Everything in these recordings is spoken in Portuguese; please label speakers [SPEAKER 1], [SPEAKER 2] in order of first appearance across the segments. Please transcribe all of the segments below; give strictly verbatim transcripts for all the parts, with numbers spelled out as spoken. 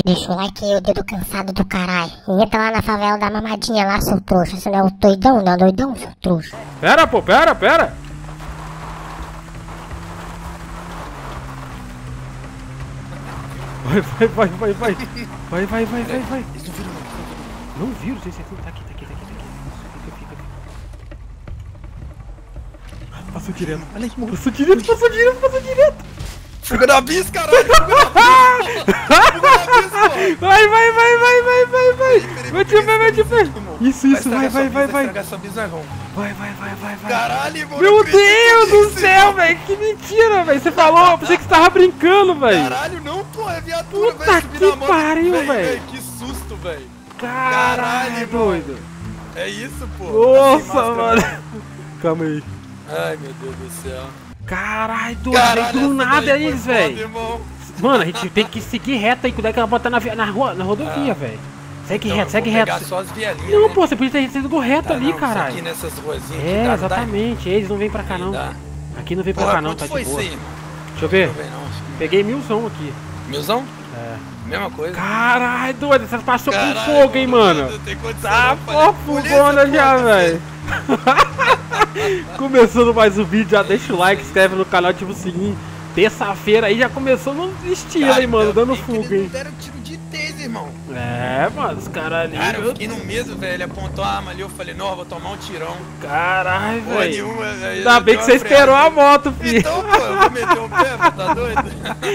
[SPEAKER 1] Deixa o like aí, o dedo cansado do caralho. Entra lá na favela da mamadinha lá, seu trouxa. Você não é o doidão, não é o doidão, seu trouxa.
[SPEAKER 2] Pera, pô, pera, pera. Vai, vai, vai, vai, vai. Vai, vai, vai, vai, vai.
[SPEAKER 3] Eles não viram,
[SPEAKER 2] não. Não viram, gente. Tá aqui, tá aqui, tá aqui, tá aqui. Fica, fica, fica. Passou direto.
[SPEAKER 3] Olha aí, morreu.
[SPEAKER 2] Passou direto, passou direto, passou direto.
[SPEAKER 3] Fuga da bis, caralho! Fuga da bis! Fuga da bis, pô!
[SPEAKER 2] Vai, vai, vai, vai, vai, vai, vai. Vai de pé, vai de pé. Isso, isso, vai, vai, vai, vai.
[SPEAKER 3] Vai essa bis, vai, vamos.
[SPEAKER 2] Vai, vai, vai, vai, vai.
[SPEAKER 3] Caralho, mano!
[SPEAKER 2] Meu Deus do céu, velho. Que mentira, velho. Você falou, eu pensei que você tava brincando, velho.
[SPEAKER 3] Caralho, não, pô, é viatura,
[SPEAKER 2] Puta
[SPEAKER 3] velho.
[SPEAKER 2] que pariu, velho.
[SPEAKER 3] Que susto, velho.
[SPEAKER 2] Caralho, doido.
[SPEAKER 3] É isso, pô.
[SPEAKER 2] Nossa, mano. Calma aí.
[SPEAKER 3] Ai, meu Deus do céu.
[SPEAKER 2] Caralho, doido, do nada é isso, velho. Mano, a gente tem que seguir reto aí, quando é que ela bota na, na, rua, na rodovia, ah. velho. Segue então, reto, segue reto.
[SPEAKER 3] Só as vielinhas,
[SPEAKER 2] não,
[SPEAKER 3] né?
[SPEAKER 2] pô, você podia ter ido reto tá, ali, caralho.
[SPEAKER 3] Aqui nessas ruazinhas.
[SPEAKER 2] É,
[SPEAKER 3] dá,
[SPEAKER 2] exatamente,
[SPEAKER 3] dá.
[SPEAKER 2] eles não vêm pra cá, não.
[SPEAKER 3] Dá.
[SPEAKER 2] Aqui não vem pra
[SPEAKER 3] Porra,
[SPEAKER 2] cá, não, tá de boa.
[SPEAKER 3] Isso aí,
[SPEAKER 2] deixa eu ver.
[SPEAKER 3] Não, não,
[SPEAKER 2] peguei milzão aqui.
[SPEAKER 3] Milzão?
[SPEAKER 2] É.
[SPEAKER 3] Mesma coisa.
[SPEAKER 2] Caralho, doido, você passou
[SPEAKER 3] Caralho,
[SPEAKER 2] com fogo, hein, mano. Tá, pô, fogona já, velho. Começando mais um vídeo, já deixa o like, inscreve no canal, ativa o sininho. Terça-feira aí já começou no estilo, cara, hein, mano, dando fuga, hein.
[SPEAKER 3] Deram tiro de taser, irmão.
[SPEAKER 2] É, mano, os caras ali.
[SPEAKER 3] Cara, eu fiquei no medo, velho. Ele apontou a arma ali, eu falei, não, eu vou tomar um tirão.
[SPEAKER 2] Caralho, velho.
[SPEAKER 3] Ainda
[SPEAKER 2] Ainda bem que você esperou a moto, filho.
[SPEAKER 3] Então, pô, eu vou meter o pé, pô, tá doido?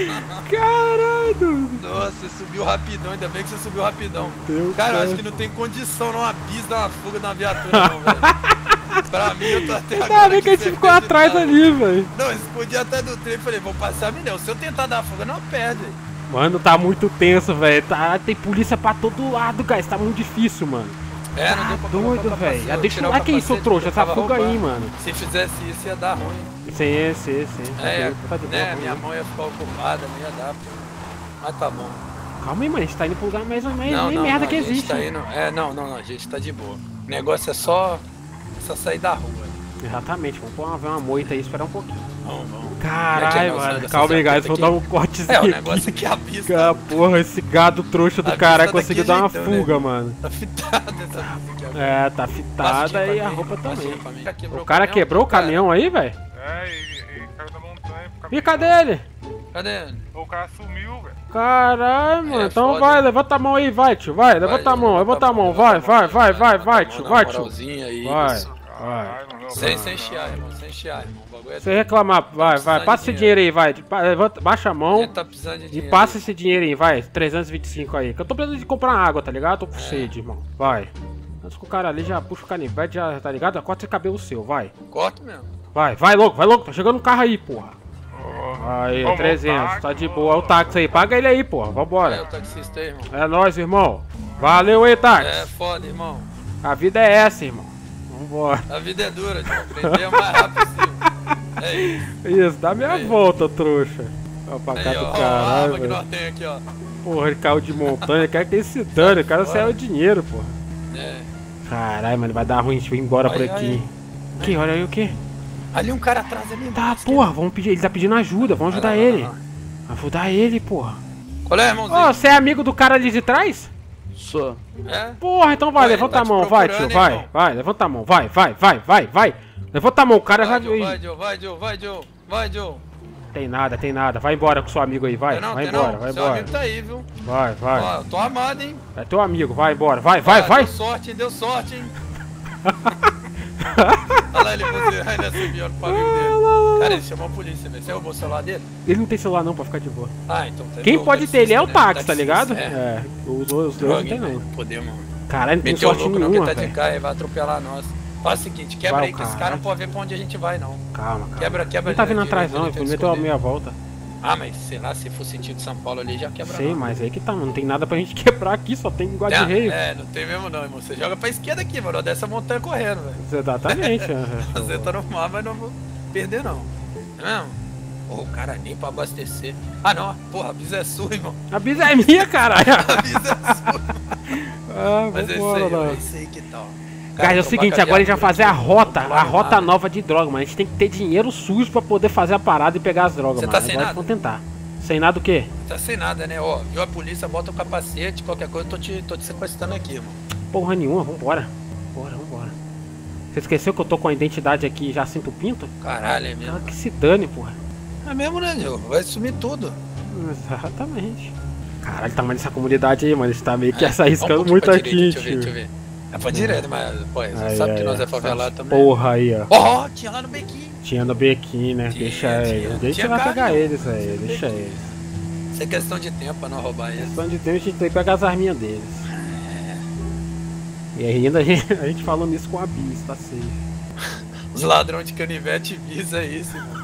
[SPEAKER 2] Caralho.
[SPEAKER 3] Nossa, você subiu rapidão, ainda bem que você subiu rapidão.
[SPEAKER 2] Deus
[SPEAKER 3] cara, eu
[SPEAKER 2] Deus.
[SPEAKER 3] acho que não tem condição, não, uma bis dar uma fuga na viatura, não, velho. Pra mim, eu tô até agora.
[SPEAKER 2] Ainda bem que a gente ficou atrás ali, velho.
[SPEAKER 3] Não, eles podiam até do trem, falei, vou passar milhão. Se eu tentar dar fuga, não perde.
[SPEAKER 2] Mano, tá muito tenso, velho. Tá, tem polícia pra todo lado, guys. Tá muito difícil, mano.
[SPEAKER 3] É, não
[SPEAKER 2] tá
[SPEAKER 3] deu pra
[SPEAKER 2] doido, velho. Deixa o like aí, seu trouxa. Essa fuga aí, mano.
[SPEAKER 3] Se fizesse isso, ia dar ruim.
[SPEAKER 2] Sim, sim, sim.
[SPEAKER 3] É,
[SPEAKER 2] tá de
[SPEAKER 3] né,
[SPEAKER 2] boa,
[SPEAKER 3] minha mão ia ficar ocupada, não ia dar. Mas tá bom.
[SPEAKER 2] Calma aí, mano. A gente tá indo pro lugar mais ou menos
[SPEAKER 3] não, não,
[SPEAKER 2] merda
[SPEAKER 3] não,
[SPEAKER 2] que
[SPEAKER 3] a gente
[SPEAKER 2] existe.
[SPEAKER 3] Tá indo... É, não, não, não. A gente tá de boa. O negócio é só, só sair da rua.
[SPEAKER 2] Exatamente, vamos pôr uma, uma moita aí e esperar um pouquinho.
[SPEAKER 3] Vamos, vamos.
[SPEAKER 2] Caralho, mano. Calma aí, guys, vou dar um cortezinho.
[SPEAKER 3] É, o negócio aqui é a pista.
[SPEAKER 2] Cara, porra, esse gado trouxa do caralho conseguiu dar uma
[SPEAKER 3] jeitão,
[SPEAKER 2] fuga,
[SPEAKER 3] né?
[SPEAKER 2] mano.
[SPEAKER 3] Tá fitada essa música aqui.
[SPEAKER 2] É, tá fitada e a roupa também.
[SPEAKER 3] O
[SPEAKER 2] cara quebrou o caminhão aí, velho?
[SPEAKER 4] É, e, e caiu da montanha.
[SPEAKER 2] E cadê ele?
[SPEAKER 3] Cadê ele?
[SPEAKER 4] O cara sumiu, velho.
[SPEAKER 2] Caralho, mano.
[SPEAKER 3] É,
[SPEAKER 2] então
[SPEAKER 3] foda,
[SPEAKER 2] vai,
[SPEAKER 3] né?
[SPEAKER 2] levanta a mão aí, vai, tio. Vai, levanta a mão, levanta a mão. Vai, vai, vai, vai, vai, tio. Vai, tio. Vai, vai.
[SPEAKER 3] Sem, sem chiar, irmão, sem chiar, irmão. O bagulho é
[SPEAKER 2] Você reclamar, vai, vai, passa esse dinheiro aí, vai. Levanta, baixa a mão
[SPEAKER 3] tá precisando de
[SPEAKER 2] e
[SPEAKER 3] dinheiro,
[SPEAKER 2] passa esse dinheiro aí, vai. trezentos e vinte e cinco aí. Que eu tô precisando de comprar água, tá ligado? Tô com sede, irmão. Vai. Antes que o cara ali já puxa o canivete, já, tá ligado? Corta esse cabelo seu, vai.
[SPEAKER 3] Corta mesmo.
[SPEAKER 2] Vai, vai logo, vai logo. Tá chegando um carro aí, porra.
[SPEAKER 4] Oh,
[SPEAKER 2] Aí,
[SPEAKER 4] vamos,
[SPEAKER 2] trezentos,
[SPEAKER 4] táxi,
[SPEAKER 2] tá de boa. É o táxi aí, paga ele aí, porra.
[SPEAKER 3] É,
[SPEAKER 2] Vambora.
[SPEAKER 3] o taxista aí, irmão.
[SPEAKER 2] É nóis, irmão. Valeu aí, táxi.
[SPEAKER 3] É foda, irmão.
[SPEAKER 2] A vida é essa, irmão. Vambora.
[SPEAKER 3] A vida é dura, de aprender o mais rápido possível. É isso.
[SPEAKER 2] Isso, dá minha
[SPEAKER 3] aí.
[SPEAKER 2] volta, trouxa. Ó, pra cá
[SPEAKER 3] Aí,
[SPEAKER 2] do
[SPEAKER 3] ó, a
[SPEAKER 2] caralho,
[SPEAKER 3] arma que
[SPEAKER 2] velho.
[SPEAKER 3] nós temos aqui, ó.
[SPEAKER 2] Porra, ele caiu de montanha, quer que ele se dane, o cara saiu dinheiro, porra.
[SPEAKER 3] É.
[SPEAKER 2] Caralho, mano, vai dar ruim se eu ir embora por
[SPEAKER 3] Aí,
[SPEAKER 2] aqui.
[SPEAKER 3] aí.
[SPEAKER 2] O que? Olha aí o que?
[SPEAKER 3] Ali um cara atrás ali.
[SPEAKER 2] Tá, porra, vamos pedir, ele tá pedindo ajuda, vamos ajudar
[SPEAKER 3] Vai lá,
[SPEAKER 2] ele.
[SPEAKER 3] vai lá.
[SPEAKER 2] Ajudar ele, porra.
[SPEAKER 3] Qual é, irmãozinho?
[SPEAKER 2] Ó, você é amigo do cara ali de trás?
[SPEAKER 5] Sou.
[SPEAKER 3] É?
[SPEAKER 2] Porra, então vai,
[SPEAKER 3] Ué,
[SPEAKER 2] levanta
[SPEAKER 3] tá
[SPEAKER 2] a
[SPEAKER 3] te
[SPEAKER 2] mão, vai, tio,
[SPEAKER 3] procurando,
[SPEAKER 2] vai,
[SPEAKER 3] irmão.
[SPEAKER 2] vai, levanta a mão, vai, vai, vai, vai, vai. Levanta a mão, o cara
[SPEAKER 3] Vai,
[SPEAKER 2] já...
[SPEAKER 3] Joe, vai, Joe, vai, Joe, vai, Joe, vai, Joe.
[SPEAKER 2] Tem nada, tem nada, vai embora com seu amigo aí, vai,
[SPEAKER 3] Tem não,
[SPEAKER 2] vai
[SPEAKER 3] tem
[SPEAKER 2] embora,
[SPEAKER 3] não.
[SPEAKER 2] vai
[SPEAKER 3] Seu
[SPEAKER 2] embora.
[SPEAKER 3] amigo tá aí, viu?
[SPEAKER 2] Vai, vai.
[SPEAKER 3] Ó, eu tô amado, hein?
[SPEAKER 2] É teu amigo, vai embora, vai, vai,
[SPEAKER 3] Ah,
[SPEAKER 2] vai.
[SPEAKER 3] Deu sorte, hein? Deu sorte, hein? Olha lá ele buzinar, ele assumiu pro amigo dele. Cara, ele chamou a polícia, velho. Você roubou o celular dele?
[SPEAKER 2] Ele não tem celular não, pra ficar de boa.
[SPEAKER 3] Ah, então tá.
[SPEAKER 2] Quem
[SPEAKER 3] do
[SPEAKER 2] pode ter ele é o
[SPEAKER 3] taxista, né?
[SPEAKER 2] táxi, tá ligado?
[SPEAKER 3] É.
[SPEAKER 2] É, os os dois não
[SPEAKER 3] Droga,
[SPEAKER 2] tem
[SPEAKER 3] hein,
[SPEAKER 2] não.
[SPEAKER 3] velho. Podemos.
[SPEAKER 2] Caralho, não tem
[SPEAKER 3] Meteu o
[SPEAKER 2] sorte
[SPEAKER 3] louco não, que
[SPEAKER 2] nenhuma,
[SPEAKER 3] tá de
[SPEAKER 2] velho.
[SPEAKER 3] carro e vai atropelar nós. Faz o seguinte, quebra
[SPEAKER 2] Vai,
[SPEAKER 3] aí, que esse
[SPEAKER 2] caralho.
[SPEAKER 3] cara não pode ver pra onde a gente vai, não.
[SPEAKER 2] Calma, calma.
[SPEAKER 3] Quebra, quebra
[SPEAKER 2] Não tá
[SPEAKER 3] ali
[SPEAKER 2] vindo
[SPEAKER 3] na
[SPEAKER 2] atrás
[SPEAKER 3] direita,
[SPEAKER 2] não,
[SPEAKER 3] ele
[SPEAKER 2] ele
[SPEAKER 3] tenta
[SPEAKER 2] meteu a
[SPEAKER 3] esconder.
[SPEAKER 2] meia volta.
[SPEAKER 3] Ah, mas sei lá, se for sentido São Paulo ali, já quebra.
[SPEAKER 2] Sei,
[SPEAKER 3] não.
[SPEAKER 2] mas aí que tá, mano. Não tem nada pra gente quebrar aqui, só tem
[SPEAKER 3] Não,
[SPEAKER 2] guarda-reio.
[SPEAKER 3] é, não tem mesmo não, irmão. Você joga pra esquerda aqui, mano. Dessa montanha correndo, velho.
[SPEAKER 2] Exatamente. é.
[SPEAKER 3] Você tá no mar, mas não vou perder, não. É mesmo? Pô, o cara nem pra abastecer. Ah, não. Porra, a bisa é sua, irmão.
[SPEAKER 2] A bisa é minha, caralho.
[SPEAKER 3] A bisa é sua.
[SPEAKER 2] Ah,
[SPEAKER 3] Mas é isso
[SPEAKER 2] vambora,
[SPEAKER 3] aí,
[SPEAKER 2] não.
[SPEAKER 3] é isso aí que tal.
[SPEAKER 2] Cara, é o seguinte, agora a gente vai fazer a rota, a rota nova de droga, mano. A gente tem que ter dinheiro sujo pra poder fazer a parada e pegar as drogas,
[SPEAKER 3] Você
[SPEAKER 2] mano.
[SPEAKER 3] tá sem
[SPEAKER 2] Agora
[SPEAKER 3] nada?
[SPEAKER 2] vamos tentar. Sem nada o quê?
[SPEAKER 3] Tá sem nada, né? Ó, viu a polícia, bota o capacete, qualquer coisa, eu tô te, tô te sequestrando aqui, irmão.
[SPEAKER 2] Porra nenhuma, vambora. Vambora, vambora. Você esqueceu que eu tô com a identidade aqui Jacinto Pinto?
[SPEAKER 3] Caralho, é mesmo.
[SPEAKER 2] Ah, que se dane, porra.
[SPEAKER 3] É mesmo, né, Nil? Vai sumir tudo.
[SPEAKER 2] Exatamente. Caralho, tá mais nessa comunidade aí, mano. A gente tá meio que
[SPEAKER 3] É,
[SPEAKER 2] se arriscando
[SPEAKER 3] um
[SPEAKER 2] muito
[SPEAKER 3] direita,
[SPEAKER 2] aqui,
[SPEAKER 3] deixa eu ver,
[SPEAKER 2] tio.
[SPEAKER 3] deixa eu ver. É pra direita, mas, pô, você
[SPEAKER 2] Aí,
[SPEAKER 3] sabe
[SPEAKER 2] aí,
[SPEAKER 3] que nós é
[SPEAKER 2] essas
[SPEAKER 3] favelado também.
[SPEAKER 2] Porra aí, ó.
[SPEAKER 3] Ó, oh, tinha lá no bequinho.
[SPEAKER 2] Tinha no bequinho, né?
[SPEAKER 3] Tinha,
[SPEAKER 2] Deixa
[SPEAKER 3] tinha,
[SPEAKER 2] eles. Deixa
[SPEAKER 3] tinha
[SPEAKER 2] lá pegar
[SPEAKER 3] cara,
[SPEAKER 2] eles aí, deixa eles.
[SPEAKER 3] Isso é questão de tempo pra não roubar eles.
[SPEAKER 2] Questão de tempo a gente tem que pegar as arminhas deles. E ainda a gente, a gente falando isso com a Bis, tá safe.
[SPEAKER 3] Os ladrões de canivete visa isso, irmão.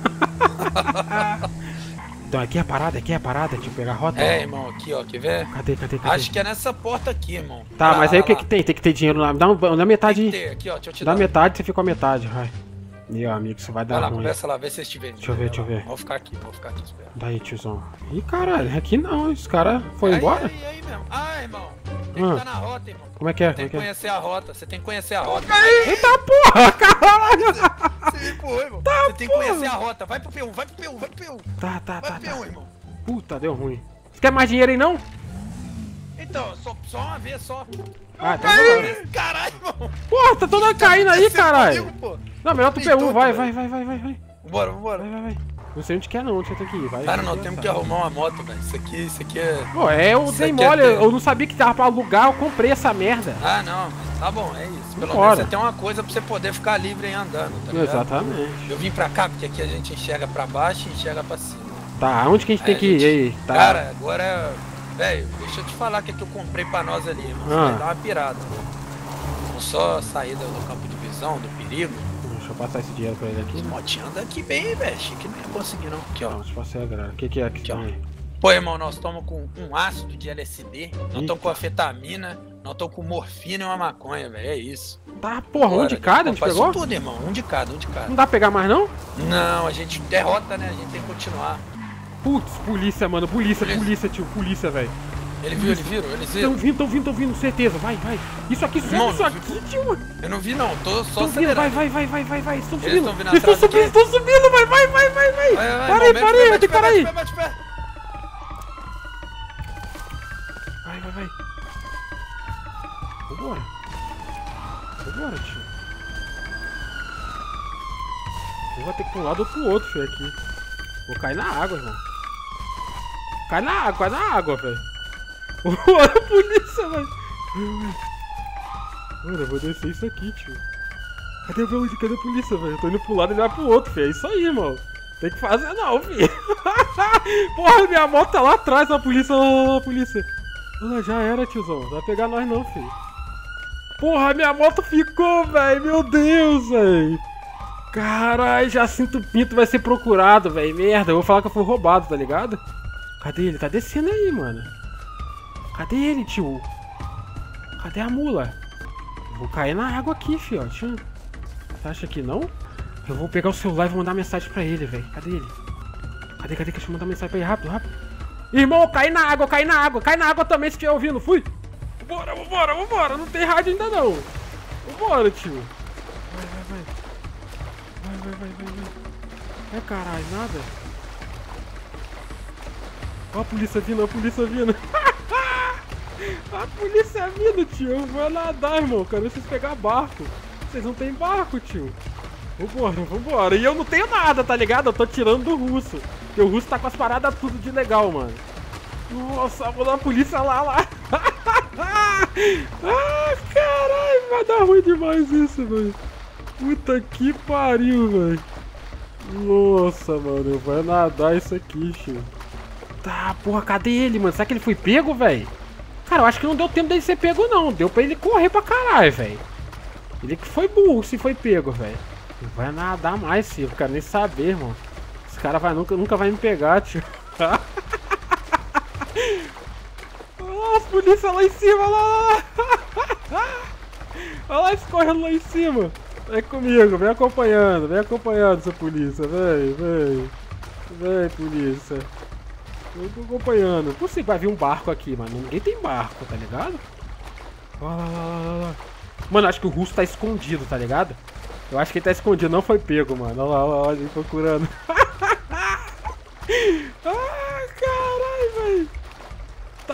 [SPEAKER 2] Então aqui é a parada, aqui é a parada, tipo, pegar a rota.
[SPEAKER 3] É,
[SPEAKER 2] ó.
[SPEAKER 3] irmão, aqui, ó, quer ver?
[SPEAKER 2] Cadê, cadê, cadê?
[SPEAKER 3] Acho que é nessa porta aqui, irmão.
[SPEAKER 2] Tá,
[SPEAKER 3] Lá,
[SPEAKER 2] mas aí
[SPEAKER 3] lá,
[SPEAKER 2] o que
[SPEAKER 3] lá.
[SPEAKER 2] que tem? Tem que ter dinheiro lá. Dá, um, dá metade
[SPEAKER 3] Tem
[SPEAKER 2] aí.
[SPEAKER 3] que ter, aqui, ó, deixa eu te
[SPEAKER 2] Dá
[SPEAKER 3] dar.
[SPEAKER 2] metade, você fica com a metade, vai. Meu amigo, você vai
[SPEAKER 3] Vai
[SPEAKER 2] dar
[SPEAKER 3] lá,
[SPEAKER 2] ruim.
[SPEAKER 3] conversa lá, vê se vocês tiverem.
[SPEAKER 2] Deixa eu ver, deixa eu ver.
[SPEAKER 3] Vou ficar aqui, vou ficar aqui esperando.
[SPEAKER 2] Daí, tiozão.Ih, caralho, aqui não, esse cara foi
[SPEAKER 3] aí,
[SPEAKER 2] embora?
[SPEAKER 3] Aí, aí mesmo. Ah, irmão, tem
[SPEAKER 2] Ah.
[SPEAKER 3] que estar na rota, irmão.
[SPEAKER 2] Como é que é?
[SPEAKER 3] Tem
[SPEAKER 2] Como
[SPEAKER 3] que
[SPEAKER 2] é que é?
[SPEAKER 3] conhecer a rota, você tem que conhecer a rota.
[SPEAKER 2] Eita porra, caralho!
[SPEAKER 3] Você me empurrou, irmão.
[SPEAKER 2] Tá,
[SPEAKER 3] você tem que
[SPEAKER 2] porra.
[SPEAKER 3] conhecer a rota. Vai pro P um, vai pro P um, vai pro P um.
[SPEAKER 2] Tá, tá,
[SPEAKER 3] Vai
[SPEAKER 2] tá,
[SPEAKER 3] pro P
[SPEAKER 2] tá.
[SPEAKER 3] um, irmão.
[SPEAKER 2] Puta, deu ruim. Você quer mais dinheiro aí não?
[SPEAKER 3] Então, só, só uma vez só.
[SPEAKER 2] Ah, então
[SPEAKER 3] Uma
[SPEAKER 2] vamos lá.
[SPEAKER 3] vez. Caralho, irmão.
[SPEAKER 2] Porra, tá toda caindo aí,
[SPEAKER 3] Você
[SPEAKER 2] caralho.
[SPEAKER 3] comigo, pô.
[SPEAKER 2] Não, melhor tu
[SPEAKER 3] Me
[SPEAKER 2] P um,
[SPEAKER 3] tudo,
[SPEAKER 2] vai,
[SPEAKER 3] velho.
[SPEAKER 2] vai, vai, vai, vai, vai.
[SPEAKER 3] Vambora, vambora.
[SPEAKER 2] Vai, vai, vai. Não sei onde que é não, onde você tem que ir, vai.
[SPEAKER 3] Cara,
[SPEAKER 2] vai,
[SPEAKER 3] nós
[SPEAKER 2] vai,
[SPEAKER 3] temos
[SPEAKER 2] vai.
[SPEAKER 3] que arrumar uma moto, velho. Isso aqui, isso aqui é...
[SPEAKER 2] Pô, é, eu
[SPEAKER 3] Isso
[SPEAKER 2] dei
[SPEAKER 3] aqui é
[SPEAKER 2] mole,
[SPEAKER 3] ter-
[SPEAKER 2] eu não sabia que tava pra alugar, eu comprei essa merda.
[SPEAKER 3] Ah, não, mas tá bom, é isso. Pelo
[SPEAKER 2] Vambora.
[SPEAKER 3] menos você tem uma coisa pra você poder ficar livre aí andando, tá ligado?
[SPEAKER 2] Exatamente.
[SPEAKER 3] Eu vim pra cá porque aqui a gente enxerga pra baixo e enxerga pra cima.
[SPEAKER 2] Tá, onde que a gente tem
[SPEAKER 3] Aí
[SPEAKER 2] que
[SPEAKER 3] a
[SPEAKER 2] ir
[SPEAKER 3] gente-
[SPEAKER 2] aí? Tá.
[SPEAKER 3] Cara, agora... Velho, deixa eu te falar o que, que eu comprei pra nós ali, irmão. Você
[SPEAKER 2] Ah.
[SPEAKER 3] vai dar uma pirada. Não só sair do do campo de visão, do perigo.
[SPEAKER 2] Deixa eu passar esse dinheiro pra ele aqui.
[SPEAKER 3] Os motinhos andam aqui bem, velho. Achei que não ia conseguir, não. Aqui, ó.
[SPEAKER 2] Não, deixa eu passar a grana. O que que é aqui
[SPEAKER 3] Aqui, ó.
[SPEAKER 2] também?
[SPEAKER 3] Pô, irmão, nós estamos com um ácido de L S D, nós
[SPEAKER 2] Eita.
[SPEAKER 3] estamos com afetamina, nós estamos com morfina e uma maconha, velho. É isso.
[SPEAKER 2] Tá, porra, um
[SPEAKER 3] Bora,
[SPEAKER 2] de cada a gente
[SPEAKER 3] faz
[SPEAKER 2] pegou?
[SPEAKER 3] tudo, irmão. Um de cada, um de cada.
[SPEAKER 2] Não dá pra pegar mais não?
[SPEAKER 3] Não, a gente derrota, né? A gente tem que continuar.
[SPEAKER 2] Putz, polícia, mano, polícia,
[SPEAKER 3] Polícia.
[SPEAKER 2] polícia, tio, polícia, velho.
[SPEAKER 3] Ele viu, ele viram? Eles
[SPEAKER 2] Tão
[SPEAKER 3] viram?
[SPEAKER 2] vindo, tão vindo, tão vindo, certeza, vai, vai. Isso aqui,
[SPEAKER 3] Irmão,
[SPEAKER 2] isso aqui, tio.
[SPEAKER 3] Eu não vi, não. Tô só
[SPEAKER 2] Tão vindo, vai,
[SPEAKER 3] acelerando.
[SPEAKER 2] vai, vai, vai, vai, vai. Estão
[SPEAKER 3] Eles
[SPEAKER 2] subindo.
[SPEAKER 3] tão vindo
[SPEAKER 2] Eles estão
[SPEAKER 3] atrás do
[SPEAKER 2] subindo,
[SPEAKER 3] quê?
[SPEAKER 2] estão subindo, vai, vai, vai, vai, vai.
[SPEAKER 3] Vai, vai,
[SPEAKER 2] Para aí,
[SPEAKER 3] irmão,
[SPEAKER 2] para
[SPEAKER 3] mete
[SPEAKER 2] aí,
[SPEAKER 3] pé,
[SPEAKER 2] tem cara
[SPEAKER 3] mete
[SPEAKER 2] aí.
[SPEAKER 3] pé, mete pé.
[SPEAKER 2] Vai, vai, vai. Vambora. Vambora, tio. Eu vou ter que ir pra um lado ou pro outro, filho, aqui. Vou cair na água, irmão. Cai na água, cai na água, velho. Olha a polícia, velho. Mano, eu vou descer isso aqui, tio. Cadê o onde? Cadê a polícia, velho? Eu tô indo pro lado e vai pro outro, filho. É isso aí, irmão. Tem que fazer não, filho. Porra, minha moto tá lá atrás, a polícia, lá, lá, lá, a polícia. Ah, já era, tiozão. Não vai pegar nós não, filho. Porra, minha moto ficou, velho. Meu Deus, velho. Caralho, Jacinto Pinto vai ser procurado, velho. Merda, eu vou falar que eu fui roubado, tá ligado? Cadê ele? Tá descendo aí, mano. Cadê ele, tio? Cadê a mula? Eu vou cair na água aqui, fiote. Você acha que não? Eu vou pegar o celular e vou mandar mensagem pra ele, velho. Cadê ele? Cadê, cadê? Deixa eu mandar mensagem pra ele. Rápido, rápido. Irmão, eu caí na água, eu caí na água. Cai na água também, se estiver ouvindo. Fui. Vambora, vambora, vambora. Não tem rádio ainda, não. Vambora, tio. Vai, vai, vai. Vai, vai, vai, vai, vai. É, caralho, nada. Ó a polícia vindo, ó a polícia vindo. A polícia vindo, tio. Eu vou nadar, irmão. Quero vocês pegar barco. Vocês não tem barco, tio. Vambora, vambora. E eu não tenho nada, tá ligado? Eu tô tirando do russo. Porque o russo tá com as paradas tudo de legal, mano. Nossa, vou dar a polícia lá, lá. Ah, caralho. Vai dar ruim demais isso, velho. Puta que pariu, velho. Nossa, mano. Eu vou nadar isso aqui, tio. Tá, porra, cadê ele, mano? Será que ele foi pego, velho? Cara, eu acho que não deu tempo dele ser pego, não. Deu pra ele correr pra caralho, velho. Ele que foi burro se foi pego, velho. Não vai nadar mais, filho. Eu quero nem saber, irmão. Esse cara vai, nunca, nunca vai me pegar, tio. Olha as polícias lá em cima, lá, lá. Olha lá, escorrendo lá em cima. Vem comigo, vem acompanhando, vem acompanhando essa polícia, vem, vem. Vem, polícia. Eu tô acompanhando. Não sei, vai vir um barco aqui, mano. Ninguém tem barco, tá ligado? Olha lá, lá, lá, lá. Mano, acho que o russo tá escondido, tá ligado? Eu acho que ele tá escondido, não foi pego, mano. Olha lá, olha lá, ele procurando. Ah, cara.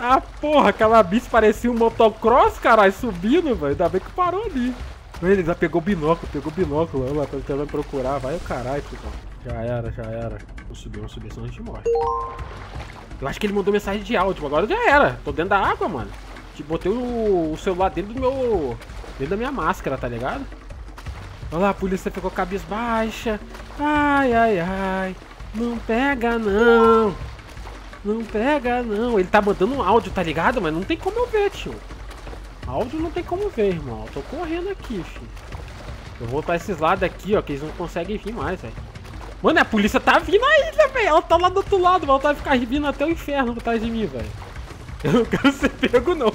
[SPEAKER 2] Ah, porra, aquela bicha parecia um motocross, caralho, subindo, velho. Ainda bem que parou ali. Ele já pegou o binóculo, pegou o binóculo. Olha lá, tá tentando procurar. Vai o caralho, filho. Já era, já era. Vamos subir, vamos subir, senão a gente morre. Eu acho que ele mandou mensagem de áudio. Agora já era. Tô dentro da água, mano. Te botei o, o celular dentro do meu... dentro da minha máscara, tá ligado? Olha lá, a polícia ficou cabisbaixa. Ai, ai, ai. Não pega, não. Não pega, não. Ele tá mandando um áudio, tá ligado? Mas não tem como eu ver, tio. Áudio não tem como ver, irmão. Eu tô correndo aqui, filho. Eu vou pra esses lados aqui, ó, que eles não conseguem vir mais, velho. Mano, a polícia tá vindo ainda, velho. Ela tá lá do outro lado, ela vai ficar vindo até o inferno atrás de mim, velho. Eu não quero ser pego, não.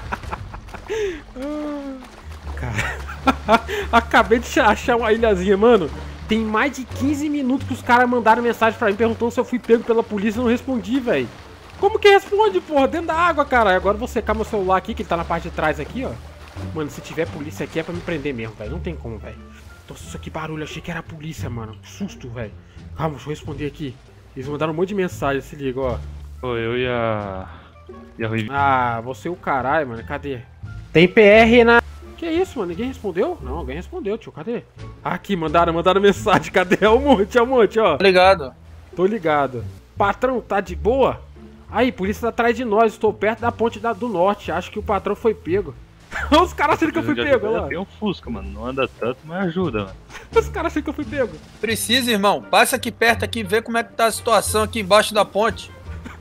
[SPEAKER 2] Cara, acabei de achar uma ilhazinha, mano. Tem mais de quinze minutos que os caras mandaram mensagem pra mim perguntando se eu fui pego pela polícia e não respondi, velho. Como que responde, porra? Dentro da água, cara. Agora eu vou secar meu celular aqui, que ele tá na parte de trás aqui, ó. Mano, se tiver polícia aqui é pra me prender mesmo, velho. Não tem como, velho. Nossa, isso aqui barulho. Achei que era a polícia, mano. Susto, velho. Calma, deixa eu responder aqui. Eles mandaram um monte de mensagem, se liga, ó.
[SPEAKER 5] Pô, eu ia... ia Rui.
[SPEAKER 2] Ah, você é o caralho, mano. Cadê? Tem P R na... Que isso, mano? Ninguém respondeu? Não, alguém respondeu, tio. Cadê? Aqui, mandaram, mandaram mensagem. Cadê? É um monte, é um monte, ó.
[SPEAKER 3] Tô ligado.
[SPEAKER 2] Tô ligado. Patrão, tá de boa? Aí, polícia tá atrás de nós. Estou perto da ponte da, do norte. Acho que o patrão foi pego. Os caras acham que eu fui pego, olha lá.
[SPEAKER 5] Tem um Fusca, mano. Não anda tanto, mas ajuda, mano.
[SPEAKER 2] Os caras acham que eu fui pego.
[SPEAKER 3] Precisa, irmão. Passa aqui perto aqui, vê como é que tá a situação aqui embaixo da ponte.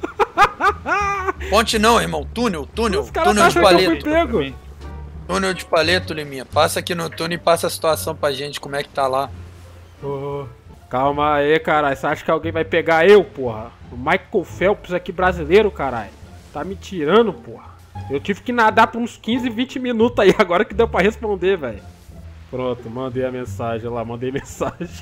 [SPEAKER 3] Ponte não, irmão. Túnel, túnel.
[SPEAKER 2] Os caras
[SPEAKER 3] Túnel de
[SPEAKER 2] acham que eu
[SPEAKER 3] paleta.
[SPEAKER 2] fui pego.
[SPEAKER 3] Túnel de paleta, Liminha. Passa aqui no túnel e passa a situação pra gente, como é que tá lá.
[SPEAKER 2] Oh, calma aí, caralho. Você acha que alguém vai pegar eu, porra? O Michael Phelps aqui brasileiro, caralho. Tá me tirando, porra. Eu tive que nadar por uns quinze, vinte minutos aí, agora que deu pra responder, velho. Pronto, mandei a mensagem lá, mandei mensagem.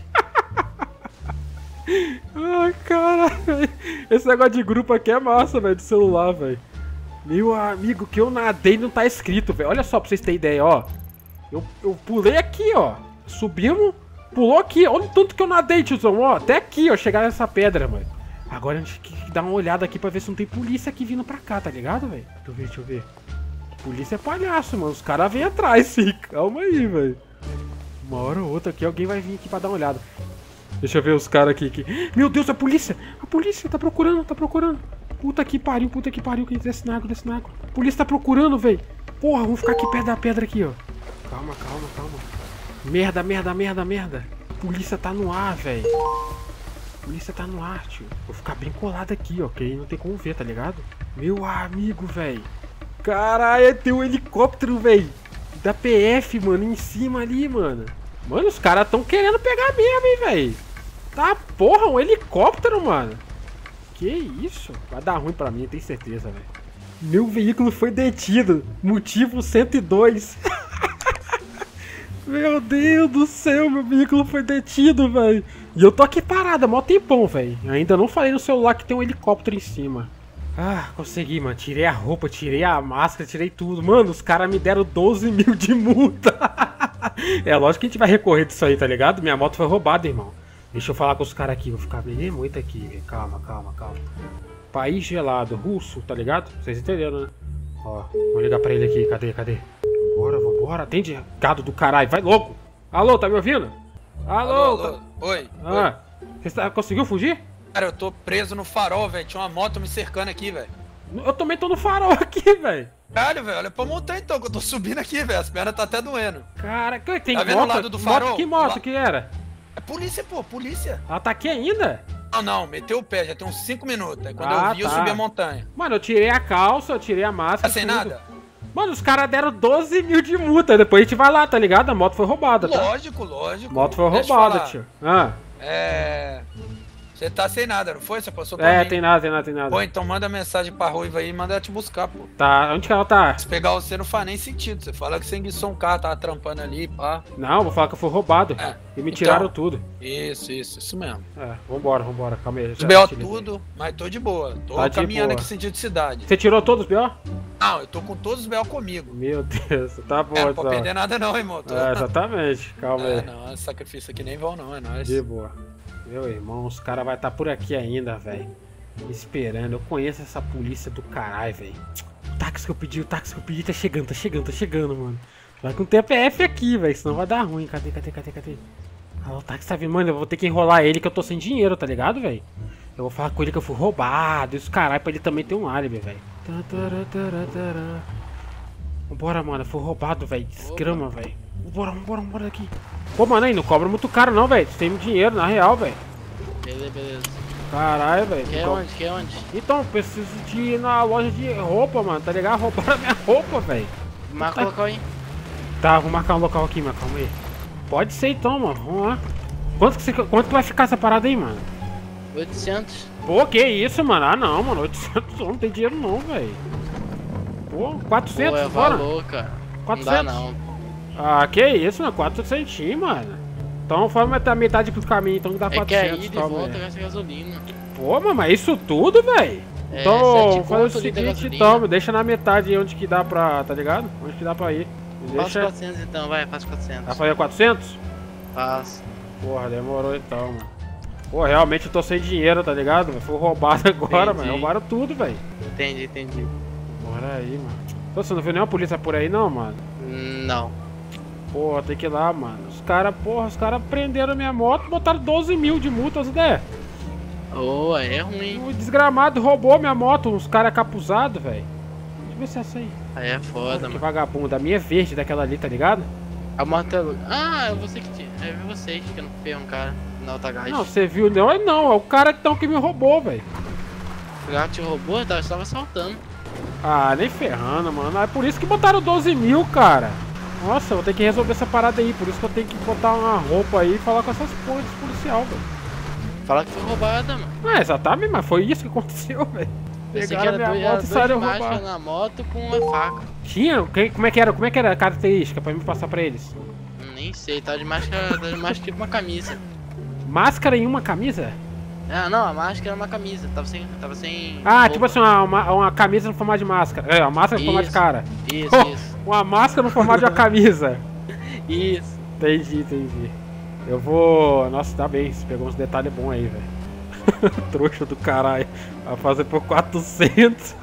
[SPEAKER 2] Ai, caralho. Esse negócio de grupo aqui é massa, velho, de celular, velho. Meu amigo, que eu nadei não tá escrito, velho. Olha só pra vocês terem ideia, ó. Eu, eu pulei aqui, ó. Subimos, pulou aqui. Olha o tanto que eu nadei, tiozão, ó. Até aqui, ó, chegar nessa pedra, mano. Agora a gente tem que dar uma olhada aqui pra ver se não tem polícia aqui vindo pra cá, tá ligado, velho? Deixa eu ver, deixa eu ver. Polícia é palhaço, mano. Os caras vêm atrás, sim. Calma aí, velho. Uma hora ou outra aqui, alguém vai vir aqui pra dar uma olhada. Deixa eu ver os caras aqui, aqui. Meu Deus, a polícia! A polícia tá procurando, tá procurando. Puta que pariu, puta que pariu. Que desce na água, desce na água. A polícia tá procurando, velho. Porra, vamos ficar aqui perto da pedra aqui, ó. Calma, calma, calma. Merda, merda, merda, merda. A polícia tá no ar, velho. A polícia tá no ar, tio. Vou ficar bem colado aqui, ó. Que aí não tem como ver, tá ligado? Meu amigo, velho. Caralho, tem um helicóptero, velho. Da P F, mano, em cima ali, mano. Mano, os caras tão querendo pegar mesmo, hein, velho. Tá, porra, um helicóptero, mano. Que isso? Vai dar ruim pra mim, tenho certeza, velho. Meu veículo foi detido. Motivo cento e dois. Meu Deus do céu, meu veículo foi detido, velho. E eu tô aqui parado, mó tempão, velho. Ainda não falei no celular que tem um helicóptero em cima. Ah, consegui, mano. Tirei a roupa, tirei a máscara, tirei tudo. Mano, os caras me deram doze mil de multa. É lógico que a gente vai recorrer disso aí, tá ligado? Minha moto foi roubada, irmão. Deixa eu falar com os caras aqui. Vou ficar bem muito aqui. Calma, calma, calma. País gelado, russo, tá ligado? Vocês entenderam, né? Ó, vou ligar pra ele aqui. Cadê, cadê? Vambora, vambora. Atende, gado do caralho. Vai logo. Alô, tá me ouvindo? Alô.
[SPEAKER 3] Alô, alô. Oi.
[SPEAKER 2] Ah, você tá, conseguiu fugir?
[SPEAKER 3] Cara, eu tô preso no farol, velho. Tinha uma moto me cercando aqui, velho.
[SPEAKER 2] Eu também tô no farol aqui, velho.
[SPEAKER 3] Caralho, velho, olha pra montar então, que eu tô subindo aqui, velho. As pernas tá até doendo.
[SPEAKER 2] Cara, que tem
[SPEAKER 3] Tá vendo
[SPEAKER 2] moto?
[SPEAKER 3] o lado do farol?
[SPEAKER 2] Moto, que moto
[SPEAKER 3] Lá-
[SPEAKER 2] que era?
[SPEAKER 3] É polícia, pô, polícia.
[SPEAKER 2] Ela tá aqui ainda?
[SPEAKER 3] Não, não, meteu o pé, já tem uns cinco minutos. Aí quando
[SPEAKER 2] Ah,
[SPEAKER 3] eu vi, eu
[SPEAKER 2] tá.
[SPEAKER 3] subi a montanha.
[SPEAKER 2] Mano, eu tirei a calça, eu tirei a máscara.
[SPEAKER 3] Tá sem
[SPEAKER 2] tudo.
[SPEAKER 3] nada?
[SPEAKER 2] Mano, os caras deram doze mil de multa. Depois a gente vai lá, tá ligado? A moto foi roubada, tá?
[SPEAKER 3] Lógico, lógico.
[SPEAKER 2] A moto foi
[SPEAKER 3] Deixa eu
[SPEAKER 2] roubada,
[SPEAKER 3] falar.
[SPEAKER 2] tio. Ah,
[SPEAKER 3] É. Você tá sem nada, não foi? Você passou pra
[SPEAKER 2] é,
[SPEAKER 3] mim.
[SPEAKER 2] tem nada, tem nada, tem nada.
[SPEAKER 3] Pô, então manda mensagem pra Ruiva aí e manda ela te buscar, pô.
[SPEAKER 2] Tá, onde que ela tá?
[SPEAKER 3] Se pegar você não faz nem sentido. Você fala que você enguiçou um carro, tava trampando ali, pá.
[SPEAKER 2] Não, vou falar que eu fui roubado.
[SPEAKER 3] É,
[SPEAKER 2] E me
[SPEAKER 3] então-
[SPEAKER 2] tiraram tudo.
[SPEAKER 3] Isso, isso, isso mesmo.
[SPEAKER 2] É, vambora, vambora, calma aí.
[SPEAKER 3] Os
[SPEAKER 2] já
[SPEAKER 3] B O
[SPEAKER 2] te liguei.
[SPEAKER 3] tudo, mas tô de boa. Tô
[SPEAKER 2] Tá de
[SPEAKER 3] caminhando
[SPEAKER 2] boa.
[SPEAKER 3] aqui sentido de cidade.
[SPEAKER 2] Você tirou todos os B O?
[SPEAKER 3] Não, eu tô com todos os B O comigo.
[SPEAKER 2] Meu Deus, tá bom,
[SPEAKER 3] É, não
[SPEAKER 2] então.
[SPEAKER 3] pode perder nada não, irmão. Tô...
[SPEAKER 2] É, exatamente, calma
[SPEAKER 3] É,
[SPEAKER 2] aí.
[SPEAKER 3] não, esse sacrifício aqui nem vão não, é nóis.
[SPEAKER 2] De boa. Meu irmão, os caras vão estar por aqui ainda, velho. Esperando, eu conheço essa polícia do caralho, velho. O táxi que eu pedi, o táxi que eu pedi tá chegando, tá chegando, tá chegando, mano. Vai com T P F aqui, velho, senão vai dar ruim. Cadê, cadê, cadê, cadê? Ah, o táxi tá vindo, mano, eu vou ter que enrolar ele que eu tô sem dinheiro, tá ligado, velho? Eu vou falar com ele que eu fui roubado, isso caralho, pra ele também ter um álibi, velho. Vambora, mano, eu fui roubado, velho, desgrama, velho. Vambora, vambora, vambora daqui. Pô, mano, aí não cobra muito caro não, velho, você tem dinheiro, na real, velho.
[SPEAKER 6] Beleza, beleza.
[SPEAKER 2] Caralho, velho.
[SPEAKER 6] Quer onde? Quer onde?
[SPEAKER 2] Então, preciso de ir na loja de roupa, mano, tá ligado? Roubaram a minha roupa, velho.
[SPEAKER 6] Marca o local aí.
[SPEAKER 2] Tá, vou marcar um local aqui, mano, calma aí. Pode ser então, mano, vamos lá. Quanto que, você, quanto que vai ficar essa parada aí, mano?
[SPEAKER 6] oitocentos.
[SPEAKER 2] Pô, que isso, mano? Ah, não, mano, oitocentos não tem dinheiro não, velho. Pô, quatrocentos,
[SPEAKER 6] Pô, é
[SPEAKER 2] bora.
[SPEAKER 6] valor, cara.
[SPEAKER 2] quatrocentos.
[SPEAKER 6] Não dá, não.
[SPEAKER 2] Ah, que isso, mano, quatrocentos, mano. Então, foi a metade do caminho, então dá
[SPEAKER 6] É que
[SPEAKER 2] quatrocentos.
[SPEAKER 6] aí de
[SPEAKER 2] calma
[SPEAKER 6] volta
[SPEAKER 2] aí.
[SPEAKER 6] gasta gasolina.
[SPEAKER 2] Pô, mano, mas isso tudo, velho?
[SPEAKER 6] É,
[SPEAKER 2] Então,
[SPEAKER 6] sete
[SPEAKER 2] vamos fazer o
[SPEAKER 6] conto ali da
[SPEAKER 2] seguinte,
[SPEAKER 6] gasolina.
[SPEAKER 2] então, me deixa na metade aí onde que dá pra, tá ligado? Onde que dá pra ir. Me
[SPEAKER 6] Faça
[SPEAKER 2] deixa...
[SPEAKER 6] quatrocentos então, vai, faz quatrocentos.
[SPEAKER 2] Vai fazer quatrocentos?
[SPEAKER 6] Faz.
[SPEAKER 2] Porra, demorou então, mano. Pô, realmente eu tô sem dinheiro, tá ligado? Foi roubado agora,
[SPEAKER 6] Entendi.
[SPEAKER 2] mano. Roubaram tudo, velho.
[SPEAKER 6] Entendi, entendi.
[SPEAKER 2] Bora aí, mano. Pô, você não viu nenhuma polícia por aí, não, mano?
[SPEAKER 6] Não.
[SPEAKER 2] Porra, tem que ir lá, mano. Os caras, porra, os caras prenderam minha moto, botaram doze mil de multa, as ideias.
[SPEAKER 6] Ô, oh, é ruim.
[SPEAKER 2] O desgramado roubou minha moto, uns caras capuzados, velho. Deixa eu ver se é essa aí.
[SPEAKER 6] Aí é foda,
[SPEAKER 2] Porra, que
[SPEAKER 6] mano.
[SPEAKER 2] vagabundo. A minha é verde daquela ali, tá ligado?
[SPEAKER 6] A moto é... Ah, é você que tinha. É vocês que não fez um cara na outra gás.
[SPEAKER 2] Não, você viu? Não, é não. É o cara então que me roubou, velho.
[SPEAKER 6] O cara te roubou, eu tava assaltando.
[SPEAKER 2] Ah, nem ferrando, mano. É por isso que botaram doze mil, cara. Nossa, eu vou ter que resolver essa parada aí. Por isso que eu tenho que botar uma roupa aí e falar com essas porras de policial, velho.
[SPEAKER 6] Fala que foi roubada, mano.
[SPEAKER 2] Ah, exatamente, mas foi isso que aconteceu, velho.
[SPEAKER 6] Pensei que
[SPEAKER 2] Pegaram
[SPEAKER 6] era
[SPEAKER 2] minha
[SPEAKER 6] dois,
[SPEAKER 2] moto e
[SPEAKER 6] era
[SPEAKER 2] saíram
[SPEAKER 6] dois
[SPEAKER 2] roubar.
[SPEAKER 6] máscaras na moto com uma faca.
[SPEAKER 2] Tinha? Que- Como é que era? Como é que era a característica pra me passar pra eles?
[SPEAKER 6] Hum, Nem sei, tá de máscara, tá de máscara tipo uma camisa.
[SPEAKER 2] Máscara em uma camisa?
[SPEAKER 6] Ah, não, a máscara era uma camisa, tava sem, tava sem
[SPEAKER 2] Ah,
[SPEAKER 6] roupa.
[SPEAKER 2] tipo assim, uma, uma, uma camisa no formato de máscara. É, uma máscara no formato de
[SPEAKER 6] Isso.
[SPEAKER 2] cara.
[SPEAKER 6] Isso,
[SPEAKER 2] Oh,
[SPEAKER 6] isso,
[SPEAKER 2] uma máscara no formato de uma camisa.
[SPEAKER 6] isso.
[SPEAKER 2] Entendi, entendi. Eu vou... Nossa, tá bem, você pegou uns detalhes bons aí, velho. Trouxa do caralho. Vai fazer por quatrocentos.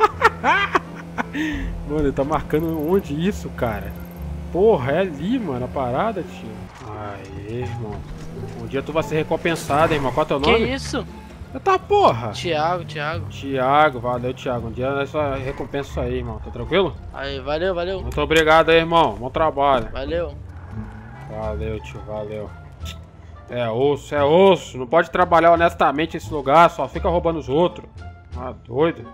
[SPEAKER 2] Mano, ele tá marcando onde isso, cara? Porra, é ali, mano, a parada, tio. Aê, irmão. Um dia tu vai ser recompensado, irmão. Qual é teu
[SPEAKER 6] Que
[SPEAKER 2] nome?
[SPEAKER 6] isso?
[SPEAKER 2] Tá, porra.
[SPEAKER 6] Thiago, Thiago.
[SPEAKER 2] Thiago, valeu, Thiago. Um dia nós só recompensa isso aí, irmão. Tá tranquilo?
[SPEAKER 6] Aí, valeu, valeu.
[SPEAKER 2] Muito obrigado aí, irmão. Bom trabalho.
[SPEAKER 6] Valeu.
[SPEAKER 2] Valeu, tio, valeu. É osso, é osso. Não pode trabalhar honestamente nesse lugar, só fica roubando os outros. Ah, doido.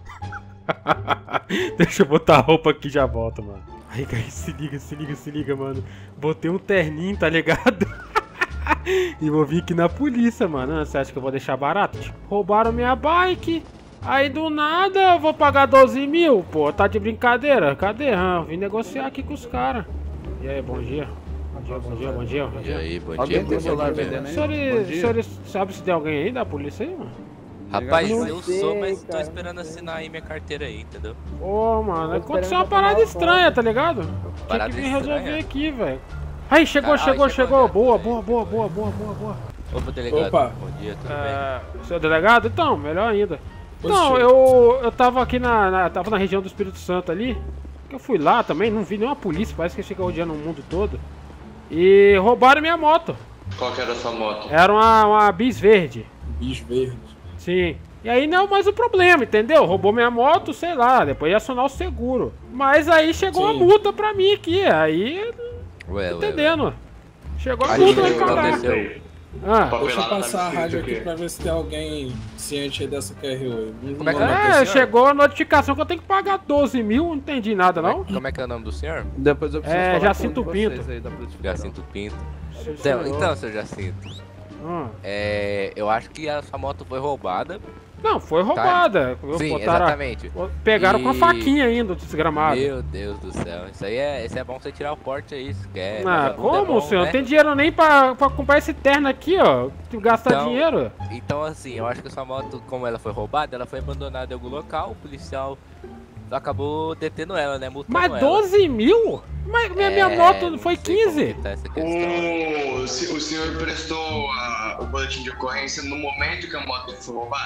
[SPEAKER 2] Deixa eu botar a roupa aqui e já volto, mano. Aí, cara, se liga, se liga, se liga, mano. Botei um terninho, tá ligado? E vou vir aqui na polícia, mano. Você acha que eu vou deixar barato? Tipo, roubaram minha bike. Aí do nada eu vou pagar doze mil. Pô, tá de brincadeira? Cadê? Ah, vim negociar aqui com os caras. E aí, bom dia. Bom dia, bom dia, bom dia. Bom
[SPEAKER 3] E
[SPEAKER 2] dia.
[SPEAKER 3] aí, bom dia.
[SPEAKER 7] Alguém tem
[SPEAKER 3] bom
[SPEAKER 7] celular
[SPEAKER 3] dia.
[SPEAKER 7] vendendo aí?
[SPEAKER 2] Senhores,
[SPEAKER 7] Bom dia.
[SPEAKER 2] senhores, sabe se tem alguém aí da polícia aí, mano?
[SPEAKER 3] Rapaz,
[SPEAKER 7] Não
[SPEAKER 3] eu
[SPEAKER 7] sei,
[SPEAKER 3] sou, mas tô
[SPEAKER 7] cara,
[SPEAKER 3] esperando
[SPEAKER 7] não sei.
[SPEAKER 3] assinar aí minha carteira aí, entendeu?
[SPEAKER 2] Ô, mano,
[SPEAKER 7] Tô
[SPEAKER 2] aconteceu
[SPEAKER 7] esperando
[SPEAKER 2] uma
[SPEAKER 7] pra
[SPEAKER 2] parada
[SPEAKER 7] tomar
[SPEAKER 2] estranha, tá ligado? Tinha
[SPEAKER 3] Parada
[SPEAKER 2] que vir resolver
[SPEAKER 3] estranha?
[SPEAKER 2] aqui, velho. Aí, chegou,
[SPEAKER 3] Caralho,
[SPEAKER 2] chegou,
[SPEAKER 3] chegou,
[SPEAKER 2] chegou.
[SPEAKER 3] né?
[SPEAKER 2] Boa, boa, boa, boa, boa, boa, boa.
[SPEAKER 3] Opa, delegado.
[SPEAKER 7] Opa.
[SPEAKER 3] Bom dia, tudo bem?
[SPEAKER 2] É, seu delegado? Então, melhor ainda. Não,
[SPEAKER 7] Positivo.
[SPEAKER 2] eu, eu tava aqui na, na. Tava na região do Espírito Santo ali. Que eu fui lá também, não vi nenhuma polícia, parece que chega rodeando o mundo todo. E roubaram minha moto.
[SPEAKER 8] Qual que era a sua moto?
[SPEAKER 2] Era uma, uma bis verde.
[SPEAKER 7] Bicho verde.
[SPEAKER 2] Sim. E aí não é mais o problema, entendeu? Roubou minha moto, sei lá, depois ia acionar o seguro. Mas aí chegou
[SPEAKER 7] Sim.
[SPEAKER 2] a multa pra mim aqui, aí.
[SPEAKER 3] Ué, ué,
[SPEAKER 2] Entendendo? Chegou a
[SPEAKER 7] Aí,
[SPEAKER 2] multa
[SPEAKER 7] o
[SPEAKER 2] aí,
[SPEAKER 7] que
[SPEAKER 2] caralho.
[SPEAKER 3] aconteceu?
[SPEAKER 2] Ah,
[SPEAKER 8] Papelada
[SPEAKER 7] Deixa eu
[SPEAKER 8] tá
[SPEAKER 7] passar a
[SPEAKER 8] escrito
[SPEAKER 7] rádio
[SPEAKER 8] o quê?
[SPEAKER 7] aqui pra ver se tem alguém ciente aí dessa Q R O. Não
[SPEAKER 3] Como é que
[SPEAKER 7] não
[SPEAKER 3] é?
[SPEAKER 7] pra
[SPEAKER 2] é,
[SPEAKER 7] senhora?
[SPEAKER 2] chegou a notificação que eu tenho que pagar doze mil, não entendi nada não.
[SPEAKER 3] Como é que é o nome do senhor?
[SPEAKER 7] Depois eu preciso
[SPEAKER 2] É,
[SPEAKER 7] falar
[SPEAKER 2] Jacinto
[SPEAKER 7] com
[SPEAKER 2] Pinto.
[SPEAKER 7] vocês aí da Polícia Federal.
[SPEAKER 3] Jacinto Pinto.
[SPEAKER 2] Sim,
[SPEAKER 3] Então,
[SPEAKER 2] senhor.
[SPEAKER 3] então, seu Jacinto,
[SPEAKER 2] Hum.
[SPEAKER 3] é, eu acho que a sua moto foi roubada.
[SPEAKER 2] Não, foi roubada.
[SPEAKER 3] Sim,
[SPEAKER 2] Botaram a-
[SPEAKER 3] exatamente.
[SPEAKER 2] Pegaram com a
[SPEAKER 3] E-
[SPEAKER 2] faquinha ainda, desgramado.
[SPEAKER 3] Meu Deus do céu, isso aí é, isso é bom você tirar o porte aí, se quer.
[SPEAKER 2] Ah,
[SPEAKER 3] vagabundo é
[SPEAKER 2] como,
[SPEAKER 3] bom,
[SPEAKER 2] senhor?
[SPEAKER 3] né?
[SPEAKER 2] Não tem dinheiro nem pra, pra comprar esse terno aqui, ó. Gastar
[SPEAKER 3] Então,
[SPEAKER 2] dinheiro.
[SPEAKER 3] Então, assim, eu acho que a sua moto, como ela foi roubada, ela foi abandonada em algum local, o policial acabou detendo ela, né? Multando
[SPEAKER 2] Mas
[SPEAKER 3] ela.
[SPEAKER 2] doze mil? Mas minha, minha
[SPEAKER 3] É,
[SPEAKER 2] moto
[SPEAKER 3] não
[SPEAKER 2] foi
[SPEAKER 3] sei como
[SPEAKER 2] quinze.
[SPEAKER 3] que tá essa questão.
[SPEAKER 8] O, se- o senhor prestou a- o boletim de ocorrência no momento que a moto foi roubada?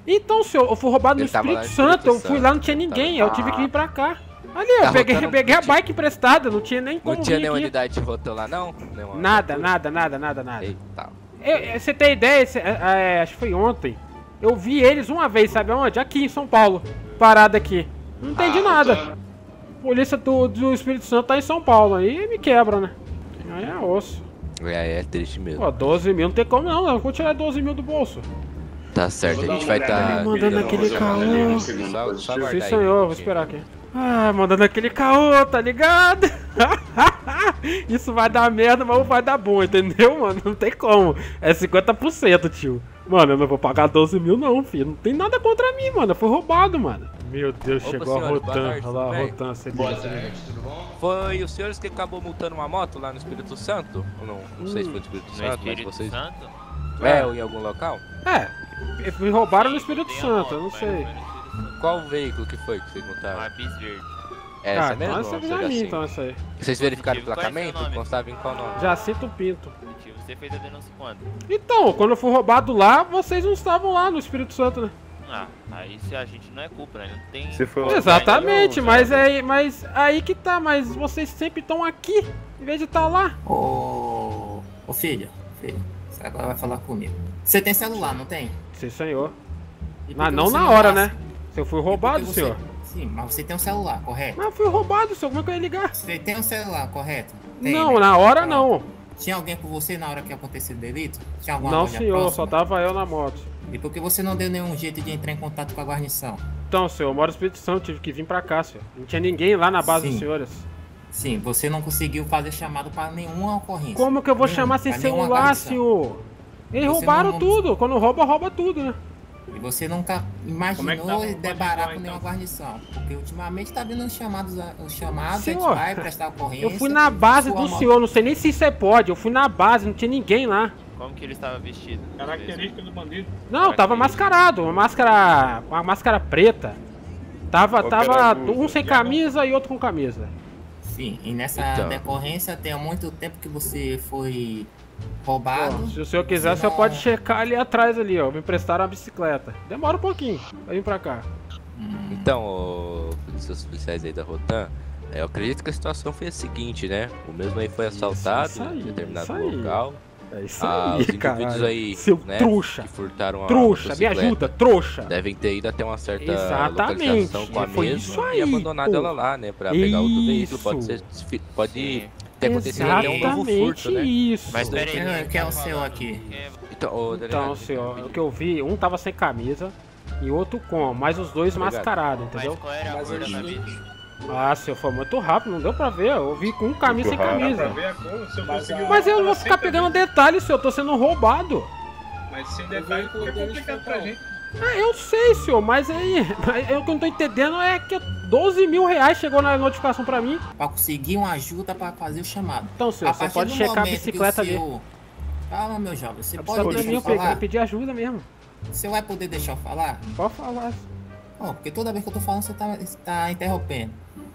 [SPEAKER 2] Então, senhor, eu fui roubado no
[SPEAKER 8] Ele tava lá
[SPEAKER 2] Espírito
[SPEAKER 8] no
[SPEAKER 2] Santo,
[SPEAKER 8] Espírito
[SPEAKER 2] eu fui
[SPEAKER 8] Santo.
[SPEAKER 2] lá, não tinha ninguém, eu
[SPEAKER 8] Tava-
[SPEAKER 2] tive que vir pra cá. Ali, eu
[SPEAKER 8] Tá
[SPEAKER 2] peguei,
[SPEAKER 8] rotando-
[SPEAKER 2] peguei a
[SPEAKER 8] não tinha-
[SPEAKER 2] bike emprestada, não tinha nem como
[SPEAKER 8] Não tinha
[SPEAKER 2] vir
[SPEAKER 8] nenhuma
[SPEAKER 2] aqui.
[SPEAKER 8] unidade de rotor lá, não? Nenhuma
[SPEAKER 2] Nada,
[SPEAKER 8] viatura?
[SPEAKER 2] nada, nada, nada, nada.
[SPEAKER 8] Eita.
[SPEAKER 2] Eu- eu- você tem ideia, esse- é, é, acho que foi ontem, eu vi eles uma vez, sabe aonde? Aqui em São Paulo, parado aqui. Não entendi
[SPEAKER 8] Ah,
[SPEAKER 2] nada. Polícia do, do Espírito Santo tá em São Paulo, aí me quebra, né? Aí é osso.
[SPEAKER 8] É, é triste mesmo.
[SPEAKER 2] Pô, doze mil não tem como não, eu vou tirar doze mil do bolso.
[SPEAKER 8] Tá certo, a gente vai estar...
[SPEAKER 2] Tá mandando aquele caô.
[SPEAKER 8] Só, só aguardar
[SPEAKER 2] Sim,
[SPEAKER 8] aí,
[SPEAKER 2] senhor, vou
[SPEAKER 8] gente.
[SPEAKER 2] esperar aqui. Ah, mandando aquele caô, tá ligado? Isso vai dar merda, mas vai dar bom, entendeu, mano? Não tem como. É cinquenta por cento, tio. Mano, eu não vou pagar doze mil não, filho. Não tem nada contra mim, mano. Eu fui roubado, mano. Meu Deus,
[SPEAKER 8] Opa,
[SPEAKER 2] chegou a
[SPEAKER 8] senhores, boa
[SPEAKER 2] Rotan.
[SPEAKER 8] tarde,
[SPEAKER 2] Olha lá,
[SPEAKER 8] tudo bem?
[SPEAKER 2] Rotan, você liga, você liga.
[SPEAKER 8] Foi os senhores que acabou multando uma moto lá no Espírito Santo? Ou não? Não sei se foi no Espírito
[SPEAKER 6] No
[SPEAKER 8] Santo,
[SPEAKER 6] Espírito
[SPEAKER 8] mas vocês...
[SPEAKER 6] Santo?
[SPEAKER 8] É, ou em algum local?
[SPEAKER 2] É, me roubaram no Espírito
[SPEAKER 6] Tem a
[SPEAKER 2] Santo,
[SPEAKER 6] moto,
[SPEAKER 2] eu não
[SPEAKER 6] mas
[SPEAKER 2] sei.
[SPEAKER 6] foi no Espírito Santo.
[SPEAKER 8] Qual veículo que foi que vocês multaram?
[SPEAKER 6] Uma bis verde.
[SPEAKER 8] É
[SPEAKER 2] Ah,
[SPEAKER 8] essa
[SPEAKER 2] então
[SPEAKER 8] mesmo?
[SPEAKER 2] essa
[SPEAKER 8] ou
[SPEAKER 2] é
[SPEAKER 8] seja
[SPEAKER 2] minha,
[SPEAKER 8] assim?
[SPEAKER 2] então, essa aí.
[SPEAKER 8] Vocês verificaram o
[SPEAKER 6] Positivo, qual é seu
[SPEAKER 8] emplacamento?
[SPEAKER 6] nome?
[SPEAKER 8] Constava em qual nome?
[SPEAKER 2] Jacinto Pinto.
[SPEAKER 6] Tio, você fez a denúncia quando?
[SPEAKER 2] Então, quando eu fui roubado lá, vocês não estavam lá no Espírito Santo, né?
[SPEAKER 6] Ah, aí se a gente não é culpa, né? Não tem...
[SPEAKER 4] Você foi-
[SPEAKER 2] Exatamente,
[SPEAKER 4] Não,
[SPEAKER 2] mas
[SPEAKER 4] cara.
[SPEAKER 2] aí, mas aí que tá, mas vocês sempre estão aqui, em vez de estar lá.
[SPEAKER 9] Ô, ô filho, filho, você agora vai falar comigo. Você tem celular, não tem?
[SPEAKER 2] Sim, senhor.
[SPEAKER 9] E por
[SPEAKER 2] Mas
[SPEAKER 9] que
[SPEAKER 2] não
[SPEAKER 9] você
[SPEAKER 2] na hora,
[SPEAKER 9] passa?
[SPEAKER 2] né? Se eu fui
[SPEAKER 9] E por
[SPEAKER 2] roubado,
[SPEAKER 9] que você-
[SPEAKER 2] senhor.
[SPEAKER 9] Sim, mas você tem um celular, correto?
[SPEAKER 2] Mas eu fui roubado, senhor. Como é que eu ia ligar?
[SPEAKER 9] Você tem um celular, correto? Tem,
[SPEAKER 2] Não,
[SPEAKER 9] né?
[SPEAKER 2] na hora
[SPEAKER 9] Pronto.
[SPEAKER 2] não.
[SPEAKER 9] Tinha alguém com você na hora que aconteceu o delito? Tinha alguma
[SPEAKER 2] Não,
[SPEAKER 9] loja
[SPEAKER 2] senhor.
[SPEAKER 9] próxima?
[SPEAKER 2] Só tava eu na moto.
[SPEAKER 9] E por que você não deu nenhum jeito de entrar em contato com a guarnição?
[SPEAKER 2] Então, senhor, eu moro no Espírito Santo. Tive que vir pra cá, senhor. Não tinha ninguém lá na base
[SPEAKER 9] Sim.
[SPEAKER 2] dos senhores.
[SPEAKER 9] Sim, você não conseguiu fazer chamado para nenhuma ocorrência.
[SPEAKER 2] Como que eu vou
[SPEAKER 9] Nenhum,
[SPEAKER 2] chamar sem
[SPEAKER 9] pra nenhuma
[SPEAKER 2] celular,
[SPEAKER 9] guarnição.
[SPEAKER 2] senhor? Eles
[SPEAKER 9] Você
[SPEAKER 2] roubaram
[SPEAKER 9] não-
[SPEAKER 2] tudo. Quando rouba, rouba tudo, né?
[SPEAKER 9] E você nunca imaginou
[SPEAKER 7] Como é que tá? Pode
[SPEAKER 9] debarar
[SPEAKER 7] falar,
[SPEAKER 9] com
[SPEAKER 7] então.
[SPEAKER 9] nenhuma guarnição. Porque ultimamente tá vindo os chamados, os chamados, a
[SPEAKER 2] Senhor,
[SPEAKER 9] gente vai prestar ocorrência.
[SPEAKER 2] Eu fui na base
[SPEAKER 9] sua
[SPEAKER 2] do
[SPEAKER 9] moto-
[SPEAKER 2] senhor. Não sei nem se isso é pode. Eu fui na base, não tinha ninguém lá.
[SPEAKER 6] Como que ele estava vestido?
[SPEAKER 7] Característica do bandido.
[SPEAKER 2] Não, tava mascarado, uma máscara, uma máscara preta. Tava,
[SPEAKER 4] Qual que
[SPEAKER 2] tava
[SPEAKER 4] era a blusa?
[SPEAKER 2] um sem camisa e outro com camisa.
[SPEAKER 9] Sim, e nessa
[SPEAKER 8] Então.
[SPEAKER 9] decorrência tem há muito tempo que você foi
[SPEAKER 2] Ó,
[SPEAKER 9] roubado.
[SPEAKER 2] se o senhor quiser,
[SPEAKER 9] Você
[SPEAKER 2] o senhor
[SPEAKER 9] não-
[SPEAKER 2] pode checar ali atrás ali, ó. Me emprestaram uma bicicleta. Demora um pouquinho pra vir pra cá.
[SPEAKER 9] Hum,
[SPEAKER 8] Então, ô, seus policiais aí da Rotan, eu acredito que a situação foi a seguinte, né? O mesmo aí foi assaltado
[SPEAKER 2] isso aí,
[SPEAKER 8] em determinado
[SPEAKER 2] isso aí.
[SPEAKER 8] local.
[SPEAKER 2] É isso
[SPEAKER 8] Ah, os
[SPEAKER 2] aí,
[SPEAKER 8] indivíduos
[SPEAKER 2] cara.
[SPEAKER 8] aí,
[SPEAKER 2] Seu
[SPEAKER 8] né,
[SPEAKER 2] trouxa.
[SPEAKER 8] que furtaram a
[SPEAKER 2] Trouxa, me
[SPEAKER 8] motocicleta,
[SPEAKER 2] ajuda, trouxa.
[SPEAKER 8] devem ter ido até uma certa
[SPEAKER 2] Exatamente,
[SPEAKER 8] localização com a
[SPEAKER 2] foi
[SPEAKER 8] mesma
[SPEAKER 2] isso
[SPEAKER 8] e
[SPEAKER 2] aí,
[SPEAKER 8] abandonado
[SPEAKER 2] pô.
[SPEAKER 8] ela lá, né? Pra pegar outro veículo.
[SPEAKER 2] Isso.
[SPEAKER 8] Pode, ser, pode ter acontecido até um novo
[SPEAKER 2] Exatamente
[SPEAKER 8] furto, né?
[SPEAKER 2] isso.
[SPEAKER 6] Mas peraí,
[SPEAKER 9] Quem é-
[SPEAKER 6] ele
[SPEAKER 9] quem é
[SPEAKER 6] tá
[SPEAKER 9] o seu
[SPEAKER 6] falando
[SPEAKER 9] aqui?
[SPEAKER 6] que é-
[SPEAKER 8] Então, ô,
[SPEAKER 2] Então,
[SPEAKER 8] delegado,
[SPEAKER 2] senhor, o que eu vi, um tava sem camisa e outro com, mas os dois
[SPEAKER 8] Obrigado.
[SPEAKER 2] mascarados,
[SPEAKER 6] Mas
[SPEAKER 2] entendeu?
[SPEAKER 6] qual era a
[SPEAKER 7] Mas
[SPEAKER 6] cor da
[SPEAKER 7] eu-
[SPEAKER 6] camisa?
[SPEAKER 2] Ah, senhor, foi muito rápido, não deu pra ver. Eu vi com um camisa sem
[SPEAKER 4] Muito rápido.
[SPEAKER 7] Pra
[SPEAKER 2] camisa.
[SPEAKER 7] ver a cor, se eu
[SPEAKER 9] Mas
[SPEAKER 7] conseguir
[SPEAKER 9] a-
[SPEAKER 2] Mas eu não vou
[SPEAKER 7] Mas
[SPEAKER 2] ficar pegando detalhes, senhor, eu tô sendo roubado.
[SPEAKER 7] Mas sem detalhe
[SPEAKER 9] veículo
[SPEAKER 7] fica
[SPEAKER 9] deles
[SPEAKER 7] complicado
[SPEAKER 9] foi
[SPEAKER 7] pra
[SPEAKER 9] qual?
[SPEAKER 7] gente.
[SPEAKER 2] Ah, eu sei, senhor, mas aí, mas eu, o que eu não tô entendendo é que doze mil reais chegou na notificação pra mim.
[SPEAKER 9] Pra conseguir uma ajuda pra fazer o chamado.
[SPEAKER 2] Então, senhor,
[SPEAKER 9] A
[SPEAKER 2] você
[SPEAKER 9] partir
[SPEAKER 2] pode
[SPEAKER 9] do
[SPEAKER 2] checar a
[SPEAKER 9] momento que
[SPEAKER 2] bicicleta
[SPEAKER 9] o
[SPEAKER 2] ali.
[SPEAKER 9] senhor- Calma, meu jovem, você
[SPEAKER 2] A
[SPEAKER 9] pode
[SPEAKER 2] bicicleta
[SPEAKER 9] deixar
[SPEAKER 2] minha,
[SPEAKER 9] eu
[SPEAKER 2] eu peguei-
[SPEAKER 9] falar?
[SPEAKER 2] eu pedi ajuda mesmo.
[SPEAKER 9] Você vai poder deixar eu falar?
[SPEAKER 2] Pode falar.
[SPEAKER 9] Ó, porque toda vez que eu tô falando, você tá, tá interrompendo.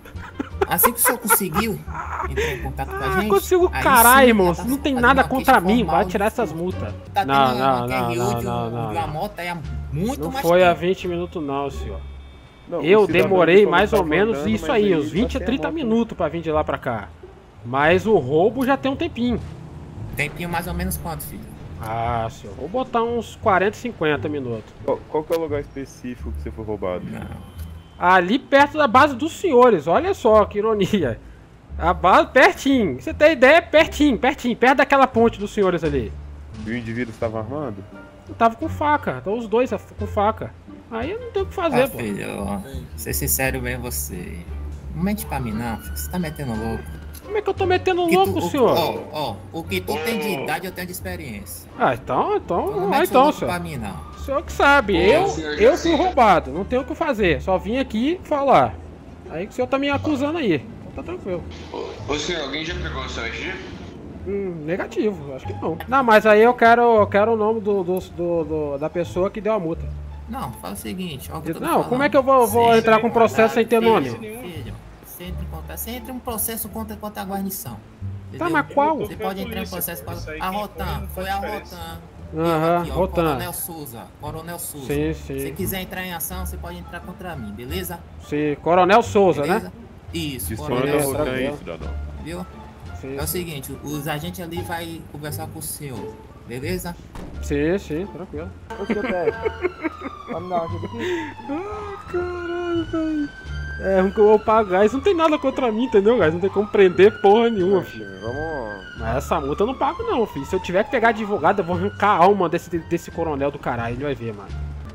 [SPEAKER 9] Assim que o senhor conseguiu entrar em contato com a
[SPEAKER 2] Ah,
[SPEAKER 9] gente...
[SPEAKER 2] consigo
[SPEAKER 9] aí
[SPEAKER 2] caralho,
[SPEAKER 9] sim,
[SPEAKER 2] irmão.
[SPEAKER 9] já tá
[SPEAKER 2] Não tem
[SPEAKER 9] fazendo
[SPEAKER 2] nada
[SPEAKER 9] uma
[SPEAKER 2] contra
[SPEAKER 9] queixa
[SPEAKER 2] mim,
[SPEAKER 9] formal
[SPEAKER 2] vai
[SPEAKER 9] de
[SPEAKER 2] tirar essas
[SPEAKER 9] furto.
[SPEAKER 2] multas.
[SPEAKER 9] Tá tendo
[SPEAKER 2] Não,
[SPEAKER 9] uma
[SPEAKER 2] não,
[SPEAKER 9] Q R U
[SPEAKER 2] não,
[SPEAKER 9] de,
[SPEAKER 2] não,
[SPEAKER 9] um-
[SPEAKER 2] não,
[SPEAKER 9] de uma
[SPEAKER 2] não.
[SPEAKER 9] moto aí há muito
[SPEAKER 2] Não
[SPEAKER 9] mais
[SPEAKER 2] foi há
[SPEAKER 9] tempo.
[SPEAKER 2] vinte minutos não, senhor.
[SPEAKER 4] Não, o
[SPEAKER 2] Eu
[SPEAKER 4] cidadão
[SPEAKER 2] demorei
[SPEAKER 4] falou
[SPEAKER 2] mais
[SPEAKER 4] que
[SPEAKER 2] ou
[SPEAKER 4] tava
[SPEAKER 2] menos
[SPEAKER 4] andando,
[SPEAKER 2] isso
[SPEAKER 4] mas
[SPEAKER 2] aí,
[SPEAKER 4] ele
[SPEAKER 2] uns vinte
[SPEAKER 4] tá
[SPEAKER 2] a
[SPEAKER 4] sem
[SPEAKER 2] trinta
[SPEAKER 4] moto.
[SPEAKER 2] minutos pra vir de lá pra cá. Mas o roubo já tem um tempinho.
[SPEAKER 9] Tempinho mais ou menos quanto, filho?
[SPEAKER 2] Ah, senhor, vou botar uns quarenta, cinquenta minutos.
[SPEAKER 4] Qual, qual que é o lugar específico que você foi roubado?
[SPEAKER 9] Não.
[SPEAKER 2] Ali perto da base dos senhores, olha só que ironia. A base pertinho, você tem ideia? Pertinho, pertinho, perto daquela ponte dos senhores ali.
[SPEAKER 4] E o indivíduo estava armado?
[SPEAKER 2] Eu tava com faca, então os dois com faca. Aí eu não tenho o que fazer,
[SPEAKER 9] Ah,
[SPEAKER 2] pô.
[SPEAKER 9] filho, ó, ser sincero bem você. Não mente pra mim não, filho. Você tá metendo louco.
[SPEAKER 2] Como é que eu tô metendo
[SPEAKER 9] Que
[SPEAKER 2] louco,
[SPEAKER 9] tu- o-
[SPEAKER 2] senhor?
[SPEAKER 9] Ó, ó, o que tu tem de idade eu tenho de experiência.
[SPEAKER 2] Ah, então, então,
[SPEAKER 9] Então não
[SPEAKER 2] ah,
[SPEAKER 9] mete
[SPEAKER 2] então,
[SPEAKER 9] louco
[SPEAKER 2] senhor.
[SPEAKER 9] pra mim não.
[SPEAKER 2] O senhor que sabe, eu, eu fui roubado, não tenho o que fazer, só vim aqui falar. Aí que o senhor tá me acusando aí, então tá tranquilo.
[SPEAKER 10] Ô senhor, alguém já pegou o seu R G?
[SPEAKER 2] Hum, negativo, acho que não. Não, mas aí eu quero, eu quero o nome do, do, do- do- da pessoa que deu a multa.
[SPEAKER 9] Não, fala o seguinte, ó, o que eu tô
[SPEAKER 2] Não,
[SPEAKER 9] falando.
[SPEAKER 2] como é que eu vou, vou
[SPEAKER 9] Você-
[SPEAKER 2] entrar com processo sem ter nome?
[SPEAKER 9] Filho, você entra em contato, você entra em um processo contra, contra a guarnição.
[SPEAKER 2] Tá,
[SPEAKER 9] entendeu?
[SPEAKER 2] mas qual?
[SPEAKER 9] Você pode entrar em processo contra a Rotan, foi a Rotan
[SPEAKER 2] Aham,
[SPEAKER 9] aqui, ó,
[SPEAKER 2] Rotan.
[SPEAKER 9] Coronel Souza. Coronel Souza.
[SPEAKER 2] Sim,
[SPEAKER 9] Se
[SPEAKER 2] sim.
[SPEAKER 9] você quiser entrar em ação, você pode entrar contra mim, beleza?
[SPEAKER 2] Sim, Coronel Souza,
[SPEAKER 9] Beleza?
[SPEAKER 2] né?
[SPEAKER 9] Isso,
[SPEAKER 4] Dispõe
[SPEAKER 9] Coronel
[SPEAKER 4] da
[SPEAKER 9] Souza.
[SPEAKER 4] Rotan aí, cidadão.
[SPEAKER 9] Viu?
[SPEAKER 2] Sim,
[SPEAKER 9] É o seguinte, os agentes ali vai conversar com o senhor, beleza?
[SPEAKER 2] sim, sim, tranquilo.
[SPEAKER 11] Ô, seu Pérez, vai me dar uma ajuda aqui?
[SPEAKER 2] Ah, caralho, velho. É, não que eu vou pagar. Isso não tem nada contra mim, entendeu, guys? Não tem como prender porra nenhuma, filho.
[SPEAKER 4] Vamos.
[SPEAKER 2] Mas essa multa eu não pago, não, filho. Se eu tiver que pegar advogado, eu vou arrancar a alma desse, desse coronel do caralho. Ele vai ver, mano.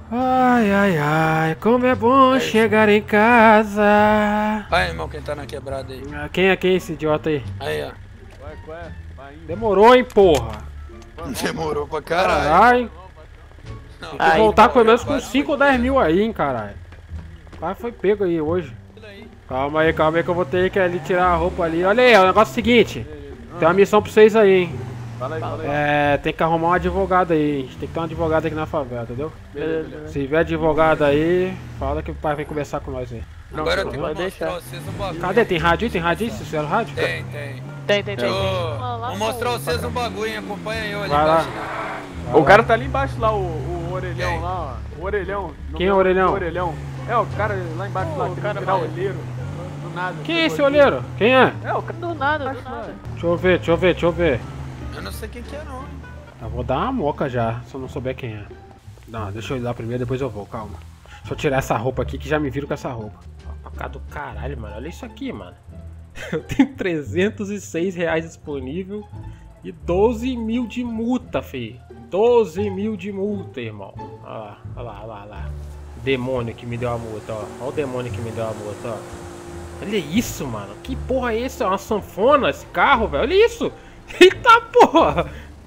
[SPEAKER 2] Ai, ai, ai, como é bom
[SPEAKER 3] É
[SPEAKER 2] chegar em casa.
[SPEAKER 3] Vai, irmão, quem tá na quebrada aí.
[SPEAKER 2] Ah, Quem é quem, esse idiota aí?
[SPEAKER 3] Aí, ó.
[SPEAKER 11] Vai, qual é? Vai indo.
[SPEAKER 2] Demorou, hein, porra.
[SPEAKER 3] Demorou pra caralho.
[SPEAKER 2] Caralho.
[SPEAKER 3] Não,
[SPEAKER 2] Tem que
[SPEAKER 3] aí,
[SPEAKER 2] voltar
[SPEAKER 3] não,
[SPEAKER 2] pelo menos
[SPEAKER 3] eu
[SPEAKER 2] com
[SPEAKER 3] quase
[SPEAKER 2] cinco ou dez mil aí, hein, caralho. O cara foi pego aí hoje. Calma aí, calma aí que eu vou ter que ali tirar a roupa ali. Olha aí, o negócio é o seguinte. Tem uma missão pra vocês aí, hein.
[SPEAKER 11] Fala aí, fala aí.
[SPEAKER 2] É, tem que arrumar um advogado aí. A gente tem que ter um advogado aqui na favela, entendeu?
[SPEAKER 11] Beleza, beleza.
[SPEAKER 2] Se tiver advogado aí, fala que o pai vem conversar com nós aí.
[SPEAKER 3] Agora eu tenho que
[SPEAKER 11] Vai deixar.
[SPEAKER 3] mostrar vocês um bagulho.
[SPEAKER 2] Cadê? Tem rádio aí? Tem rádio aí? Vocês fizeram rádio?
[SPEAKER 3] Tem, tem.
[SPEAKER 6] Tem, tem, tem.
[SPEAKER 3] Eu...
[SPEAKER 6] Lá, lá
[SPEAKER 3] Vou mostrar
[SPEAKER 6] pro-
[SPEAKER 3] vocês um bagulho, hein? Acompanha eu ali
[SPEAKER 2] Vai lá.
[SPEAKER 3] embaixo.
[SPEAKER 11] O cara tá ali embaixo lá, o, o orelhão
[SPEAKER 3] Quem?
[SPEAKER 11] lá, ó. O orelhão. No
[SPEAKER 2] Quem é o
[SPEAKER 11] meu-
[SPEAKER 2] orelhão?
[SPEAKER 11] O orelhão. É, o cara lá embaixo lá,
[SPEAKER 6] Pô,
[SPEAKER 11] que
[SPEAKER 6] cara
[SPEAKER 11] virar
[SPEAKER 6] mais-
[SPEAKER 11] olheiro. Do nada.
[SPEAKER 2] Quem é esse
[SPEAKER 11] chegou aqui.
[SPEAKER 2] olheiro? Quem é?
[SPEAKER 11] É, o cara
[SPEAKER 6] Do nada, do
[SPEAKER 11] embaixo lá.
[SPEAKER 6] nada.
[SPEAKER 2] Deixa eu ver, deixa eu ver, deixa eu ver.
[SPEAKER 3] Eu não sei quem que é, não.
[SPEAKER 2] Eu vou dar uma moca já, se eu não souber quem é. Não, deixa eu ir lá primeiro, depois eu vou, calma. Deixa eu tirar essa roupa aqui que já me viram com essa roupa. Pra cá do caralho, mano. Olha isso aqui, mano. Eu tenho trezentos e seis reais disponível e doze mil de multa, fi. doze mil de multa, irmão. Olha lá, olha lá, olha lá, olha lá. Demônio que me deu a multa, ó. Olha o demônio que me deu a multa, ó. Olha isso, mano. Que porra é isso? É uma sanfona esse carro, velho? Olha isso. Eita porra.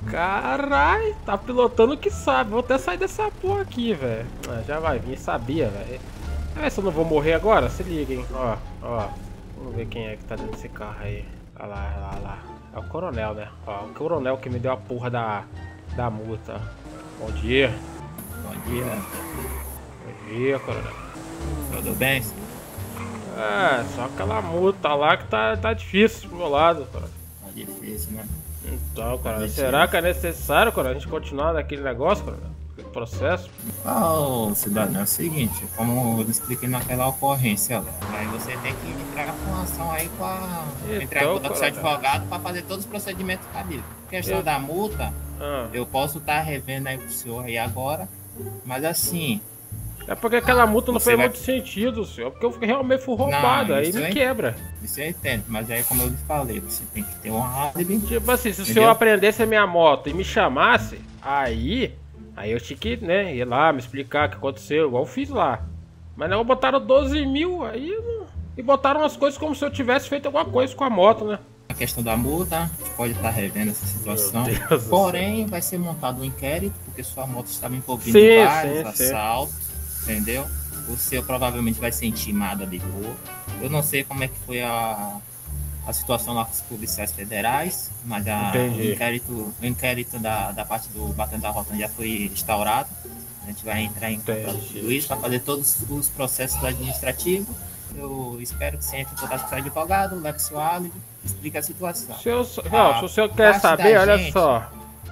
[SPEAKER 2] Caralho, tá pilotando que sabe. Vou até sair dessa porra aqui, velho. Ah, já vai vir, sabia, velho. Vamos ver se eu não vou morrer agora. Se liga, hein. Ó, ó. Vamos ver quem é que tá dentro desse carro aí. Olha lá, olha lá, olha lá. É o coronel, né? Ó, o coronel que me deu a porra da, da multa. Bom dia.
[SPEAKER 9] Bom dia,
[SPEAKER 2] Bom dia, coronel.
[SPEAKER 9] tudo bem?
[SPEAKER 2] É, só aquela multa lá que tá, tá difícil pro meu lado, cara.
[SPEAKER 9] Tá difícil, né?
[SPEAKER 2] Então, cara, será que é necessário, cara, a gente continuar naquele negócio, cara? Aquele processo?
[SPEAKER 9] Ô, cidadão, é o seguinte, como eu expliquei naquela ocorrência lá, aí você tem que entrar com ação aí com a...
[SPEAKER 2] Então,
[SPEAKER 9] entrar em contato com o seu
[SPEAKER 2] coronel.
[SPEAKER 9] advogado para fazer todos os procedimentos cabíveis. Questão
[SPEAKER 2] Eu-
[SPEAKER 9] da multa,
[SPEAKER 2] Ah.
[SPEAKER 9] eu posso estar revendo aí pro senhor aí agora, mas assim,
[SPEAKER 2] É porque aquela multa não
[SPEAKER 9] Você
[SPEAKER 2] fez
[SPEAKER 9] vai-
[SPEAKER 2] muito sentido, senhor. Porque eu realmente fui roubado,
[SPEAKER 9] Não,
[SPEAKER 2] aí
[SPEAKER 9] isso
[SPEAKER 2] me
[SPEAKER 9] aí-
[SPEAKER 2] quebra.
[SPEAKER 9] isso eu entendo, mas aí como eu lhe falei, você tem que ter um álibi.
[SPEAKER 2] Tipo assim, se o
[SPEAKER 9] Entendeu?
[SPEAKER 2] senhor aprendesse a minha moto e me chamasse, aí. Aí eu tinha que, né, ir lá, me explicar o que aconteceu, igual eu fiz lá. Mas não, botaram doze mil, aí. não- E botaram as coisas como se eu tivesse feito alguma coisa com a moto, né?
[SPEAKER 9] A questão da multa, a gente pode estar revendo essa situação.
[SPEAKER 2] Meu Deus do
[SPEAKER 9] Porém, vai ser montado um inquérito, porque sua moto estava envolvida
[SPEAKER 2] Sim,
[SPEAKER 9] em vários
[SPEAKER 2] sim, sim.
[SPEAKER 9] assaltos, entendeu? O seu provavelmente vai ser intimado de boa. Eu não sei como é que foi a, a situação lá com os policiais federais, mas a, o
[SPEAKER 2] Entendi.
[SPEAKER 9] inquérito, o inquérito da, da parte do Batendo da Rota já foi instaurado. A gente vai entrar em contato com
[SPEAKER 2] Entendi.
[SPEAKER 9] o juiz para fazer todos os processos administrativos. Eu espero que você entre em contato com o seu advogado, leve seu álibi, explique a situação.
[SPEAKER 2] Se eu, não,
[SPEAKER 9] A
[SPEAKER 2] se o senhor quer
[SPEAKER 9] parte
[SPEAKER 2] saber,
[SPEAKER 9] da
[SPEAKER 2] olha
[SPEAKER 9] gente-
[SPEAKER 2] só.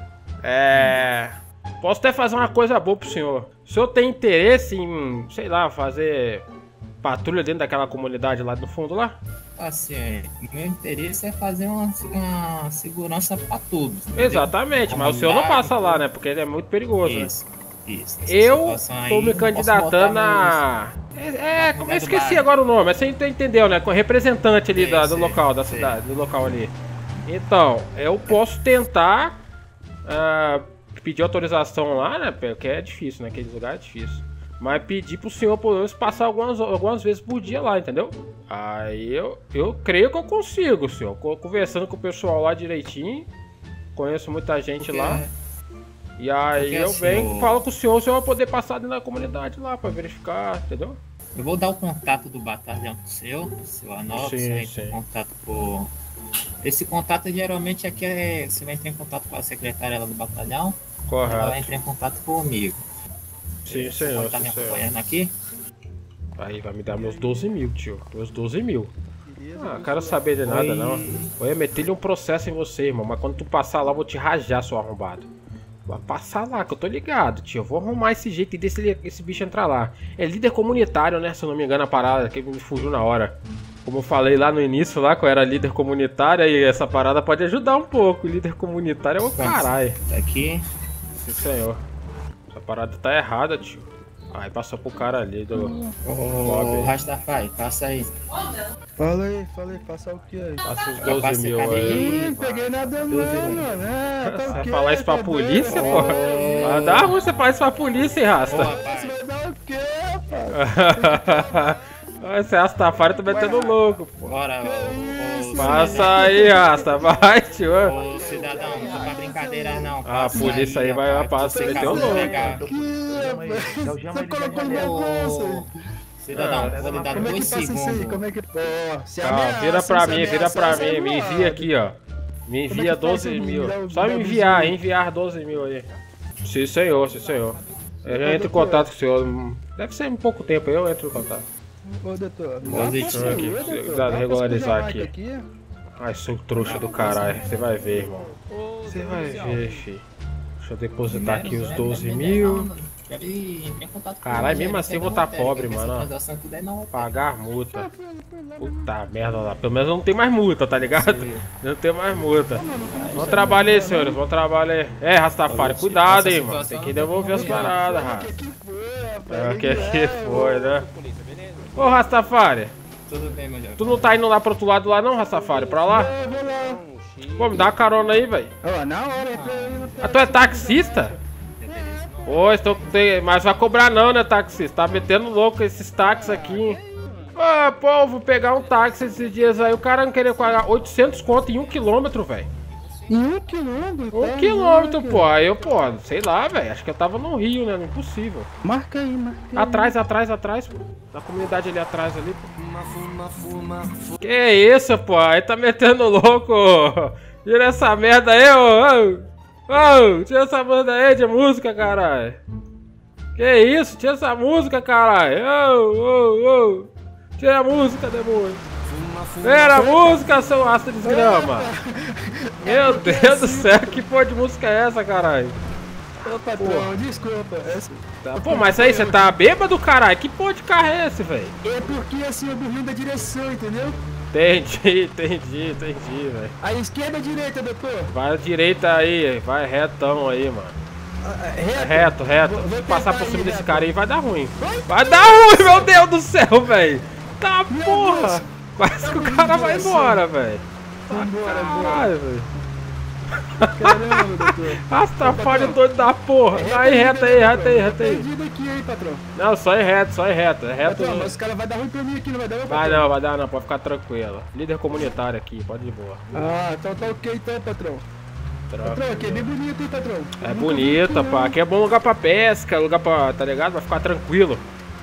[SPEAKER 2] É. Posso até fazer uma coisa boa pro senhor. Se o senhor tem interesse em, sei lá, fazer patrulha dentro daquela comunidade lá no fundo lá?
[SPEAKER 9] Assim, é, meu interesse é fazer uma, uma segurança para todos. entendeu?
[SPEAKER 2] Exatamente, mas o senhor não
[SPEAKER 9] Comunidade,
[SPEAKER 2] passa lá, né? Porque ele é muito perigoso, né?
[SPEAKER 9] Isso, isso. Essa
[SPEAKER 2] Eu
[SPEAKER 9] situação aí,
[SPEAKER 2] tô me
[SPEAKER 9] não posso
[SPEAKER 2] candidatando
[SPEAKER 9] botar
[SPEAKER 2] a. É, é,
[SPEAKER 9] na
[SPEAKER 2] como eu
[SPEAKER 9] mulher do
[SPEAKER 2] esqueci
[SPEAKER 9] bairro.
[SPEAKER 2] agora o nome, mas você entendeu, né? Com o representante ali
[SPEAKER 9] Sei,
[SPEAKER 2] da- do
[SPEAKER 9] sei,
[SPEAKER 2] local, da
[SPEAKER 9] sei.
[SPEAKER 2] cidade, do local ali. Então, eu posso tentar ah, pedir autorização lá, né? Porque é difícil, né? Aquele lugar é difícil. Mas pedir pro senhor, pelo menos, passar algumas, algumas vezes por dia lá, entendeu? Aí eu, eu creio que eu consigo, senhor. Co- Conversando com o pessoal lá direitinho. Conheço muita gente
[SPEAKER 9] Porque-
[SPEAKER 2] lá. E aí
[SPEAKER 9] porque
[SPEAKER 2] eu
[SPEAKER 9] assim,
[SPEAKER 2] venho
[SPEAKER 9] o-
[SPEAKER 2] e falo com o senhor, o senhor vai poder passar dentro da comunidade lá pra verificar, entendeu?
[SPEAKER 9] Eu vou dar o contato do batalhão pro seu, o seu anota,
[SPEAKER 2] Sim,
[SPEAKER 9] você vai entrar
[SPEAKER 2] sim.
[SPEAKER 9] em contato por... Esse contato geralmente aqui é... Você vai entrar em contato com a secretária lá do batalhão, ela vai
[SPEAKER 2] Correto.
[SPEAKER 9] entrar em contato comigo.
[SPEAKER 2] Sim,
[SPEAKER 9] Você
[SPEAKER 2] senhor,
[SPEAKER 9] pode estar
[SPEAKER 2] sim,
[SPEAKER 9] me
[SPEAKER 2] senhor.
[SPEAKER 9] acompanhando aqui?
[SPEAKER 2] Aí vai me dar meus doze mil, tio. Meus doze mil. Ah, não quero saber de nada,
[SPEAKER 9] Oi.
[SPEAKER 2] não. Eu ia meter-lhe um processo em você, irmão. Mas quando tu passar lá, eu vou te rajar, seu arrombado. Vai passar lá, que eu tô ligado, tio. Eu vou arrumar esse jeito e desse esse bicho entrar lá. É líder comunitário, né? Se eu não me engano, a parada que me fugiu na hora. Como eu falei lá no início, lá que eu era líder comunitário, e essa parada pode ajudar um pouco. Líder comunitário é o caralho.
[SPEAKER 9] Tá aqui.
[SPEAKER 2] Sim, senhor. Essa parada tá errada, tio. Aí passou pro cara ali do...
[SPEAKER 9] Ô, Rastafari, passa aí.
[SPEAKER 12] Fala aí, fala aí, passa o que aí?
[SPEAKER 2] Passa os doze mil aí.
[SPEAKER 12] Não peguei nada não, mano. É, tá
[SPEAKER 2] Você
[SPEAKER 12] o quê?
[SPEAKER 2] vai falar isso pra
[SPEAKER 12] Tá
[SPEAKER 2] polícia,
[SPEAKER 12] doido?
[SPEAKER 2] pô? Vai dar ruim você falar isso pra polícia, hein, Rasta?
[SPEAKER 12] Você vai dar o quê, rapaz?
[SPEAKER 2] Esse Rastafari tá metendo louco, pô.
[SPEAKER 9] Bora, ô, ô,
[SPEAKER 2] Passa aí, Rasta, vai, tio.
[SPEAKER 9] ô, cidadão, não tô pra brincadeira não.
[SPEAKER 2] A
[SPEAKER 9] Passa
[SPEAKER 2] polícia aí vai
[SPEAKER 9] rapaz,
[SPEAKER 2] passar,
[SPEAKER 9] você
[SPEAKER 2] meteu
[SPEAKER 9] acabou de
[SPEAKER 2] louco.
[SPEAKER 9] pegar.
[SPEAKER 12] Você colocou no meu bolso aí.
[SPEAKER 9] Cidadão, vou lhe dar
[SPEAKER 12] Como é que
[SPEAKER 9] dois
[SPEAKER 12] passa isso aí?
[SPEAKER 9] segundos.
[SPEAKER 12] Como é que... Pô, se
[SPEAKER 2] Calma,
[SPEAKER 12] ameaça,
[SPEAKER 2] vira pra
[SPEAKER 12] se
[SPEAKER 2] mim, vira
[SPEAKER 12] ameaça,
[SPEAKER 2] pra
[SPEAKER 12] sai
[SPEAKER 2] mim,
[SPEAKER 12] do
[SPEAKER 2] me
[SPEAKER 12] lado.
[SPEAKER 2] envia aqui, ó. Me envia doze mil. Só me enviar, enviar doze mil aí. Sim, senhor, sim, senhor. Eu já entro em contato com o senhor. Deve ser um pouco tempo aí, eu entro em contato.
[SPEAKER 12] Ô, doutor,
[SPEAKER 2] Deixa eu aqui, precisa regularizar aqui. Ai, sou trouxa do caralho. Você vai ver, irmão. Você vai ver, fi. Deixa eu depositar aqui os doze mil. Caralho, mesmo assim eu vou estar pobre, mano. Ó. Pagar multa. Puta merda lá. Pelo menos eu não tenho mais multa, tá ligado? Não tenho mais multa. Vamos trabalhar aí, senhores. Vamos trabalhar aí. É, Rastafari, cuidado, hein, mano. Tem que devolver as paradas, Rasta. O que que foi, né? Ô, Rastafari.
[SPEAKER 9] Tudo bem, meu jovem.
[SPEAKER 2] Tu não tá indo lá pro outro lado lá não, Rastafari? Pra lá? Pô, me dá uma carona aí, velho.
[SPEAKER 12] Ó, na hora.
[SPEAKER 2] Ah, tu é taxista? Pô, estou... mas vai cobrar não, né, taxista? Tá metendo louco esses táxis aqui. Ah, pô, vou pegar um táxi esses dias aí. O cara não queria pagar oitocentos conto em um quilômetro, velho.
[SPEAKER 12] Em um quilômetro?
[SPEAKER 2] Um quilômetro, pô. Aí eu, pô, sei lá, velho. Acho que eu tava no Rio, né? Impossível.
[SPEAKER 12] Marca aí, marca aí.
[SPEAKER 2] Atrás, atrás, atrás, pô. Na comunidade ali atrás, ali, pô. Que isso, pô? Aí tá metendo louco. Tira essa merda aí, ô. Ô, ô, tira essa merda aí de música, caralho. Que isso? Tira essa música, caralho. Ô, ô, ô. Tira a música, demônio. Tira a música, seu rasta de desgrama. Meu Deus do céu, que porra de música é essa, caralho?
[SPEAKER 12] Ô, patrão, desculpa. Essa...
[SPEAKER 2] Tá, pô, mas aí você tá bêbado, caralho? Que porra de carro é esse, velho?
[SPEAKER 12] É porque assim eu dormi da direção, entendeu?
[SPEAKER 2] Entendi, entendi, entendi, velho.
[SPEAKER 12] A esquerda ou direita, doutor?
[SPEAKER 2] Vai à direita aí, vai retão aí, mano.
[SPEAKER 12] Ah, reto?
[SPEAKER 2] Reto, reto.
[SPEAKER 12] Vou, vou
[SPEAKER 2] Se passar por
[SPEAKER 12] aí,
[SPEAKER 2] cima desse
[SPEAKER 12] reto.
[SPEAKER 2] cara aí, vai dar ruim. Vai dar ruim, meu Deus do céu, velho. Tá,
[SPEAKER 12] Meu
[SPEAKER 2] porra.
[SPEAKER 12] Deus.
[SPEAKER 2] Quase
[SPEAKER 12] Tá
[SPEAKER 2] que o
[SPEAKER 12] ruim
[SPEAKER 2] cara
[SPEAKER 12] de
[SPEAKER 2] vai
[SPEAKER 12] direção.
[SPEAKER 2] embora, velho.
[SPEAKER 12] Vambora,
[SPEAKER 2] Caralho, velho.
[SPEAKER 12] Caramba, doutor.
[SPEAKER 2] Rastafari doido da porra. Aí, reta aí, reta aí, reta aí.
[SPEAKER 12] Perdido aqui, hein, patrão.
[SPEAKER 2] Não, só ir reto, só ir reto. É reto.
[SPEAKER 12] Patrão, mas os caras vão dar ruim pra mim aqui, não vai dar, meu
[SPEAKER 2] Vai
[SPEAKER 12] patrão?
[SPEAKER 2] não, vai dar não, pode ficar tranquilo. Líder comunitário aqui, pode ir de boa.
[SPEAKER 12] Ah, então tá ok então, patrão. Patrão, aqui é bem bonito, hein, patrão?
[SPEAKER 2] É
[SPEAKER 12] Nunca
[SPEAKER 2] bonita,
[SPEAKER 12] vi,
[SPEAKER 2] pá.
[SPEAKER 12] não.
[SPEAKER 2] Aqui é bom lugar pra pesca, lugar pra, tá ligado? Vai ficar tranquilo.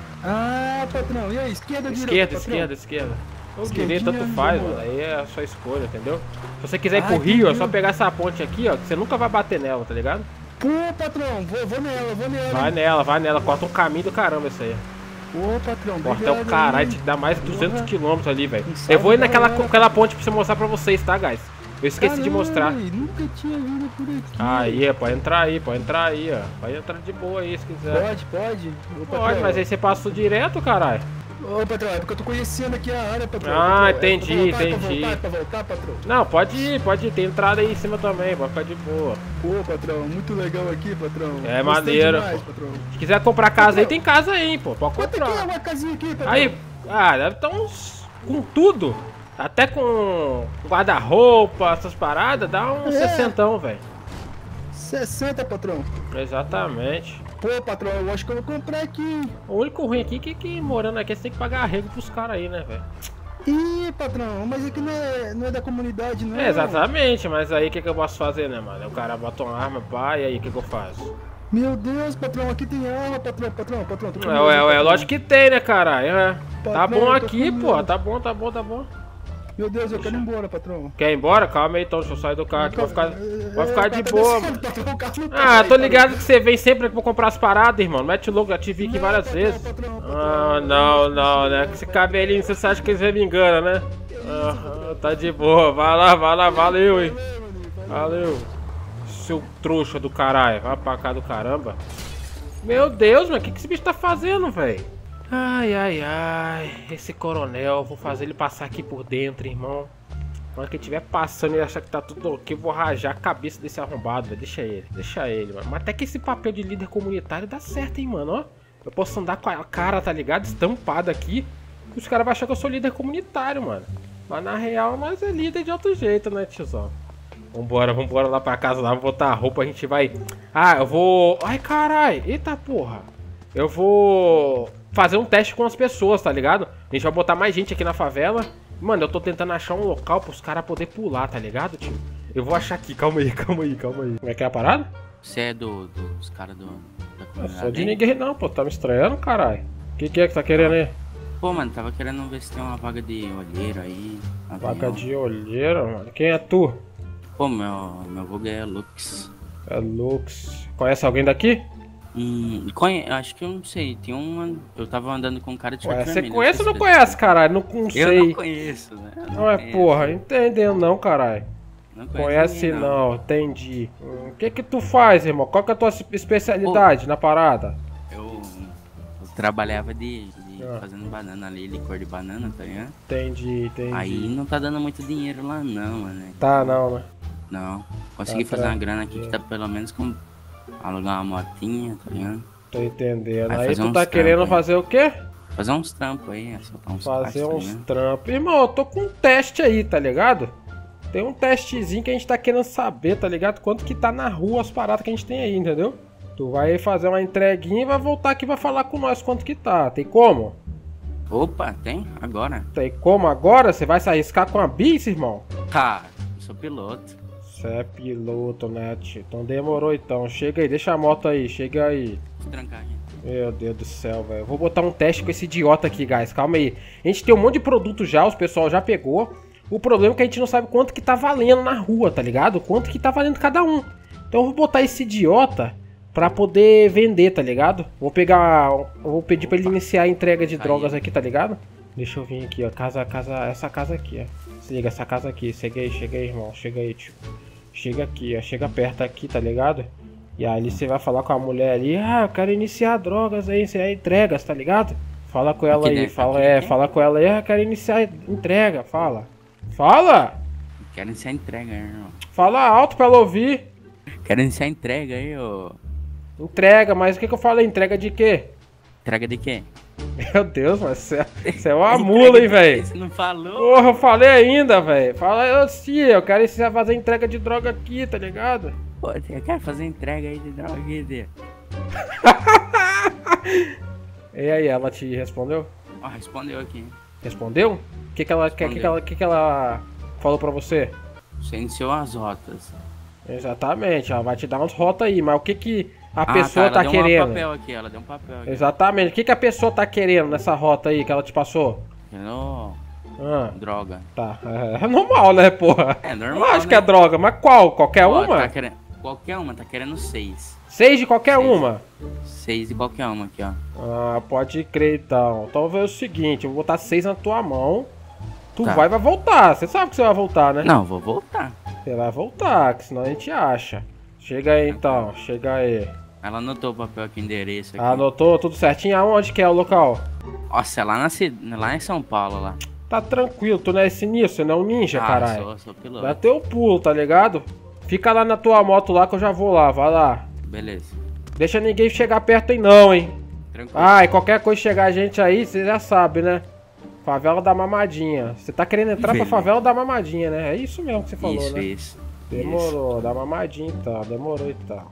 [SPEAKER 12] Ah, patrão, e aí, esquerda ou direita,
[SPEAKER 2] Esquerda,
[SPEAKER 12] patrão?
[SPEAKER 2] esquerda, esquerda. Ou
[SPEAKER 12] Esquerdinha,
[SPEAKER 2] direita, tanto faz,
[SPEAKER 12] vamos
[SPEAKER 2] mano.
[SPEAKER 12] lá.
[SPEAKER 2] Aí é a sua escolha, entendeu? Se você quiser ir
[SPEAKER 12] Ah,
[SPEAKER 2] pro Rio, é só
[SPEAKER 12] entendeu.
[SPEAKER 2] pegar essa ponte aqui, ó, que você nunca vai bater nela, tá ligado?
[SPEAKER 12] Pô, patrão, vou, vou nela, vou nela.
[SPEAKER 2] Vai
[SPEAKER 12] hein?
[SPEAKER 2] nela, vai nela. Corta um caminho do caramba isso aí.
[SPEAKER 12] Pô, patrão,
[SPEAKER 2] Corta até
[SPEAKER 12] obrigado,
[SPEAKER 2] o caralho,
[SPEAKER 12] hein?
[SPEAKER 2] te dá mais de duzentos
[SPEAKER 12] Porra.
[SPEAKER 2] quilômetros ali, velho.
[SPEAKER 12] Um salve
[SPEAKER 2] Eu vou ir
[SPEAKER 12] pra
[SPEAKER 2] naquela
[SPEAKER 12] galera.
[SPEAKER 2] aquela ponte pra você mostrar pra vocês, tá, guys? Eu esqueci de
[SPEAKER 12] Caramba,
[SPEAKER 2] mostrar.
[SPEAKER 12] véi, nunca tinha vindo por aqui.
[SPEAKER 2] Aí, pode entrar aí, pode entrar aí, ó. Pode entrar de boa aí, se quiser.
[SPEAKER 12] Pode, pode. Ô,
[SPEAKER 2] Pode,
[SPEAKER 12] patrão.
[SPEAKER 2] mas aí você passou direto, caralho.
[SPEAKER 12] Ô, patrão, é porque eu tô conhecendo aqui a área, patrão.
[SPEAKER 2] Ah,
[SPEAKER 12] patrão. É
[SPEAKER 2] entendi,
[SPEAKER 12] pra voltar,
[SPEAKER 2] entendi.
[SPEAKER 12] Pra voltar, pra voltar, patrão.
[SPEAKER 2] Não, pode ir, pode ir. Tem entrada aí em cima também, pode ficar de boa.
[SPEAKER 12] Pô, patrão, muito legal aqui, patrão.
[SPEAKER 2] É
[SPEAKER 12] Gostei
[SPEAKER 2] maneiro,
[SPEAKER 12] demais,
[SPEAKER 2] pô.
[SPEAKER 12] patrão.
[SPEAKER 2] Se quiser comprar casa aí, tem casa aí, pô. Pode
[SPEAKER 12] Quanto que é
[SPEAKER 2] comprar.
[SPEAKER 12] uma casinha aqui, patrão?
[SPEAKER 2] Aí, ah, deve estar uns. Com tudo. Até com guarda-roupa, essas paradas, dá uns
[SPEAKER 12] É.
[SPEAKER 2] sessentão, velho.
[SPEAKER 12] sessenta, patrão.
[SPEAKER 2] Exatamente.
[SPEAKER 12] Pô, patrão, eu acho que eu vou comprar aqui, hein?
[SPEAKER 2] O único ruim aqui é que, que morando aqui você tem que pagar arrego pros caras aí, né, velho?
[SPEAKER 12] Ih, patrão, mas aqui não é, não é da comunidade, não.
[SPEAKER 2] É, exatamente, mas aí o que, que eu posso fazer, né, mano? O cara bota uma arma, pá, e aí o que, que eu faço?
[SPEAKER 12] Meu Deus, patrão, aqui tem arma, patrão, patrão, patrão. tô com
[SPEAKER 2] É,
[SPEAKER 12] medo,
[SPEAKER 2] é, é,
[SPEAKER 12] patrão.
[SPEAKER 2] lógico que tem, né, caralho? É. Tá
[SPEAKER 12] Patrão,
[SPEAKER 2] bom
[SPEAKER 12] eu tô
[SPEAKER 2] aqui,
[SPEAKER 12] com
[SPEAKER 2] pô.
[SPEAKER 12] medo.
[SPEAKER 2] Tá bom, tá bom, tá bom.
[SPEAKER 12] Meu Deus, eu quero ir embora, patrão.
[SPEAKER 2] Quer ir embora? Calma aí, então. Deixa eu sair do carro aqui. Vai ficar, vai ficar de
[SPEAKER 12] Tá
[SPEAKER 2] boa,
[SPEAKER 12] descendo,
[SPEAKER 2] mano.
[SPEAKER 12] patrão, o carro não tá
[SPEAKER 2] Ah,
[SPEAKER 12] aí,
[SPEAKER 2] tô
[SPEAKER 12] patrão.
[SPEAKER 2] ligado que você vem sempre aqui pra comprar as paradas, irmão. Mete louco, já te vi aqui
[SPEAKER 12] Não,
[SPEAKER 2] várias
[SPEAKER 12] patrão,
[SPEAKER 2] vezes.
[SPEAKER 12] patrão, patrão.
[SPEAKER 2] Ah, não, não, né? Com esse cabelinho, você acha que você me engana, né? Ah, tá de boa. Vai lá, vai lá, valeu, hein? Valeu. seu trouxa do caralho. Vai pra cá do caramba. Meu Deus, mano, o que, que esse bicho tá fazendo, velho? Ai, ai, ai. Esse coronel, vou fazer ele passar aqui por dentro, irmão. Na hora que ele estiver passando e achar que tá tudo ok, eu vou rajar a cabeça desse arrombado, velho. Deixa ele, deixa ele, mano. Mas até que esse papel de líder comunitário dá certo, hein, mano, ó. Eu posso andar com a cara, tá ligado? Estampada aqui. Os caras vão achar que eu sou líder comunitário, mano. Mas na real, nós é líder de outro jeito, né, tiozão? Vambora, vambora lá pra casa lá, vou botar a roupa, a gente vai... Ah, eu vou... Ai, carai, eita porra. Eu vou fazer um teste com as pessoas, tá ligado? A gente vai botar mais gente aqui na favela. Mano, eu tô tentando achar um local pros caras poderem pular, tá ligado, tio? Eu vou achar aqui, calma aí, calma aí, calma aí. Como é que é a parada?
[SPEAKER 13] Você é do, dos caras do... da
[SPEAKER 2] Eu
[SPEAKER 13] comunidade
[SPEAKER 2] sou de
[SPEAKER 13] aí?
[SPEAKER 2] ninguém não, pô, tá me estranhando, caralho. O que, que é que tá querendo aí?
[SPEAKER 13] Pô, mano, tava querendo ver se tem uma vaga de olheiro aí.
[SPEAKER 2] Vaga
[SPEAKER 13] avião.
[SPEAKER 2] de olheiro, mano. Quem é tu?
[SPEAKER 13] Pô, meu, meu vulgo é Lux.
[SPEAKER 2] É Lux. Conhece alguém daqui?
[SPEAKER 13] Hum, conhe... acho que eu não sei, tem uma... Eu tava andando com um cara de
[SPEAKER 2] Ué,
[SPEAKER 13] short
[SPEAKER 2] você
[SPEAKER 13] vermelho,
[SPEAKER 2] conhece ou
[SPEAKER 13] sei
[SPEAKER 2] não
[SPEAKER 13] se
[SPEAKER 2] conhece, caralho? Não, não
[SPEAKER 13] Eu
[SPEAKER 2] sei.
[SPEAKER 13] não conheço, né? Eu
[SPEAKER 2] Não é,
[SPEAKER 13] conheço.
[SPEAKER 2] porra, entendendo não, caralho.
[SPEAKER 13] Não conheço
[SPEAKER 2] Conhece
[SPEAKER 13] ninguém,
[SPEAKER 2] não, entendi. Hum, O que que tu faz, irmão? Qual que é a tua especialidade na parada?
[SPEAKER 13] Eu, eu trabalhava de, de
[SPEAKER 2] Ah.
[SPEAKER 13] fazendo banana ali, licor de banana, tá ligado?
[SPEAKER 2] Entendi, entendi.
[SPEAKER 13] Aí não tá dando muito dinheiro lá não, mano.
[SPEAKER 2] Tá, não, né?
[SPEAKER 13] Não. Consegui
[SPEAKER 2] Tá
[SPEAKER 13] fazer uma
[SPEAKER 2] tranquilo.
[SPEAKER 13] grana aqui que tá pelo menos com alugar uma motinha, tá ligado?
[SPEAKER 2] Tô entendendo.
[SPEAKER 13] Vai
[SPEAKER 2] Aí
[SPEAKER 13] fazer
[SPEAKER 2] tu
[SPEAKER 13] uns
[SPEAKER 2] tá
[SPEAKER 13] trampos
[SPEAKER 2] querendo
[SPEAKER 13] aí.
[SPEAKER 2] fazer o quê?
[SPEAKER 13] Fazer uns trampos aí, assaltar uns
[SPEAKER 2] Fazer
[SPEAKER 13] caixas, tá
[SPEAKER 2] uns
[SPEAKER 13] ligado?
[SPEAKER 2] trampos. Irmão, eu tô com um teste aí, tá ligado? Tem um testezinho que a gente tá querendo saber, tá ligado? Quanto que tá na rua as paradas que a gente tem aí, entendeu? Tu vai fazer uma entreguinha e vai voltar aqui e vai falar com nós quanto que tá. Tem como?
[SPEAKER 13] Opa, tem? Agora?
[SPEAKER 2] Tem como agora? Você vai se arriscar com a bis, irmão?
[SPEAKER 13] Tá, eu sou piloto.
[SPEAKER 2] Você é piloto, né, tio? Então demorou então. Chega aí, deixa a moto aí, chega aí.
[SPEAKER 13] Vou trancar aqui.
[SPEAKER 2] Meu Deus do céu, velho. Vou botar um teste com esse idiota aqui, guys. Calma aí. A gente tem um monte de produto já, os pessoal já pegou. O problema é que a gente não sabe quanto que tá valendo na rua, tá ligado? Quanto que tá valendo cada um. Então eu vou botar esse idiota pra poder vender, tá ligado? Vou pegar... Eu vou pedir pra ele iniciar a entrega de drogas aqui, tá ligado? Deixa eu vir aqui, ó. Casa, casa... Essa casa aqui, ó. Se liga, essa casa aqui. Chega aí, chega aí, irmão. Chega aí, tio. Chega aqui, ó. Chega perto aqui, tá ligado? E aí você vai falar com a mulher ali. Ah, eu quero iniciar drogas aí. Você é entregas, tá ligado? Fala com ela
[SPEAKER 13] Aqui
[SPEAKER 2] aí.
[SPEAKER 13] dentro,
[SPEAKER 2] Fala,
[SPEAKER 13] aqui
[SPEAKER 2] é,
[SPEAKER 13] dentro?
[SPEAKER 2] fala com ela aí. Ah, eu quero iniciar entrega. Fala. Fala!
[SPEAKER 13] Quero iniciar a entrega aí, irmão.
[SPEAKER 2] Fala alto pra ela ouvir.
[SPEAKER 13] Quero iniciar a entrega aí, ô.
[SPEAKER 2] Entrega, mas o que que eu falei? Entrega de quê?
[SPEAKER 13] Entrega de quê?
[SPEAKER 2] Meu Deus, mas você é, você é uma mula, hein, velho?
[SPEAKER 13] Você não falou?
[SPEAKER 2] Porra, eu falei ainda, velho. Fala, eu sim, eu quero iniciar a fazer entrega de droga aqui, tá ligado?
[SPEAKER 13] Pô, eu quero fazer entrega aí de droga aqui, Zé.
[SPEAKER 2] E aí, ela te respondeu?
[SPEAKER 13] Ó, respondeu aqui.
[SPEAKER 2] Respondeu? O que que ela, que, que, que ela, que que ela falou pra você?
[SPEAKER 13] Você iniciou as rotas.
[SPEAKER 2] Exatamente, ela vai te dar umas rotas aí, mas o que que a
[SPEAKER 13] Ah,
[SPEAKER 2] pessoa
[SPEAKER 13] tá,
[SPEAKER 2] tá,
[SPEAKER 13] ela deu
[SPEAKER 2] querendo?
[SPEAKER 13] um papel aqui, ela deu um papel aqui.
[SPEAKER 2] Exatamente, o que que a pessoa tá querendo nessa rota aí que ela te passou?
[SPEAKER 13] Querendo
[SPEAKER 2] Ah,
[SPEAKER 13] droga.
[SPEAKER 2] tá, é, é normal, né, porra?
[SPEAKER 13] É normal,
[SPEAKER 2] Eu acho
[SPEAKER 13] né?
[SPEAKER 2] que é droga, mas qual? Qualquer
[SPEAKER 13] Ó,
[SPEAKER 2] uma?
[SPEAKER 13] Tá querendo... Qualquer uma, tá querendo seis.
[SPEAKER 2] Seis de qualquer
[SPEAKER 13] Seis.
[SPEAKER 2] uma?
[SPEAKER 13] Seis de qualquer uma aqui, ó.
[SPEAKER 2] Ah, pode crer então. Então vou ver o seguinte, eu vou botar seis na tua mão. Tu
[SPEAKER 13] Tá.
[SPEAKER 2] vai vai voltar. Você sabe que você vai voltar, né?
[SPEAKER 13] Não, vou voltar.
[SPEAKER 2] Você vai voltar, que senão a gente acha. Chega aí então, chega aí.
[SPEAKER 13] Ela anotou o papel aqui, endereço aqui.
[SPEAKER 2] Anotou tudo certinho? Aonde que é o local?
[SPEAKER 13] Nossa, é lá, na, ci- lá em São Paulo, lá.
[SPEAKER 2] Tá tranquilo, tu não é sinistro, você não é um ninja,
[SPEAKER 13] Ah,
[SPEAKER 2] caralho.
[SPEAKER 13] sou, sou piloto.
[SPEAKER 2] Dá teu pulo, tá ligado? Fica lá na tua moto lá que eu já vou lá, vai lá.
[SPEAKER 13] Beleza.
[SPEAKER 2] Deixa ninguém chegar perto aí não, hein.
[SPEAKER 13] Tranquilo.
[SPEAKER 2] Ah, e qualquer coisa chegar a gente aí, você já sabe, né? Favela da Mamadinha. Você tá querendo entrar pra
[SPEAKER 13] Beleza.
[SPEAKER 2] favela da Mamadinha, né? É isso mesmo que você falou,
[SPEAKER 13] isso,
[SPEAKER 2] né?
[SPEAKER 13] isso.
[SPEAKER 2] Demorou, dá mamadinha então, demorou então.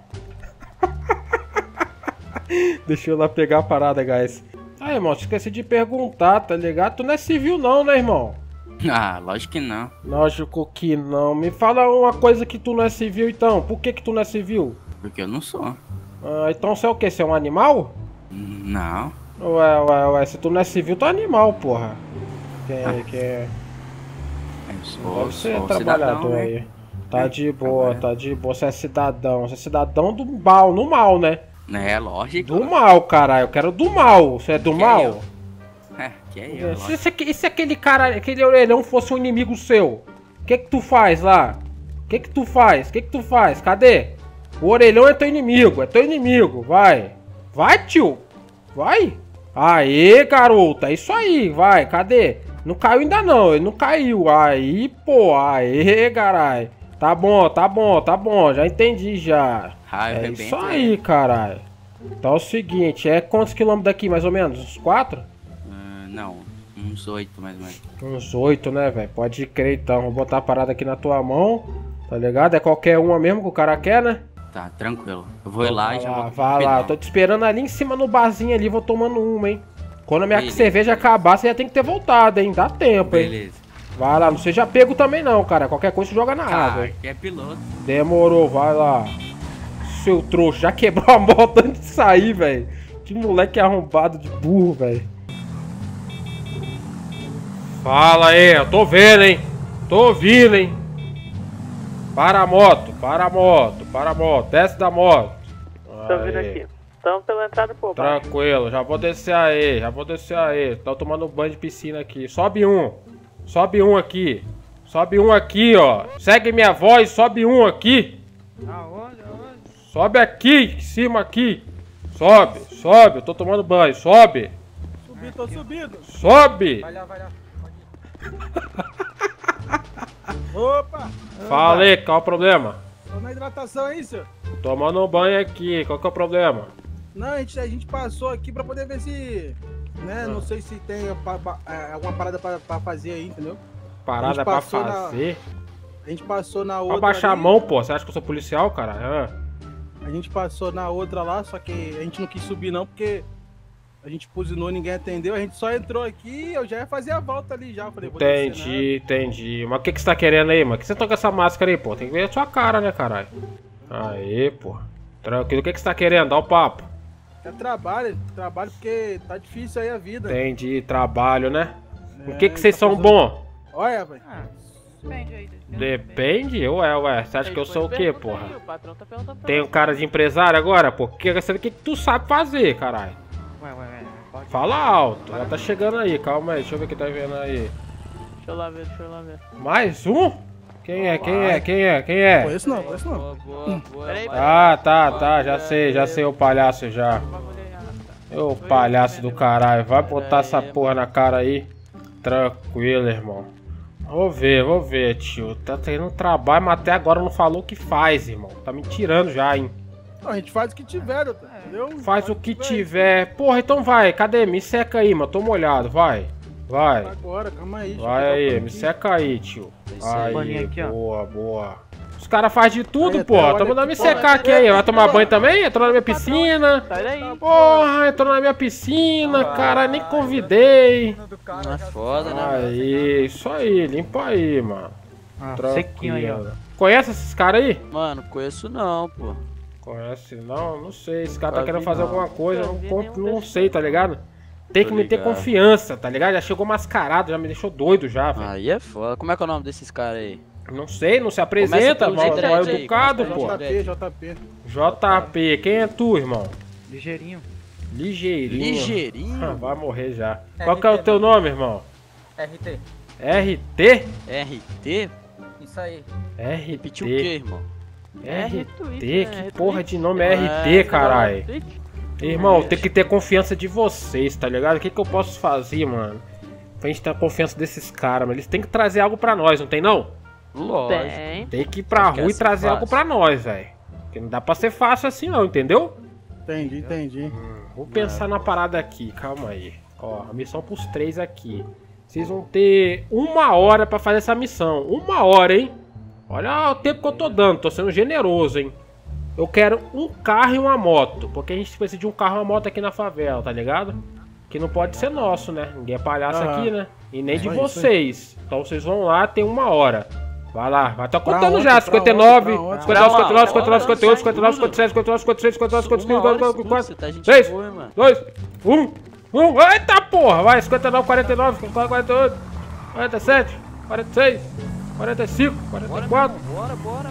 [SPEAKER 2] Deixa eu lá pegar a parada, guys. Ah, irmão, esqueci de perguntar, tá ligado? Tu não é civil não, né, irmão?
[SPEAKER 13] Ah, lógico que não.
[SPEAKER 2] Lógico que não. Me fala uma coisa que tu não é civil então. Por que que tu não é civil?
[SPEAKER 13] Porque eu não sou.
[SPEAKER 2] Ah, então você é o quê? Você é um animal?
[SPEAKER 13] Não.
[SPEAKER 2] Ué, ué, ué. Se tu não é civil, tu é animal, porra. Quem é que é?
[SPEAKER 13] Eu sou,
[SPEAKER 2] Deve ser
[SPEAKER 13] sou
[SPEAKER 2] trabalhador
[SPEAKER 13] cidadão, né?
[SPEAKER 2] aí. Tá de boa, tá de boa. Você é cidadão. Você é cidadão do mal, no mal, né?
[SPEAKER 13] É, lógico.
[SPEAKER 2] Do mal, caralho. Eu quero do mal. Você é do
[SPEAKER 13] Que
[SPEAKER 2] mal?
[SPEAKER 13] eu? É, que é eu,
[SPEAKER 2] Se, se, e se aquele cara, aquele orelhão fosse um inimigo seu? O que que tu faz lá? O que que tu faz? O que que tu faz? Cadê? O orelhão é teu inimigo, é teu inimigo, vai. Vai, tio. Vai. Aê, garota, é isso aí, vai, cadê? Não caiu ainda não, ele não caiu. Aí, pô, aê, caralho. Tá bom, tá bom, tá bom, já entendi já.
[SPEAKER 13] Ah,
[SPEAKER 2] é isso aí, caralho. Então é o seguinte, é quantos quilômetros daqui, mais ou menos? Uns quatro?
[SPEAKER 13] Uh, não, uns oito mais ou menos.
[SPEAKER 2] Uns oito, né, velho? Pode crer então, vou botar a parada aqui na tua mão, tá ligado? É qualquer uma mesmo que o cara quer, né?
[SPEAKER 13] Tá, tranquilo. Eu vou ir lá e já vou...
[SPEAKER 2] Vai lá, tô te esperando ali em cima no barzinho ali, vou tomando uma, hein? Quando a minha
[SPEAKER 13] Beleza.
[SPEAKER 2] cerveja acabar, você já tem que ter voltado, hein? Dá tempo, hein?
[SPEAKER 13] Beleza.
[SPEAKER 2] Vai lá, não seja pego também não, cara. Qualquer coisa você joga na água,
[SPEAKER 13] Ah,
[SPEAKER 2] hein?
[SPEAKER 13] que é piloto.
[SPEAKER 2] Demorou, vai lá. Seu trouxa, já quebrou a moto antes de sair, velho. Que moleque arrombado de burro, velho. Fala aí, eu tô vendo, hein? Tô ouvindo, hein? Para a moto, para a moto, para a moto. Desce da moto.
[SPEAKER 14] Tô vindo aqui. Estamos pela entrada, pô.
[SPEAKER 2] Tranquilo, já vou descer aí, já vou descer aí. Tô tomando um banho de piscina aqui. Sobe um. Sobe um aqui. Sobe um aqui, ó. Segue minha voz, sobe um aqui.
[SPEAKER 11] Aonde, aonde?
[SPEAKER 2] Sobe aqui, em cima aqui. Sobe, sobe, eu tô tomando banho, sobe.
[SPEAKER 11] Subi, tô subindo.
[SPEAKER 2] Sobe.
[SPEAKER 11] Vai lá, vai lá. Opa!
[SPEAKER 2] Fala aí, qual é o problema?
[SPEAKER 11] Tô na hidratação aí, senhor.
[SPEAKER 2] Tomando um banho aqui, qual que é o problema?
[SPEAKER 11] Não, a gente, a gente passou aqui pra poder ver se... Né, não sei se tem pa, pa, é, alguma parada pra, pra fazer aí, entendeu?
[SPEAKER 2] Parada pra fazer?
[SPEAKER 11] Na, a gente passou na outra.
[SPEAKER 2] Pra baixar
[SPEAKER 11] ali,
[SPEAKER 2] a mão, pô. Você acha que eu sou policial, cara? Ah.
[SPEAKER 11] A gente passou na outra lá, só que a gente não quis subir não, porque a gente buzinou, ninguém atendeu. A gente só entrou aqui e eu já ia fazer a volta ali já. Eu falei, vou descer,
[SPEAKER 2] Entendi, entendi. Mas o que, que você tá querendo aí, mano? O que você tá com essa máscara aí, pô? Tem que ver a sua cara, né, caralho? Aí, pô. Tranquilo. O que, que você tá querendo? Dá o papo.
[SPEAKER 11] É trabalho, trabalho porque tá difícil aí a vida.
[SPEAKER 2] Entendi, trabalho, né?
[SPEAKER 11] É,
[SPEAKER 2] O que, que vocês
[SPEAKER 11] tá
[SPEAKER 2] são
[SPEAKER 11] precisando-
[SPEAKER 2] bons?
[SPEAKER 11] Olha, velho.
[SPEAKER 14] Depende aí.
[SPEAKER 2] Depende? Ué, ué. Você acha que eu sou o quê, porra?
[SPEAKER 14] O patrão tá perguntando pra
[SPEAKER 2] Tem um cara de empresário agora, pô? Quero saber o que, que tu sabe fazer, caralho.
[SPEAKER 14] Ué, ué, ué. Pode...
[SPEAKER 2] Fala alto. Já tá chegando aí, calma aí. Deixa eu ver o que tá vendo aí.
[SPEAKER 14] Deixa eu lá ver, deixa eu lá ver.
[SPEAKER 2] Mais um? Quem é? Quem é? Quem é? Quem é?
[SPEAKER 11] Conheço não, conheço não.
[SPEAKER 14] Peraí,
[SPEAKER 2] Ah, tá, tá. Já sei, já sei o palhaço já. Ô palhaço do caralho. Vai botar essa porra na cara aí. Tranquilo, irmão. Vou ver, vou ver, tio. Tá tendo trabalho, mas até agora não falou o que faz, irmão. Tá me tirando já, hein.
[SPEAKER 11] Não, a gente faz o que tiver, doutor, entendeu?
[SPEAKER 2] Faz o que tiver. Porra, então vai. Cadê? Me seca aí, mano. Tô molhado. Vai. Vai.
[SPEAKER 11] Agora, calma aí. deixa eu
[SPEAKER 2] Vai
[SPEAKER 11] pegar o
[SPEAKER 2] aí,
[SPEAKER 11] pano
[SPEAKER 2] me
[SPEAKER 11] aqui.
[SPEAKER 2] seca aí, tio.
[SPEAKER 11] Aí,
[SPEAKER 2] Aí,
[SPEAKER 11] aqui, ó.
[SPEAKER 2] boa, boa. Os caras fazem de tudo,
[SPEAKER 11] Aí,
[SPEAKER 2] pô.
[SPEAKER 11] até
[SPEAKER 2] Tamo
[SPEAKER 11] olha
[SPEAKER 2] mandando me
[SPEAKER 11] aqui,
[SPEAKER 2] secar
[SPEAKER 11] pô,
[SPEAKER 2] aqui aí. Vai tomar banho também? Entrou na minha piscina.
[SPEAKER 14] Sai daí.
[SPEAKER 2] Porra, entrou na minha piscina, cara. Nem convidei.
[SPEAKER 14] Não é foda, né?
[SPEAKER 2] Aí, isso aí. Limpa aí, mano.
[SPEAKER 14] Ah,
[SPEAKER 2] Tranquilo.
[SPEAKER 14] sequinho aí, ó.
[SPEAKER 2] Conhece esses caras aí?
[SPEAKER 6] Mano, conheço não, pô.
[SPEAKER 2] Conhece não? Não sei. Esse cara tá
[SPEAKER 6] Nunca
[SPEAKER 2] querendo
[SPEAKER 6] vi,
[SPEAKER 2] fazer
[SPEAKER 6] não.
[SPEAKER 2] alguma coisa. Eu
[SPEAKER 6] Nunca
[SPEAKER 2] não,
[SPEAKER 6] vi
[SPEAKER 2] conto-
[SPEAKER 6] nenhum
[SPEAKER 2] não sei, tá ligado? Tem que
[SPEAKER 6] Tô
[SPEAKER 2] me ter
[SPEAKER 6] ligado.
[SPEAKER 2] confiança, tá ligado? Já chegou mascarado, já me deixou doido já, velho.
[SPEAKER 6] Aí é foda. Como é que é o nome desses caras aí?
[SPEAKER 2] Não sei, não se apresenta,
[SPEAKER 6] pelo
[SPEAKER 2] mal,
[SPEAKER 6] J
[SPEAKER 2] mal
[SPEAKER 6] P,
[SPEAKER 2] educado,
[SPEAKER 6] começa
[SPEAKER 2] pô.
[SPEAKER 6] pelo
[SPEAKER 11] J P, J P.
[SPEAKER 2] J P, quem é tu, irmão?
[SPEAKER 11] Ligeirinho.
[SPEAKER 2] Ligeirinho.
[SPEAKER 6] Ligeirinho?
[SPEAKER 2] Ah, vai morrer já. Qual que é o teu nome, irmão?
[SPEAKER 15] R T.
[SPEAKER 2] R T?
[SPEAKER 6] R T?
[SPEAKER 15] Isso aí.
[SPEAKER 2] R T.
[SPEAKER 6] Repetiu o quê, irmão?
[SPEAKER 2] R
[SPEAKER 6] Retweet,
[SPEAKER 2] T?
[SPEAKER 6] né?
[SPEAKER 2] Que porra de nome é
[SPEAKER 6] É,
[SPEAKER 2] R T,
[SPEAKER 6] você
[SPEAKER 2] caralho?
[SPEAKER 6] vai lá, retweet?
[SPEAKER 2] Irmão, tem que ter confiança de vocês, tá ligado? O que, que eu posso fazer, mano? Pra gente ter a confiança desses caras, mas eles têm que trazer algo pra nós, não tem não?
[SPEAKER 6] Lógico.
[SPEAKER 14] Tem.
[SPEAKER 2] Tem que ir pra
[SPEAKER 6] Acho que
[SPEAKER 2] rua
[SPEAKER 6] é
[SPEAKER 2] e trazer
[SPEAKER 6] fácil.
[SPEAKER 2] algo pra nós, velho. Porque não dá pra ser fácil assim não, entendeu?
[SPEAKER 11] Entendi, entendi.
[SPEAKER 2] Vou pensar na parada aqui, calma aí. Ó, a missão pros três aqui. Vocês vão ter uma hora pra fazer essa missão. Uma hora, hein? Olha o tempo que eu tô dando, tô sendo generoso, hein? Eu quero um carro e uma moto, porque a gente precisa de um carro e uma moto aqui na favela, tá ligado? Que não pode ser nosso, né? Ninguém é palhaço
[SPEAKER 11] Aham.
[SPEAKER 2] aqui, né? E nem
[SPEAKER 11] É
[SPEAKER 2] de
[SPEAKER 11] isso aí,
[SPEAKER 2] vocês. Então vocês vão lá, tem uma hora. Vai lá, vai, tá
[SPEAKER 11] Pra
[SPEAKER 2] contando
[SPEAKER 11] onde?
[SPEAKER 2] já.
[SPEAKER 11] Pra
[SPEAKER 2] cinquenta e nove,
[SPEAKER 11] onde? Pra onde?
[SPEAKER 2] cinquenta e nove, cinquenta e nove,
[SPEAKER 6] Pra
[SPEAKER 2] cinquenta e nove,
[SPEAKER 6] onde?
[SPEAKER 2] cinquenta e oito, cinquenta e nove, cinquenta e sete, cinquenta e oito, cinquenta e nove, cinquenta e nove, cinquenta e
[SPEAKER 6] Uma hora
[SPEAKER 2] oito,
[SPEAKER 6] isso
[SPEAKER 2] cinquenta e
[SPEAKER 6] tudo, você tá
[SPEAKER 2] nove,
[SPEAKER 6] gente
[SPEAKER 2] três,
[SPEAKER 6] boa, hein, mano.
[SPEAKER 2] dois, um, um. Eita porra, vai, cinquenta e nove, quarenta e nove, cinquenta e quatro, quarenta e oito, quarenta e sete, quarenta e seis, quarenta e cinco, quarenta e quatro.
[SPEAKER 6] Bora, bora.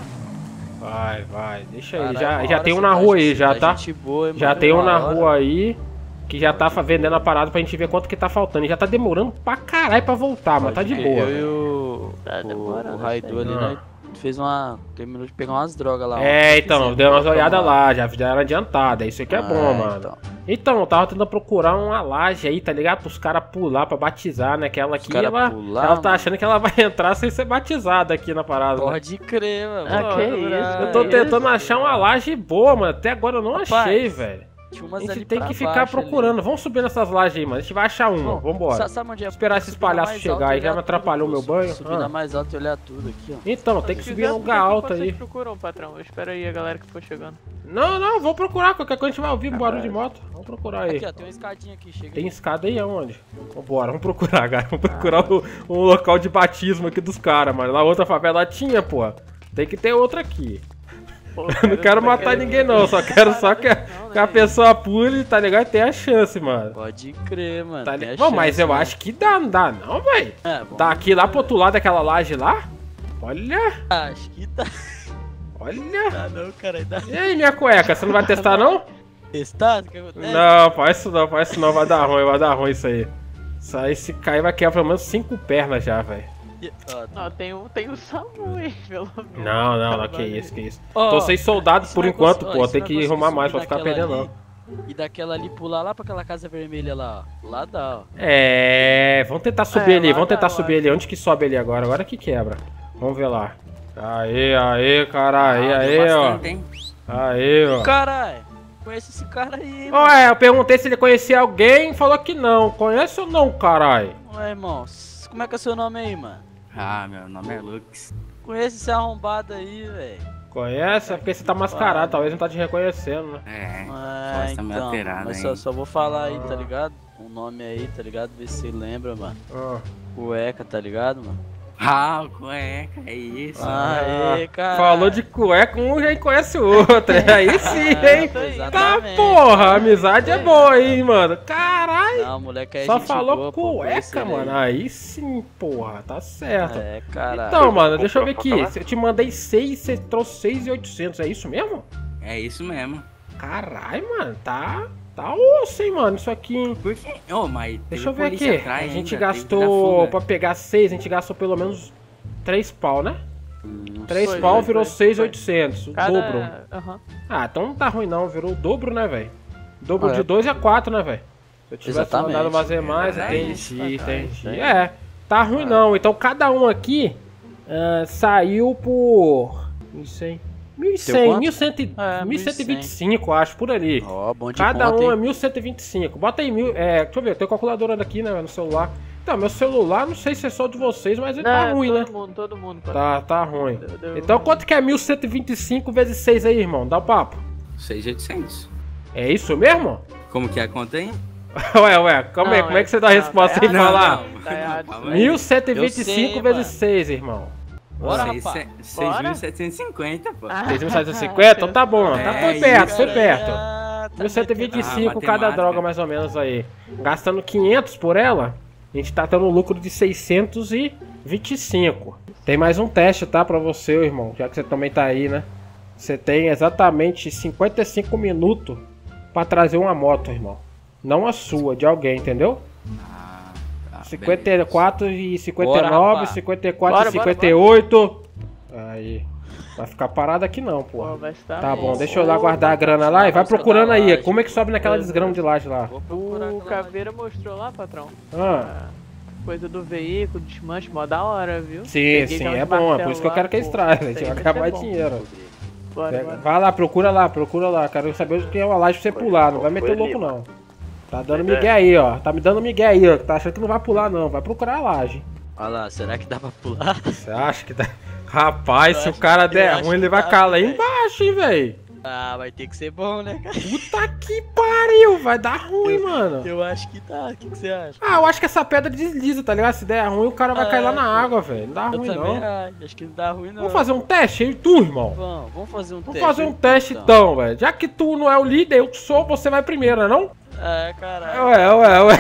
[SPEAKER 2] Vai, vai, deixa aí.
[SPEAKER 6] Caralho,
[SPEAKER 2] Já,
[SPEAKER 6] uma
[SPEAKER 2] já
[SPEAKER 6] hora
[SPEAKER 2] tem um
[SPEAKER 6] você
[SPEAKER 2] na
[SPEAKER 6] tá
[SPEAKER 2] rua
[SPEAKER 6] gente-
[SPEAKER 2] aí, já
[SPEAKER 6] tá
[SPEAKER 2] tá?
[SPEAKER 6] gente boa, hein,
[SPEAKER 2] Já
[SPEAKER 6] mano?
[SPEAKER 2] tem um
[SPEAKER 6] Uma
[SPEAKER 2] na
[SPEAKER 6] hora.
[SPEAKER 2] rua aí que já tá vendendo a parada pra gente ver quanto que tá faltando. E já tá demorando pra caralho pra voltar, mas tá de boa.
[SPEAKER 6] Eu e
[SPEAKER 2] velho.
[SPEAKER 6] o.
[SPEAKER 14] Tá
[SPEAKER 6] o,
[SPEAKER 14] demorando,
[SPEAKER 6] o Raidu ali,
[SPEAKER 2] Ah.
[SPEAKER 6] nós
[SPEAKER 14] tu fez uma... terminou de pegar umas drogas lá.
[SPEAKER 2] É, então, deu umas olhadas lá, já deram adiantada, isso aqui é
[SPEAKER 14] Ah,
[SPEAKER 2] bom, mano.
[SPEAKER 14] então.
[SPEAKER 2] Então, eu tava tentando procurar uma laje aí, tá ligado? Pros caras pular pra batizar, né? Que ela aqui,
[SPEAKER 14] cara
[SPEAKER 2] ela,
[SPEAKER 14] pular,
[SPEAKER 2] ela tá
[SPEAKER 14] mano.
[SPEAKER 2] achando que ela vai entrar sem ser batizada aqui na parada. né?
[SPEAKER 14] Pode crer, mano.
[SPEAKER 6] Ah, que isso?
[SPEAKER 2] Eu tô tentando achar uma laje boa, mano. Até agora eu não
[SPEAKER 14] Rapaz,
[SPEAKER 2] achei, velho.
[SPEAKER 14] Tinha
[SPEAKER 2] A
[SPEAKER 14] umas
[SPEAKER 2] gente
[SPEAKER 14] ali
[SPEAKER 2] tem
[SPEAKER 14] pra
[SPEAKER 2] que ficar
[SPEAKER 14] baixo
[SPEAKER 2] procurando.
[SPEAKER 14] ali.
[SPEAKER 2] Vamos subir nessas lajes aí, mano. A gente vai achar uma.
[SPEAKER 14] Bom,
[SPEAKER 2] Vambora.
[SPEAKER 14] sa- sabe onde é?
[SPEAKER 2] Esperar esses
[SPEAKER 14] Subir na
[SPEAKER 2] palhaços
[SPEAKER 14] mais
[SPEAKER 2] chegar
[SPEAKER 14] alta
[SPEAKER 2] aí.
[SPEAKER 14] e
[SPEAKER 2] Já
[SPEAKER 14] olhar
[SPEAKER 2] me atrapalhou
[SPEAKER 14] tudo,
[SPEAKER 2] meu banho.
[SPEAKER 14] Subir
[SPEAKER 2] Ah.
[SPEAKER 14] na mais alta e olhar tudo aqui, ó.
[SPEAKER 2] Então, tem que
[SPEAKER 6] Se
[SPEAKER 2] subir
[SPEAKER 6] quiser,
[SPEAKER 2] num lugar alto
[SPEAKER 6] vocês
[SPEAKER 2] aí.
[SPEAKER 6] procuram, patrão. Eu espero aí a galera que for chegando.
[SPEAKER 2] Não, não, vou procurar. Qualquer coisa a gente vai ouvir um barulho de moto. Vamos procurar aí.
[SPEAKER 14] Aqui, ó, tem uma escadinha aqui, chega
[SPEAKER 2] Tem
[SPEAKER 14] aí.
[SPEAKER 2] escada aí aonde? Vambora, vamos procurar, cara. Vamos procurar o, um local de batismo aqui dos caras, mano. Lá outra favela tinha, pô. Tem que ter outra aqui.
[SPEAKER 6] Pô,
[SPEAKER 2] Eu não quero matar ninguém, não. Só quero só que, a- que a pessoa pule, tá ligado? E tenha a chance, mano.
[SPEAKER 14] Pode crer, mano.
[SPEAKER 2] Tá
[SPEAKER 14] tem a
[SPEAKER 2] li- Bom, mas
[SPEAKER 14] chance,
[SPEAKER 2] eu
[SPEAKER 14] mano.
[SPEAKER 2] acho que dá, não dá, não, velho.
[SPEAKER 14] É, bom.
[SPEAKER 2] Daqui lá pro outro lado daquela laje lá. Olha,
[SPEAKER 14] Acho que dá.
[SPEAKER 2] olha.
[SPEAKER 14] Dá não, cara. Dá.
[SPEAKER 2] E aí, minha cueca, você não vai testar, não?
[SPEAKER 14] Testar? O que acontece?
[SPEAKER 2] Não, faz isso não, faz isso não. Vai dar ruim, vai dar ruim isso aí. Isso aí, se cair, vai quebrar pelo menos cinco pernas já, velho.
[SPEAKER 6] Não, tem um, tem um SAMU aí, pelo menos.
[SPEAKER 2] Não, não, não, que isso, que isso.
[SPEAKER 14] Ó,
[SPEAKER 2] Tô sem soldado
[SPEAKER 14] e se
[SPEAKER 2] por
[SPEAKER 14] nós
[SPEAKER 2] enquanto,
[SPEAKER 14] cons- ó,
[SPEAKER 2] pô.
[SPEAKER 14] e se
[SPEAKER 2] Tem
[SPEAKER 14] nós
[SPEAKER 2] que
[SPEAKER 14] conseguir
[SPEAKER 2] arrumar mais pra
[SPEAKER 14] subir
[SPEAKER 2] ficar
[SPEAKER 14] daquela
[SPEAKER 2] perdendo,
[SPEAKER 14] ali,
[SPEAKER 2] não.
[SPEAKER 14] E daquela ali pular lá pra aquela casa vermelha lá, ó. Lá dá, ó.
[SPEAKER 2] É, vamos tentar subir
[SPEAKER 14] É,
[SPEAKER 2] ali,
[SPEAKER 14] lá
[SPEAKER 2] vamos
[SPEAKER 14] dá,
[SPEAKER 2] tentar
[SPEAKER 14] eu
[SPEAKER 2] subir ali. Onde que sobe ali agora? Agora que quebra. Vamos ver lá. Aê, aê, cara, aê,
[SPEAKER 13] Ah, deu
[SPEAKER 2] aê, ó.
[SPEAKER 13] bastante, hein?
[SPEAKER 2] Aê, ó.
[SPEAKER 14] Caralho, conhece esse cara aí, mano.
[SPEAKER 2] Ué, eu perguntei se ele conhecia alguém, falou que não. Conhece ou não, carai?
[SPEAKER 14] Ué, irmão, s- como é que é seu nome aí, mano?
[SPEAKER 13] Ah, meu nome é Lux.
[SPEAKER 14] Conhece esse arrombado aí, velho.
[SPEAKER 2] Conhece? É porque você tá mascarado, talvez não tá te reconhecendo, né?
[SPEAKER 13] É,
[SPEAKER 14] Ah,
[SPEAKER 13] voz tá meio
[SPEAKER 14] então,
[SPEAKER 13] alterada,
[SPEAKER 14] mas
[SPEAKER 13] hein?
[SPEAKER 14] só, só vou falar aí, tá ligado? Um nome aí, tá ligado? Ver se você lembra, mano.
[SPEAKER 2] Ah.
[SPEAKER 14] Cueca, tá ligado, mano?
[SPEAKER 13] Ah, cueca, é isso.
[SPEAKER 14] Aê, cara.
[SPEAKER 2] Falou de cueca, um já conhece o outro. Aí sim, hein? Tá,
[SPEAKER 14] Exatamente.
[SPEAKER 2] porra, a amizade é boa, hein, mano? Caralho.
[SPEAKER 14] Não, moleque é
[SPEAKER 2] Só
[SPEAKER 14] gente
[SPEAKER 2] falou
[SPEAKER 14] boa, pô, conhece
[SPEAKER 2] cueca,
[SPEAKER 14] ele aí.
[SPEAKER 2] mano. Aí sim, porra, tá certo.
[SPEAKER 14] É, caralho.
[SPEAKER 2] Então, mano, deixa eu ver aqui. Eu te mandei seis, você trouxe seis e oitocentos, é isso mesmo?
[SPEAKER 13] É isso mesmo.
[SPEAKER 2] Caralho, mano, tá. Tá osso, hein, mano, isso aqui, hein?
[SPEAKER 13] Por quê? Ô, mas
[SPEAKER 2] Deixa eu
[SPEAKER 13] teve
[SPEAKER 2] ver
[SPEAKER 13] polícia
[SPEAKER 2] aqui.
[SPEAKER 13] atrás
[SPEAKER 2] A gente
[SPEAKER 13] ainda, teve que dar
[SPEAKER 2] gastou,
[SPEAKER 13] fuga.
[SPEAKER 2] pra pegar seis, a gente gastou pelo menos três pau, né? três
[SPEAKER 6] Foi,
[SPEAKER 2] pau
[SPEAKER 6] foi,
[SPEAKER 2] virou
[SPEAKER 6] foi,
[SPEAKER 2] seis
[SPEAKER 6] foi.
[SPEAKER 2] oitocentos, o
[SPEAKER 6] Cada-
[SPEAKER 2] dobro.
[SPEAKER 6] Aham.
[SPEAKER 2] Ah, então não tá ruim não, virou o dobro, né, velho? Dobro
[SPEAKER 14] Ah,
[SPEAKER 2] de
[SPEAKER 14] é.
[SPEAKER 2] dois é quatro, né, velho? Se eu tivesse
[SPEAKER 14] Exatamente.
[SPEAKER 2] mandado fazer mais,
[SPEAKER 14] É
[SPEAKER 2] entendi,
[SPEAKER 14] isso,
[SPEAKER 2] entendi.
[SPEAKER 14] é.
[SPEAKER 2] É, tá ruim não. Então cada um aqui ah, saiu por... mil e cem, mil e cem,
[SPEAKER 14] quanto?
[SPEAKER 2] mil e cem,
[SPEAKER 14] É,
[SPEAKER 2] mil cento e vinte e cinco, acho, por ali.
[SPEAKER 14] Ó, bom de
[SPEAKER 2] Cada
[SPEAKER 14] conta,
[SPEAKER 2] um
[SPEAKER 14] hein?
[SPEAKER 2] é mil cento e vinte e cinco. Bota aí mil. É, deixa eu ver, eu tenho calculadora aqui, né, no celular. Então, meu celular, não sei se é só de vocês, mas ele tá
[SPEAKER 6] Não,
[SPEAKER 2] ruim,
[SPEAKER 6] todo
[SPEAKER 2] né?
[SPEAKER 6] mundo, todo mundo. patrão.
[SPEAKER 2] Tá, tá ruim.
[SPEAKER 6] Deu- deu-
[SPEAKER 2] Então, quanto que é mil cento e vinte e cinco vezes seis aí, irmão? Dá o papo.
[SPEAKER 13] seis mil e oitocentos.
[SPEAKER 2] É isso mesmo?
[SPEAKER 13] Como que é a conta aí?
[SPEAKER 2] Ué, ué, calma aí,
[SPEAKER 6] Não,
[SPEAKER 2] como é
[SPEAKER 6] é-
[SPEAKER 2] que você dá a
[SPEAKER 6] não,
[SPEAKER 2] resposta
[SPEAKER 6] tá
[SPEAKER 2] sem
[SPEAKER 6] errado,
[SPEAKER 2] falar?
[SPEAKER 6] não, tá errado.
[SPEAKER 13] calma aí.
[SPEAKER 2] mil cento e vinte e cinco
[SPEAKER 14] Eu sei,
[SPEAKER 2] vezes
[SPEAKER 14] mano.
[SPEAKER 2] seis, irmão.
[SPEAKER 14] Bora,
[SPEAKER 13] Seis-
[SPEAKER 14] rapaz.
[SPEAKER 13] seis mil setecentos e cinquenta, pô.
[SPEAKER 6] Ah,
[SPEAKER 2] seis mil setecentos e cinquenta? Então tá bom, tá,
[SPEAKER 13] É
[SPEAKER 2] foi
[SPEAKER 13] isso,
[SPEAKER 2] perto, foi
[SPEAKER 14] cara,
[SPEAKER 2] perto.
[SPEAKER 14] ah, tá
[SPEAKER 2] mil cento e vinte e cinco
[SPEAKER 13] Ah,
[SPEAKER 2] cada
[SPEAKER 13] matemática.
[SPEAKER 2] droga, mais ou menos aí. Gastando quinhentos por ela, a gente tá tendo um lucro de seiscentos e vinte e cinco. Tem mais um teste, tá, pra você, irmão, já que você também tá aí, né? Você tem exatamente cinquenta e cinco minutos pra trazer uma moto, irmão. Não a sua, de alguém, entendeu?
[SPEAKER 13] Ah, tá,
[SPEAKER 2] cinquenta e quatro e cinquenta e
[SPEAKER 14] Bora,
[SPEAKER 2] nove,
[SPEAKER 14] rapaz.
[SPEAKER 2] cinquenta e quatro
[SPEAKER 6] Bora,
[SPEAKER 2] e
[SPEAKER 6] bora,
[SPEAKER 2] cinquenta e oito. Aí. Vai ficar parado aqui não,
[SPEAKER 6] Pô,
[SPEAKER 2] porra.
[SPEAKER 6] vai estar
[SPEAKER 2] Tá bom,
[SPEAKER 6] mesmo.
[SPEAKER 2] deixa eu lá guardar a grana lá e vai
[SPEAKER 14] Vamos rodar
[SPEAKER 2] procurando
[SPEAKER 14] a
[SPEAKER 2] aí.
[SPEAKER 14] laje.
[SPEAKER 2] Como é que sobe naquela desgrama de laje lá?
[SPEAKER 14] Vou procurar
[SPEAKER 6] O
[SPEAKER 14] aquela
[SPEAKER 6] Caveira mostrou lá, patrão.
[SPEAKER 2] Ah,
[SPEAKER 6] Coisa do veículo, desmanche, mó da hora, viu?
[SPEAKER 2] sim,
[SPEAKER 6] Peguei
[SPEAKER 2] sim,
[SPEAKER 6] já uns
[SPEAKER 2] é bom. É por
[SPEAKER 6] martelos
[SPEAKER 2] isso que eu
[SPEAKER 6] lá,
[SPEAKER 2] quero que eles
[SPEAKER 6] pô,
[SPEAKER 2] trazem. A
[SPEAKER 6] isso
[SPEAKER 2] gente
[SPEAKER 6] aí
[SPEAKER 2] vai
[SPEAKER 6] vai
[SPEAKER 2] ganhar
[SPEAKER 6] ser
[SPEAKER 2] mais
[SPEAKER 6] bom.
[SPEAKER 2] dinheiro.
[SPEAKER 6] Bora,
[SPEAKER 2] Pega-
[SPEAKER 6] bora.
[SPEAKER 2] Vai lá, procura lá, procura lá. Quero saber o que é uma laje pra você pular. Não vai meter o louco, não. Tá dando migué aí, ó. Tá me dando migué aí, ó. Tá achando que não vai pular, não. Vai procurar a laje.
[SPEAKER 14] Olha lá, será que dá pra pular?
[SPEAKER 2] Você acha que dá? Rapaz,
[SPEAKER 14] Eu
[SPEAKER 2] se o
[SPEAKER 14] acho-
[SPEAKER 2] cara
[SPEAKER 14] eu
[SPEAKER 2] der
[SPEAKER 14] acho
[SPEAKER 2] ruim, ele
[SPEAKER 14] que
[SPEAKER 2] vai
[SPEAKER 14] dá,
[SPEAKER 2] cair lá
[SPEAKER 14] velho.
[SPEAKER 2] embaixo, hein, velho.
[SPEAKER 14] Ah, vai ter que ser bom, né, cara?
[SPEAKER 2] Puta que pariu, vai dar ruim, mano.
[SPEAKER 14] Eu acho que tá, o que, que você acha?
[SPEAKER 2] Ah, eu acho que essa pedra desliza, tá ligado? Se der ruim, o cara vai
[SPEAKER 14] Ah,
[SPEAKER 2] cair lá na
[SPEAKER 14] pô.
[SPEAKER 2] água, velho. Não dá
[SPEAKER 14] Eu
[SPEAKER 2] ruim,
[SPEAKER 14] também
[SPEAKER 2] não.
[SPEAKER 14] acho, acho que não dá ruim não.
[SPEAKER 2] Vamos fazer um teste aí, tu, irmão?
[SPEAKER 14] Vamos, vamos fazer um
[SPEAKER 2] Vamos
[SPEAKER 14] teste.
[SPEAKER 2] fazer um teste então, velho. Já que tu não é o líder, eu sou, você vai primeiro, né não?
[SPEAKER 14] É, caralho.
[SPEAKER 2] Ué, ué, ué.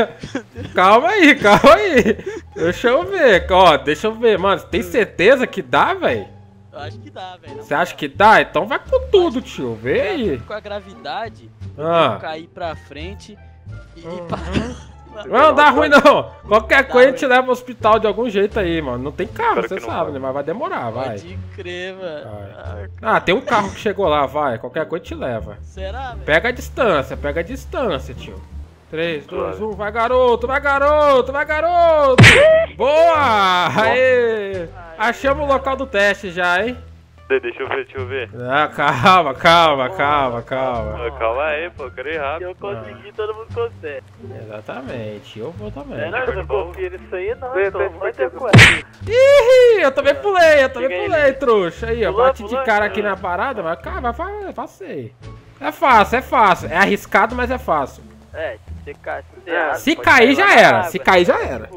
[SPEAKER 2] Calma aí, calma aí. Deixa eu ver, ó, deixa eu ver, mano. Tem certeza que dá, velho?
[SPEAKER 14] Eu acho que dá, velho.
[SPEAKER 2] Você acha que dá? Então vai com tudo, tio. Vê aí.
[SPEAKER 14] Com a gravidade,
[SPEAKER 2] Ah.
[SPEAKER 14] eu cair pra frente e, e
[SPEAKER 2] Uhum.
[SPEAKER 14] parar
[SPEAKER 6] mano.
[SPEAKER 2] Não, dá ruim não. Qualquer coisa a gente leva ao hospital de algum jeito aí, mano. Não tem carro, você sabe, né? Mas vai demorar, vai.
[SPEAKER 6] Pode crer, mano.
[SPEAKER 2] Ah, tem um carro que chegou lá, vai. Qualquer coisa te leva.
[SPEAKER 6] Será, velho?
[SPEAKER 2] Pega a distância, pega a distância, tio. três, dois, um, vai garoto, vai garoto, vai garoto! Boa! Aê! Achamos o local do teste já, hein?
[SPEAKER 5] Deixa eu ver, deixa eu ver.
[SPEAKER 2] Ah, calma, calma, calma, calma.
[SPEAKER 5] Pô, calma aí, pô, quero ir rápido.
[SPEAKER 6] Se eu conseguir, todo mundo consegue.
[SPEAKER 2] Exatamente, eu vou também.
[SPEAKER 6] Não, eu não confio nisso aí não, então vai ter coisa.
[SPEAKER 2] Ih, eu também pulei, eu também
[SPEAKER 6] Diga aí,
[SPEAKER 2] pulei,
[SPEAKER 6] né?
[SPEAKER 2] trouxa. Aí, ó,
[SPEAKER 6] Pulou,
[SPEAKER 2] bati de
[SPEAKER 6] pulou,
[SPEAKER 2] cara aqui na parada, mas cara, vai, passei. É fácil, é fácil. É arriscado, mas é fácil.
[SPEAKER 6] É, se cair, se errar,
[SPEAKER 2] Se
[SPEAKER 6] pode
[SPEAKER 2] cair,
[SPEAKER 6] cair
[SPEAKER 2] já
[SPEAKER 6] lá na
[SPEAKER 2] era.
[SPEAKER 6] água.
[SPEAKER 2] Se cair, já era.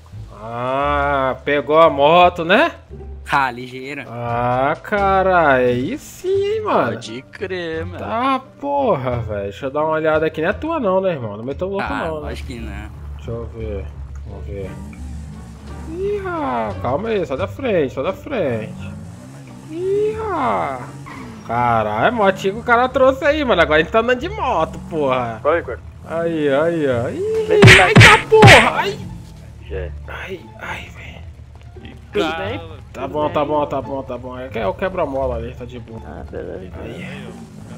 [SPEAKER 2] Ah, pegou a moto, né?
[SPEAKER 13] Ah, ligeira.
[SPEAKER 2] Ah, cara, aí sim, hein, mano.
[SPEAKER 6] Pode crer, mano.
[SPEAKER 2] Tá, porra, velho. Deixa eu dar uma olhada aqui. Não é tua não, né, irmão? Não meteu louco
[SPEAKER 13] Ah,
[SPEAKER 2] não, né?
[SPEAKER 13] acho que não.
[SPEAKER 2] Deixa eu ver. Vamos ver. Ih, ah, calma aí, sai da frente, sai da frente. Ih, ah. Caralho, motinho que o cara trouxe aí, mano. Agora a gente tá andando de moto, porra.
[SPEAKER 5] Vai, Ricardo.
[SPEAKER 2] Aí, aí, ó. Ih, ai, tá porra. Ai,
[SPEAKER 6] Já.
[SPEAKER 2] ai, ai, velho.
[SPEAKER 6] Tudo bem?
[SPEAKER 2] Tá bom, tá bom, tá bom, tá bom. É que é o quebra-mola ali, tá de boa.
[SPEAKER 6] Ah, beleza.
[SPEAKER 2] Aí.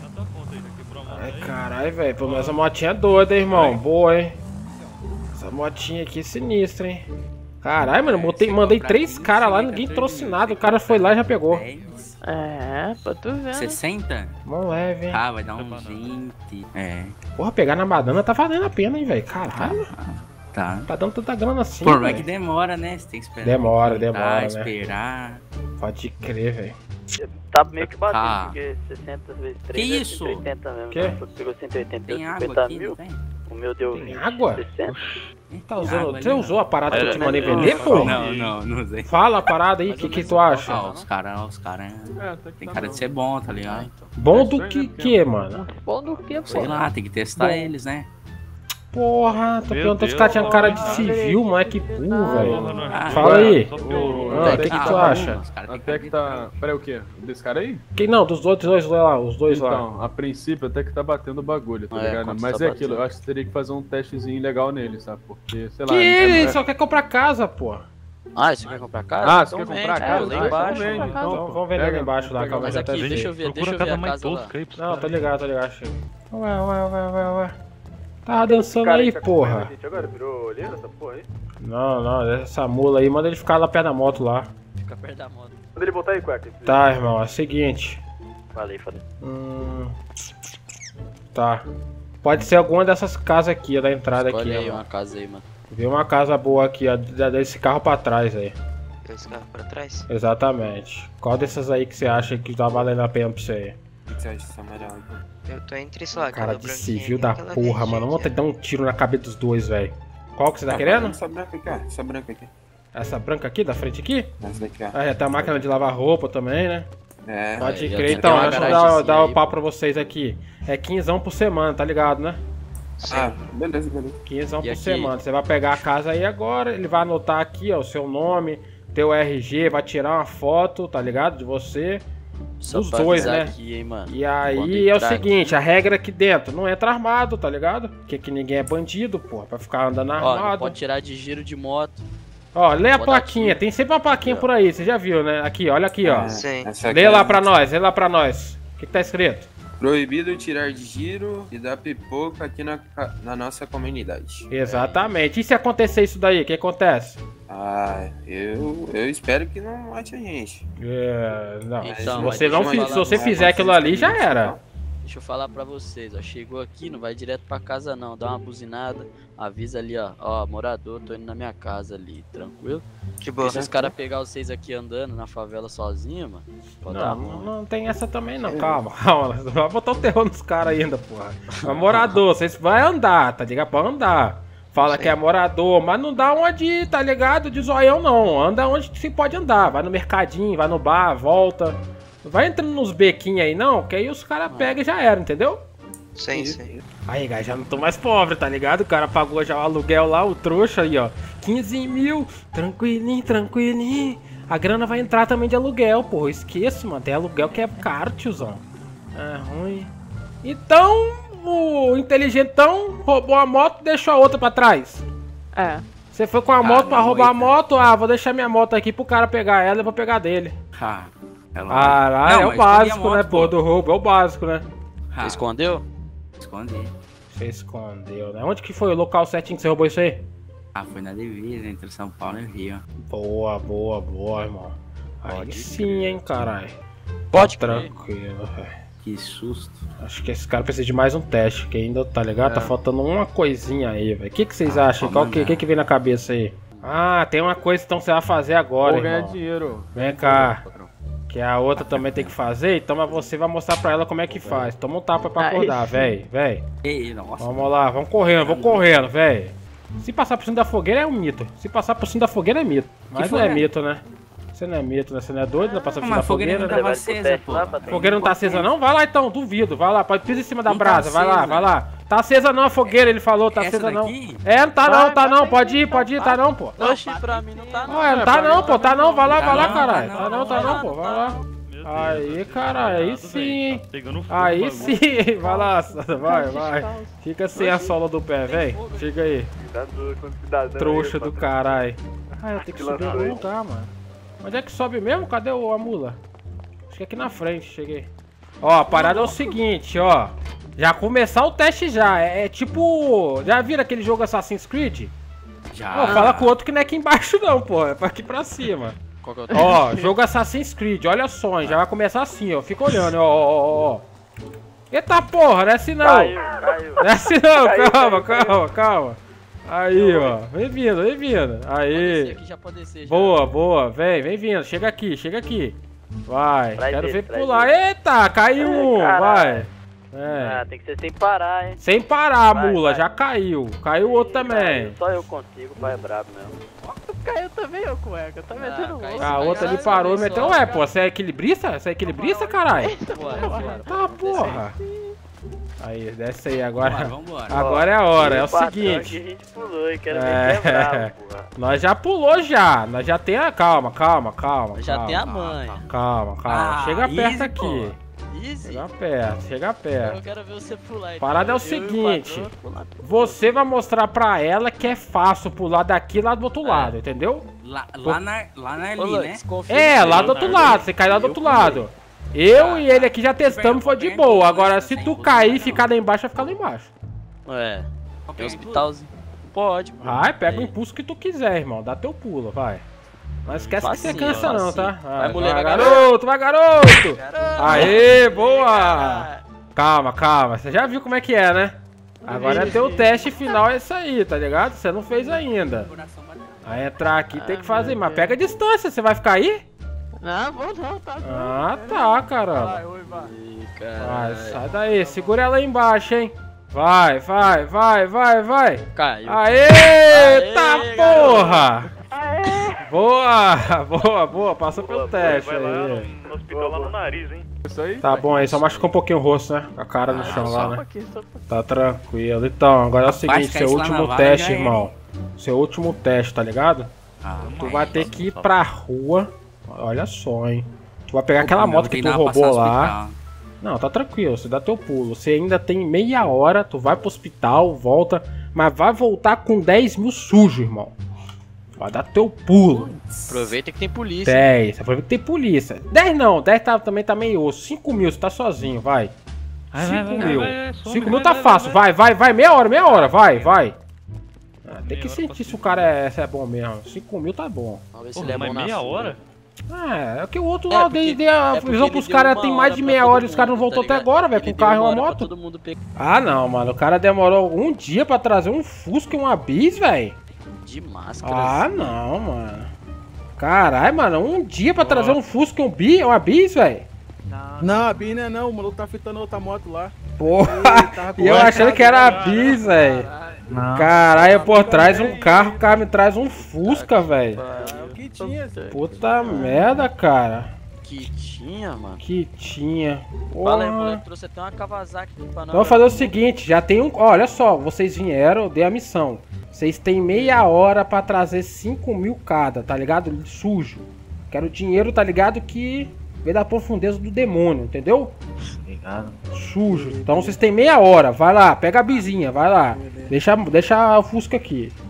[SPEAKER 2] Ai, caralho, velho. Pelo menos a motinha é doida, hein, irmão. Boa, hein. Essa motinha aqui é sinistra, hein. Caralho, mano, botei, mandei três caras lá, ninguém trouxe nada. O cara foi lá e já pegou.
[SPEAKER 6] É, pra tu ver.
[SPEAKER 13] sessenta?
[SPEAKER 2] Mão leve, hein.
[SPEAKER 13] Ah, vai dar um vinte. É.
[SPEAKER 2] Porra, pegar na banana tá valendo a pena, hein, velho. Caralho.
[SPEAKER 13] Tá.
[SPEAKER 2] Tá dando tanta grana assim,
[SPEAKER 13] Pô, mas
[SPEAKER 2] velho.
[SPEAKER 13] que demora, né? Você tem que esperar.
[SPEAKER 2] Demora,
[SPEAKER 13] tentar,
[SPEAKER 2] demora, né?
[SPEAKER 13] esperar.
[SPEAKER 2] Pode crer, velho.
[SPEAKER 6] Tá meio que batendo,
[SPEAKER 13] Ah.
[SPEAKER 6] porque sessenta vezes
[SPEAKER 13] Que
[SPEAKER 6] três é
[SPEAKER 13] isso?
[SPEAKER 6] cento e oitenta mesmo.
[SPEAKER 2] Que?
[SPEAKER 6] Né? Pegou cento e oitenta,
[SPEAKER 13] Tem
[SPEAKER 6] deu
[SPEAKER 13] água
[SPEAKER 6] cinquenta
[SPEAKER 13] aqui,
[SPEAKER 6] mil.
[SPEAKER 13] não tem?
[SPEAKER 6] O meu deu
[SPEAKER 2] Tem
[SPEAKER 6] vinte,
[SPEAKER 2] água?
[SPEAKER 6] sessenta.
[SPEAKER 2] Tá usando,
[SPEAKER 13] água
[SPEAKER 2] você
[SPEAKER 13] ali,
[SPEAKER 2] usou a parada que eu te
[SPEAKER 6] Era,
[SPEAKER 2] mandei
[SPEAKER 6] né?
[SPEAKER 2] vender, pô?
[SPEAKER 13] Não, não, não usei.
[SPEAKER 2] Fala a parada aí, o que que tu acha?
[SPEAKER 13] Ah, os caras, os caras.
[SPEAKER 2] É,
[SPEAKER 13] Tem cara de ser bom, tá ligado?
[SPEAKER 2] Bom do que que, mano?
[SPEAKER 6] Bom do que, pô?
[SPEAKER 13] Sei lá, tem que testar
[SPEAKER 2] Bom.
[SPEAKER 13] eles, né?
[SPEAKER 2] Porra, tô perguntando se os caras tinham cara de civil, moleque burro, velho.
[SPEAKER 13] Ah,
[SPEAKER 2] Fala aí.
[SPEAKER 12] Ô,
[SPEAKER 2] Ah, o que que tu acha?
[SPEAKER 13] Os caras têm
[SPEAKER 12] Até que tá. Peraí, o quê? Desse cara aí?
[SPEAKER 2] Quem não, dos outros dois lá, os dois lá.
[SPEAKER 12] Então, a princípio até que tá batendo o bagulho, tá
[SPEAKER 6] É,
[SPEAKER 12] ligado?
[SPEAKER 6] quando
[SPEAKER 12] Mas
[SPEAKER 6] tá
[SPEAKER 12] é aquilo,
[SPEAKER 6] batendo.
[SPEAKER 12] eu acho que teria que fazer um testezinho legal nele, sabe? Porque, sei lá.
[SPEAKER 2] Que
[SPEAKER 12] é-
[SPEAKER 2] ele
[SPEAKER 12] é-
[SPEAKER 2] só quer comprar casa, pô.
[SPEAKER 6] Ah, você quer comprar casa?
[SPEAKER 12] Ah, você
[SPEAKER 6] Então
[SPEAKER 12] quer
[SPEAKER 6] vende,
[SPEAKER 12] comprar
[SPEAKER 6] é,
[SPEAKER 12] casa?
[SPEAKER 6] lá
[SPEAKER 12] Ah,
[SPEAKER 6] embaixo.
[SPEAKER 12] então vende,
[SPEAKER 6] comprar
[SPEAKER 12] então,
[SPEAKER 6] casa.
[SPEAKER 2] Então vamos vender
[SPEAKER 12] Pega,
[SPEAKER 2] lá embaixo lá,
[SPEAKER 12] pega.
[SPEAKER 2] calma,
[SPEAKER 6] Mas
[SPEAKER 2] já tá
[SPEAKER 6] aqui,
[SPEAKER 2] vendo.
[SPEAKER 6] deixa eu ver, deixa
[SPEAKER 5] Procura
[SPEAKER 6] eu ver
[SPEAKER 5] cada
[SPEAKER 6] a
[SPEAKER 5] mãe
[SPEAKER 6] casa lá.
[SPEAKER 5] tosca aí. pros
[SPEAKER 2] Não,
[SPEAKER 5] caras.
[SPEAKER 2] tô ligado, tô ligado, chega. Ué, ué, ué, ué, ué. Tava dançando aí, porra.
[SPEAKER 4] Agora virou olheira essa porra aí?
[SPEAKER 2] Não, não, essa mula aí, manda ele ficar lá perto da moto lá.
[SPEAKER 6] Fica perto da moto.
[SPEAKER 4] Manda ele botar aí, cueca.
[SPEAKER 2] Tá, irmão, é o seguinte.
[SPEAKER 6] Falei, falei.
[SPEAKER 2] Hum. Tá. Pode ser alguma dessas casas aqui, ó, da entrada
[SPEAKER 6] Escolhe
[SPEAKER 2] aqui,
[SPEAKER 6] aí
[SPEAKER 2] ó.
[SPEAKER 6] uma casa aí, mano.
[SPEAKER 2] Vê uma casa boa aqui, ó, da- desse carro pra trás aí.
[SPEAKER 15] Dois carros pra trás?
[SPEAKER 2] Exatamente. Qual dessas aí que você acha que tá valendo a pena pra você aí?
[SPEAKER 15] O que você acha que são melhor? Eu tô entre só aquela
[SPEAKER 2] Cara de
[SPEAKER 15] branquinha
[SPEAKER 2] civil
[SPEAKER 15] e
[SPEAKER 2] da
[SPEAKER 15] aquela
[SPEAKER 2] porra,
[SPEAKER 15] verdinha
[SPEAKER 2] mano. Vamos
[SPEAKER 15] aqui,
[SPEAKER 2] ter que dar um tiro na cabeça dos dois, velho. Qual que você tá querendo?
[SPEAKER 10] Essa branca aqui, ó. Essa branca aqui.
[SPEAKER 2] Essa branca aqui, da frente aqui?
[SPEAKER 10] Essa daqui, ó.
[SPEAKER 2] Ah, já tem a máquina de lavar roupa também, né?
[SPEAKER 10] É.
[SPEAKER 2] Pode
[SPEAKER 6] Aí, já
[SPEAKER 2] crer.
[SPEAKER 6] tem
[SPEAKER 2] Então,
[SPEAKER 6] uma
[SPEAKER 2] deixa eu dar,
[SPEAKER 6] garagenzinha
[SPEAKER 2] dar o
[SPEAKER 6] aí,
[SPEAKER 2] papo pra vocês aqui. É quinzão por semana, tá ligado, né?
[SPEAKER 10] Ah, beleza, beleza.
[SPEAKER 2] quinzão
[SPEAKER 6] E
[SPEAKER 2] por
[SPEAKER 6] aqui?
[SPEAKER 2] semana. Você vai pegar a casa aí agora, ele vai anotar aqui, ó, o seu nome, teu R G, vai tirar uma foto, tá ligado? De você.
[SPEAKER 6] Só
[SPEAKER 2] Os
[SPEAKER 6] pra
[SPEAKER 2] dois,
[SPEAKER 6] avisar
[SPEAKER 2] né?
[SPEAKER 6] aqui, hein, mano.
[SPEAKER 2] E
[SPEAKER 6] Quando
[SPEAKER 2] aí é o
[SPEAKER 6] entrar
[SPEAKER 2] seguinte, a regra aqui dentro, não entra armado, tá ligado? Porque que ninguém é bandido, pô, pra ficar andando
[SPEAKER 6] Ó, não
[SPEAKER 2] armado.
[SPEAKER 6] pode tirar de giro de moto.
[SPEAKER 2] Ó, lê a
[SPEAKER 6] Pode
[SPEAKER 2] plaquinha,
[SPEAKER 6] aqui.
[SPEAKER 2] tem sempre uma plaquinha
[SPEAKER 6] Aqui, ó.
[SPEAKER 2] por aí, você já viu, né? Aqui, olha aqui, ó.
[SPEAKER 15] Sim.
[SPEAKER 10] Essa aqui
[SPEAKER 2] Lê
[SPEAKER 10] é
[SPEAKER 2] lá pra nós, lê lá pra nós. O que, que tá escrito?
[SPEAKER 10] Proibido tirar de giro e dar pipoca aqui na, ca- na nossa comunidade.
[SPEAKER 2] Exatamente. E se acontecer isso daí, o que acontece?
[SPEAKER 10] Ah, eu, eu espero que não mate a gente.
[SPEAKER 2] É, não.
[SPEAKER 6] Então,
[SPEAKER 2] se
[SPEAKER 6] mas
[SPEAKER 2] você,
[SPEAKER 6] deixa
[SPEAKER 2] não,
[SPEAKER 6] eu
[SPEAKER 2] fi-
[SPEAKER 6] falar
[SPEAKER 2] se você
[SPEAKER 6] pra
[SPEAKER 2] fizer
[SPEAKER 10] vocês
[SPEAKER 2] aquilo ali, já
[SPEAKER 10] também,
[SPEAKER 2] era.
[SPEAKER 6] Deixa eu falar pra vocês, ó. Chegou aqui, não vai direto pra casa não. Dá uma buzinada, avisa ali, ó. Ó, morador, tô indo na minha casa ali, tranquilo?
[SPEAKER 15] Que
[SPEAKER 6] Porque
[SPEAKER 15] boa.
[SPEAKER 6] se os caras pegar vocês aqui andando na favela sozinho, mano, pode
[SPEAKER 2] Não,
[SPEAKER 6] dar
[SPEAKER 2] não,
[SPEAKER 6] ruim.
[SPEAKER 2] não tem essa também não, calma, calma. Vai botar o terror nos caras ainda, porra. É morador, vocês vão andar, tá ligado? Pode andar. Fala
[SPEAKER 15] Sim.
[SPEAKER 2] que é morador, mas não dá onde ir, tá ligado? De zoião não. Anda onde se pode andar. Vai no mercadinho, vai no bar, volta. Não vai entrando nos bequinhos aí não, que aí os caras pegam e já era, entendeu?
[SPEAKER 15] Sim, sim.
[SPEAKER 2] Aí, guys, já não tô mais pobre, tá ligado? O cara pagou já o aluguel lá, o trouxa aí, ó. quinze mil, tranquilinho, tranquilinho. A grana vai entrar também de aluguel, porra. Esqueço, mano. Tem aluguel que é caro, tiozão. É ruim. Então, o inteligentão roubou a moto e deixou a outra pra trás.
[SPEAKER 16] É.
[SPEAKER 2] Você foi com a moto ah, pra roubar a moto? Ah, vou deixar minha moto aqui pro cara pegar ela e eu vou pegar dele.
[SPEAKER 13] Ah,
[SPEAKER 2] ah é o básico, moto, né, pô, do roubo. É o básico, né?
[SPEAKER 6] Você escondeu?
[SPEAKER 13] Escondi.
[SPEAKER 2] Você escondeu, né? Onde que foi o local certinho que você roubou isso aí?
[SPEAKER 13] Ah, foi na divisa entre São Paulo e Rio.
[SPEAKER 2] Boa, boa, boa, irmão. Aí Pode sim, crer. hein, caralho.
[SPEAKER 6] Pode
[SPEAKER 2] tá tranquilo, velho.
[SPEAKER 13] Que susto.
[SPEAKER 2] Acho que esse cara precisa de mais um teste, que ainda, tá ligado? É. Tá faltando uma coisinha aí, velho. O que, que vocês ah, acham? Qual que, que que vem na cabeça aí? Ah, tem uma coisa então que você vai fazer agora, Vou irmão.
[SPEAKER 11] ganhar dinheiro.
[SPEAKER 2] Vem cá. Que a outra também tem que fazer, então mas você vai mostrar pra ela como é que faz. Toma um tapa pra acordar, velho, velho. Vamos lá, vamos correndo, vamos correndo, velho. Se passar por cima da fogueira é um mito. Se passar por cima da fogueira é mito. Mas não é mito, né? Você não é mito, né? Você não é doido, não passar por cima da fogueira.
[SPEAKER 13] Não tava acesa, pô.
[SPEAKER 2] Fogueira não tá acesa não? Vai lá então, duvido. Vai lá, pode pisar em cima da brasa, vai lá, vai lá. Tá acesa não a fogueira, ele falou, tá acesa não. É, não tá não, tá não, pode ir, pode ir, tá não, pô.
[SPEAKER 6] Oxi, pra mim não tá não.
[SPEAKER 2] Ué, não tá não, pô, tá não, vai lá, vai lá, caralho. Tá não, tá não, pô, vai lá. Aí, caralho, aí sim, hein. Aí sim, vai lá, vai, vai. Fica sem a sola do pé, velho. Fica aí. Trouxa do caralho. Ah, eu tenho que subir em algum lugar, mano. Onde é que sobe mesmo? Cadê o, a mula? Acho que aqui na frente, cheguei. Ó, a parada é o seguinte, ó. Já começar o teste já. É, é tipo... Já viram aquele jogo Assassin's Creed? Já. Ó, fala com o outro que não é aqui embaixo não, pô. É pra aqui pra cima.
[SPEAKER 6] Qual que é o
[SPEAKER 2] ó, jogo Assassin's Creed. Olha só, já vai começar assim, ó. Fica olhando, ó, ó, ó. Eita porra, não é assim não. Caiu, caiu. Não é assim não, caiu, calma, caiu, calma, calma. Aí, ó. Vem vindo, vem vindo. Aí.
[SPEAKER 6] Aqui, já pode descer, já.
[SPEAKER 2] Boa, boa. Vem, vem vindo. Chega aqui, chega aqui. Vai. Vai Quero ver pular. Ver. Eita, caiu um. Vai.
[SPEAKER 17] É. Ah, tem que ser sem parar, hein.
[SPEAKER 2] Sem parar, vai, mula. Vai. Já caiu. Caiu outro também. Caiu.
[SPEAKER 17] Só eu consigo, o pai é brabo mesmo.
[SPEAKER 16] Caiu também, ô cueca. Tá metendo um.
[SPEAKER 2] Ah, a outra ali parou e meteu. Ué, pô, você é equilibrista? Você é equilibrista, caralho? Tá, porra. Aí, desce aí, agora. Vambora, vambora. Agora é a hora, é o seguinte.
[SPEAKER 17] A gente pulou, quero ver quem é bravo, porra.
[SPEAKER 2] Nós já pulou já, nós já tem a. Calma, calma, calma.
[SPEAKER 6] Já
[SPEAKER 2] calma,
[SPEAKER 6] tem a manha.
[SPEAKER 2] Calma, calma. Ah, chega perto
[SPEAKER 6] easy,
[SPEAKER 2] aqui.
[SPEAKER 6] Easy.
[SPEAKER 2] Chega perto, chega perto.
[SPEAKER 6] Eu quero ver você pular.
[SPEAKER 2] A parada é o seguinte: você vai mostrar pra ela que é fácil pular daqui lá do outro lado, é. entendeu?
[SPEAKER 13] Lá, lá, na, lá na ali,
[SPEAKER 6] Ô,
[SPEAKER 13] né?
[SPEAKER 2] É, lá do outro lado, você cai lá do outro lado. Eu e ele aqui já testamos, foi de boa. Agora, se tu cair e ficar lá embaixo, vai ficar lá embaixo.
[SPEAKER 6] É. Tem hospitalzinho. Pode.
[SPEAKER 2] Vai, pega o impulso que tu quiser, irmão. Dá teu pulo, vai. Não esquece facinho, que você cansa não, tá? Vai, vai, mulher, vai garoto, vai, garoto! Aê, boa! Calma, calma. Você já viu como é que é, né? Agora é teu teste final, é isso aí, tá ligado? Você não fez ainda. Vai entrar aqui, tem que fazer. Mas pega a distância, você vai ficar aí?
[SPEAKER 16] Não, vou não, tá.
[SPEAKER 2] Ah, tá, caramba.
[SPEAKER 16] Vai, oi, vai.
[SPEAKER 2] Vai, sai daí, segura ela aí embaixo, hein. Vai, vai, vai, vai, vai.
[SPEAKER 6] Caiu.
[SPEAKER 2] Aê, eita porra. Aê. Boa, boa, boa, passou pelo teste aí.
[SPEAKER 5] No hospital lá no nariz, hein.
[SPEAKER 11] Isso aí?
[SPEAKER 2] Tá bom aí, só machucou um pouquinho o rosto, né? A cara no chão lá, né? Tá tranquilo. Então, agora é o seguinte, seu último teste, irmão. Seu último teste, tá ligado? Tu vai ter que ir pra rua. Olha só, hein. Tu vai pegar aquela moto que tu roubou lá. Não, tá tranquilo, você dá teu pulo. Você ainda tem meia hora, tu vai pro hospital, volta. Mas vai voltar com dez mil sujo, irmão. Vai dar teu pulo.
[SPEAKER 6] Aproveita que tem polícia.
[SPEAKER 2] dez, aproveita que tem polícia. dez não, dez tá, também tá meio osso. cinco mil, você tá sozinho, vai. cinco mil. cinco mil tá fácil, vai, vai, vai. Meia hora, meia hora, vai, vai. Ah, tem que sentir se o cara é, se é bom mesmo. cinco mil tá bom.
[SPEAKER 6] Vamos ver se ele é bom na meia hora?
[SPEAKER 2] É, é que o outro lá dei, dei a é visão pros caras tem mais de meia hora e os caras não voltou tá até agora, velho, com o carro e uma moto. Ah, não, mano, o cara demorou um dia pra trazer um Fusca e uma Bis, velho.
[SPEAKER 6] De máscara.
[SPEAKER 2] Ah, não, mano. Caralho, mano, um dia pra trazer um Fusca e um Bis, uma Bis, velho.
[SPEAKER 11] Não, não, a Bis não é não, o maluco tá fitando outra moto lá.
[SPEAKER 2] Porra, e eu achando que era a Bis, velho. Caralho, por trás um carro, o cara me traz um Fusca, velho.
[SPEAKER 11] Que tinha,
[SPEAKER 2] puta merda, cara.
[SPEAKER 6] Que tinha, mano.
[SPEAKER 2] Que tinha.
[SPEAKER 6] Fala aí, moleque, trouxe até uma Kawasaki pra nós.
[SPEAKER 2] Então vamos fazer o seguinte, já tem um... Olha só, vocês vieram, eu dei a missão. Vocês têm meia hora pra trazer cinco mil cada, tá ligado? Sujo. Quero dinheiro, tá ligado? Que veio da profundeza do demônio, entendeu?
[SPEAKER 13] Obrigado.
[SPEAKER 2] Sujo. Então vocês têm meia hora, vai lá, pega a bizinha, vai lá. Deixa, deixa o Fusca aqui.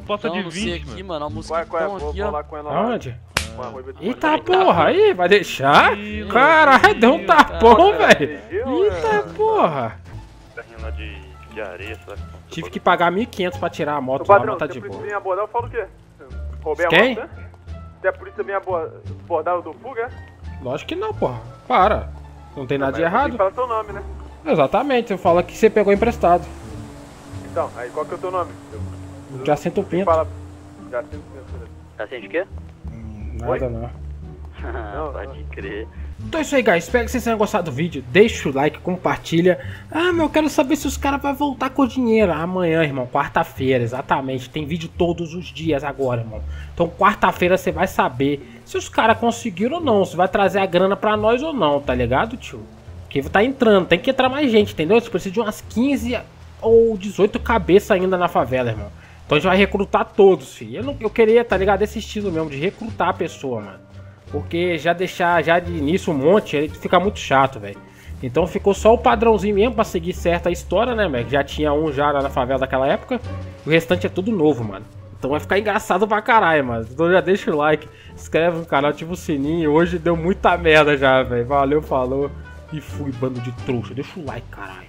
[SPEAKER 2] passa
[SPEAKER 6] então,
[SPEAKER 2] de
[SPEAKER 6] não sei
[SPEAKER 2] vinte,
[SPEAKER 6] aqui,
[SPEAKER 2] mano.
[SPEAKER 6] mano. A música
[SPEAKER 4] Qual é, qual é?
[SPEAKER 6] tão
[SPEAKER 4] Vou
[SPEAKER 6] aqui,
[SPEAKER 4] falar
[SPEAKER 6] ó.
[SPEAKER 4] com ela lá.
[SPEAKER 2] Aonde?
[SPEAKER 4] Com a ruiva de
[SPEAKER 2] Eita porra, aí, vai deixar? Caralho, deu um tapão, velho. Eita porra.
[SPEAKER 5] Carrinho lá de, de areia, sabe?
[SPEAKER 2] Tive que pagar mil e quinhentos pra tirar a moto
[SPEAKER 4] Ô,
[SPEAKER 2] lá,
[SPEAKER 4] padrão,
[SPEAKER 2] mas tá
[SPEAKER 4] se
[SPEAKER 2] de
[SPEAKER 4] a polícia
[SPEAKER 2] boa.
[SPEAKER 4] vir abordar, eu falo o quê? Roubei a
[SPEAKER 2] Quem?
[SPEAKER 4] moto, né? Se a polícia vir abordar, eu dou fuga, é?
[SPEAKER 2] Lógico que não, porra. Para. Não tem nada de
[SPEAKER 4] Mas
[SPEAKER 2] errado.
[SPEAKER 4] tem que falar seu nome, né?
[SPEAKER 2] Exatamente, eu falo que você pegou emprestado.
[SPEAKER 4] Então, aí qual que é o teu nome? Eu,
[SPEAKER 2] Jacinto Pinto.
[SPEAKER 4] Fala... Jacinto Pinto.
[SPEAKER 17] Jacinto o quê?
[SPEAKER 2] Nada
[SPEAKER 4] Oi?
[SPEAKER 2] não.
[SPEAKER 17] Não, pode crer.
[SPEAKER 2] Então é isso aí, guys. Espero que vocês tenham gostado do vídeo. Deixa o like, compartilha. Ah, meu, eu quero saber se os caras vão voltar com o dinheiro. Amanhã, irmão. Quarta-feira, exatamente. Tem vídeo todos os dias agora, irmão. Então, quarta-feira você vai saber se os caras conseguiram ou não. Se vai trazer a grana pra nós ou não, tá ligado, tio? Porque tá entrando. Tem que entrar mais gente, entendeu? A gente precisa de umas quinze ou dezoito cabeças ainda na favela, irmão. Então a gente vai recrutar todos, filho. Eu, não, eu queria, tá ligado? Esse estilo mesmo, de recrutar a pessoa, mano. Porque já deixar já de início um monte, ele fica muito chato, velho. Então ficou só o padrãozinho mesmo pra seguir certa história, né, velho? Já tinha um já lá na favela daquela época. O restante é tudo novo, mano. Então vai ficar engraçado pra caralho, mano. Então já deixa o like, se inscreve no canal, ativa o sininho. Hoje deu muita merda já, velho. Valeu, falou. E fui, bando de trouxa. Deixa o like, caralho.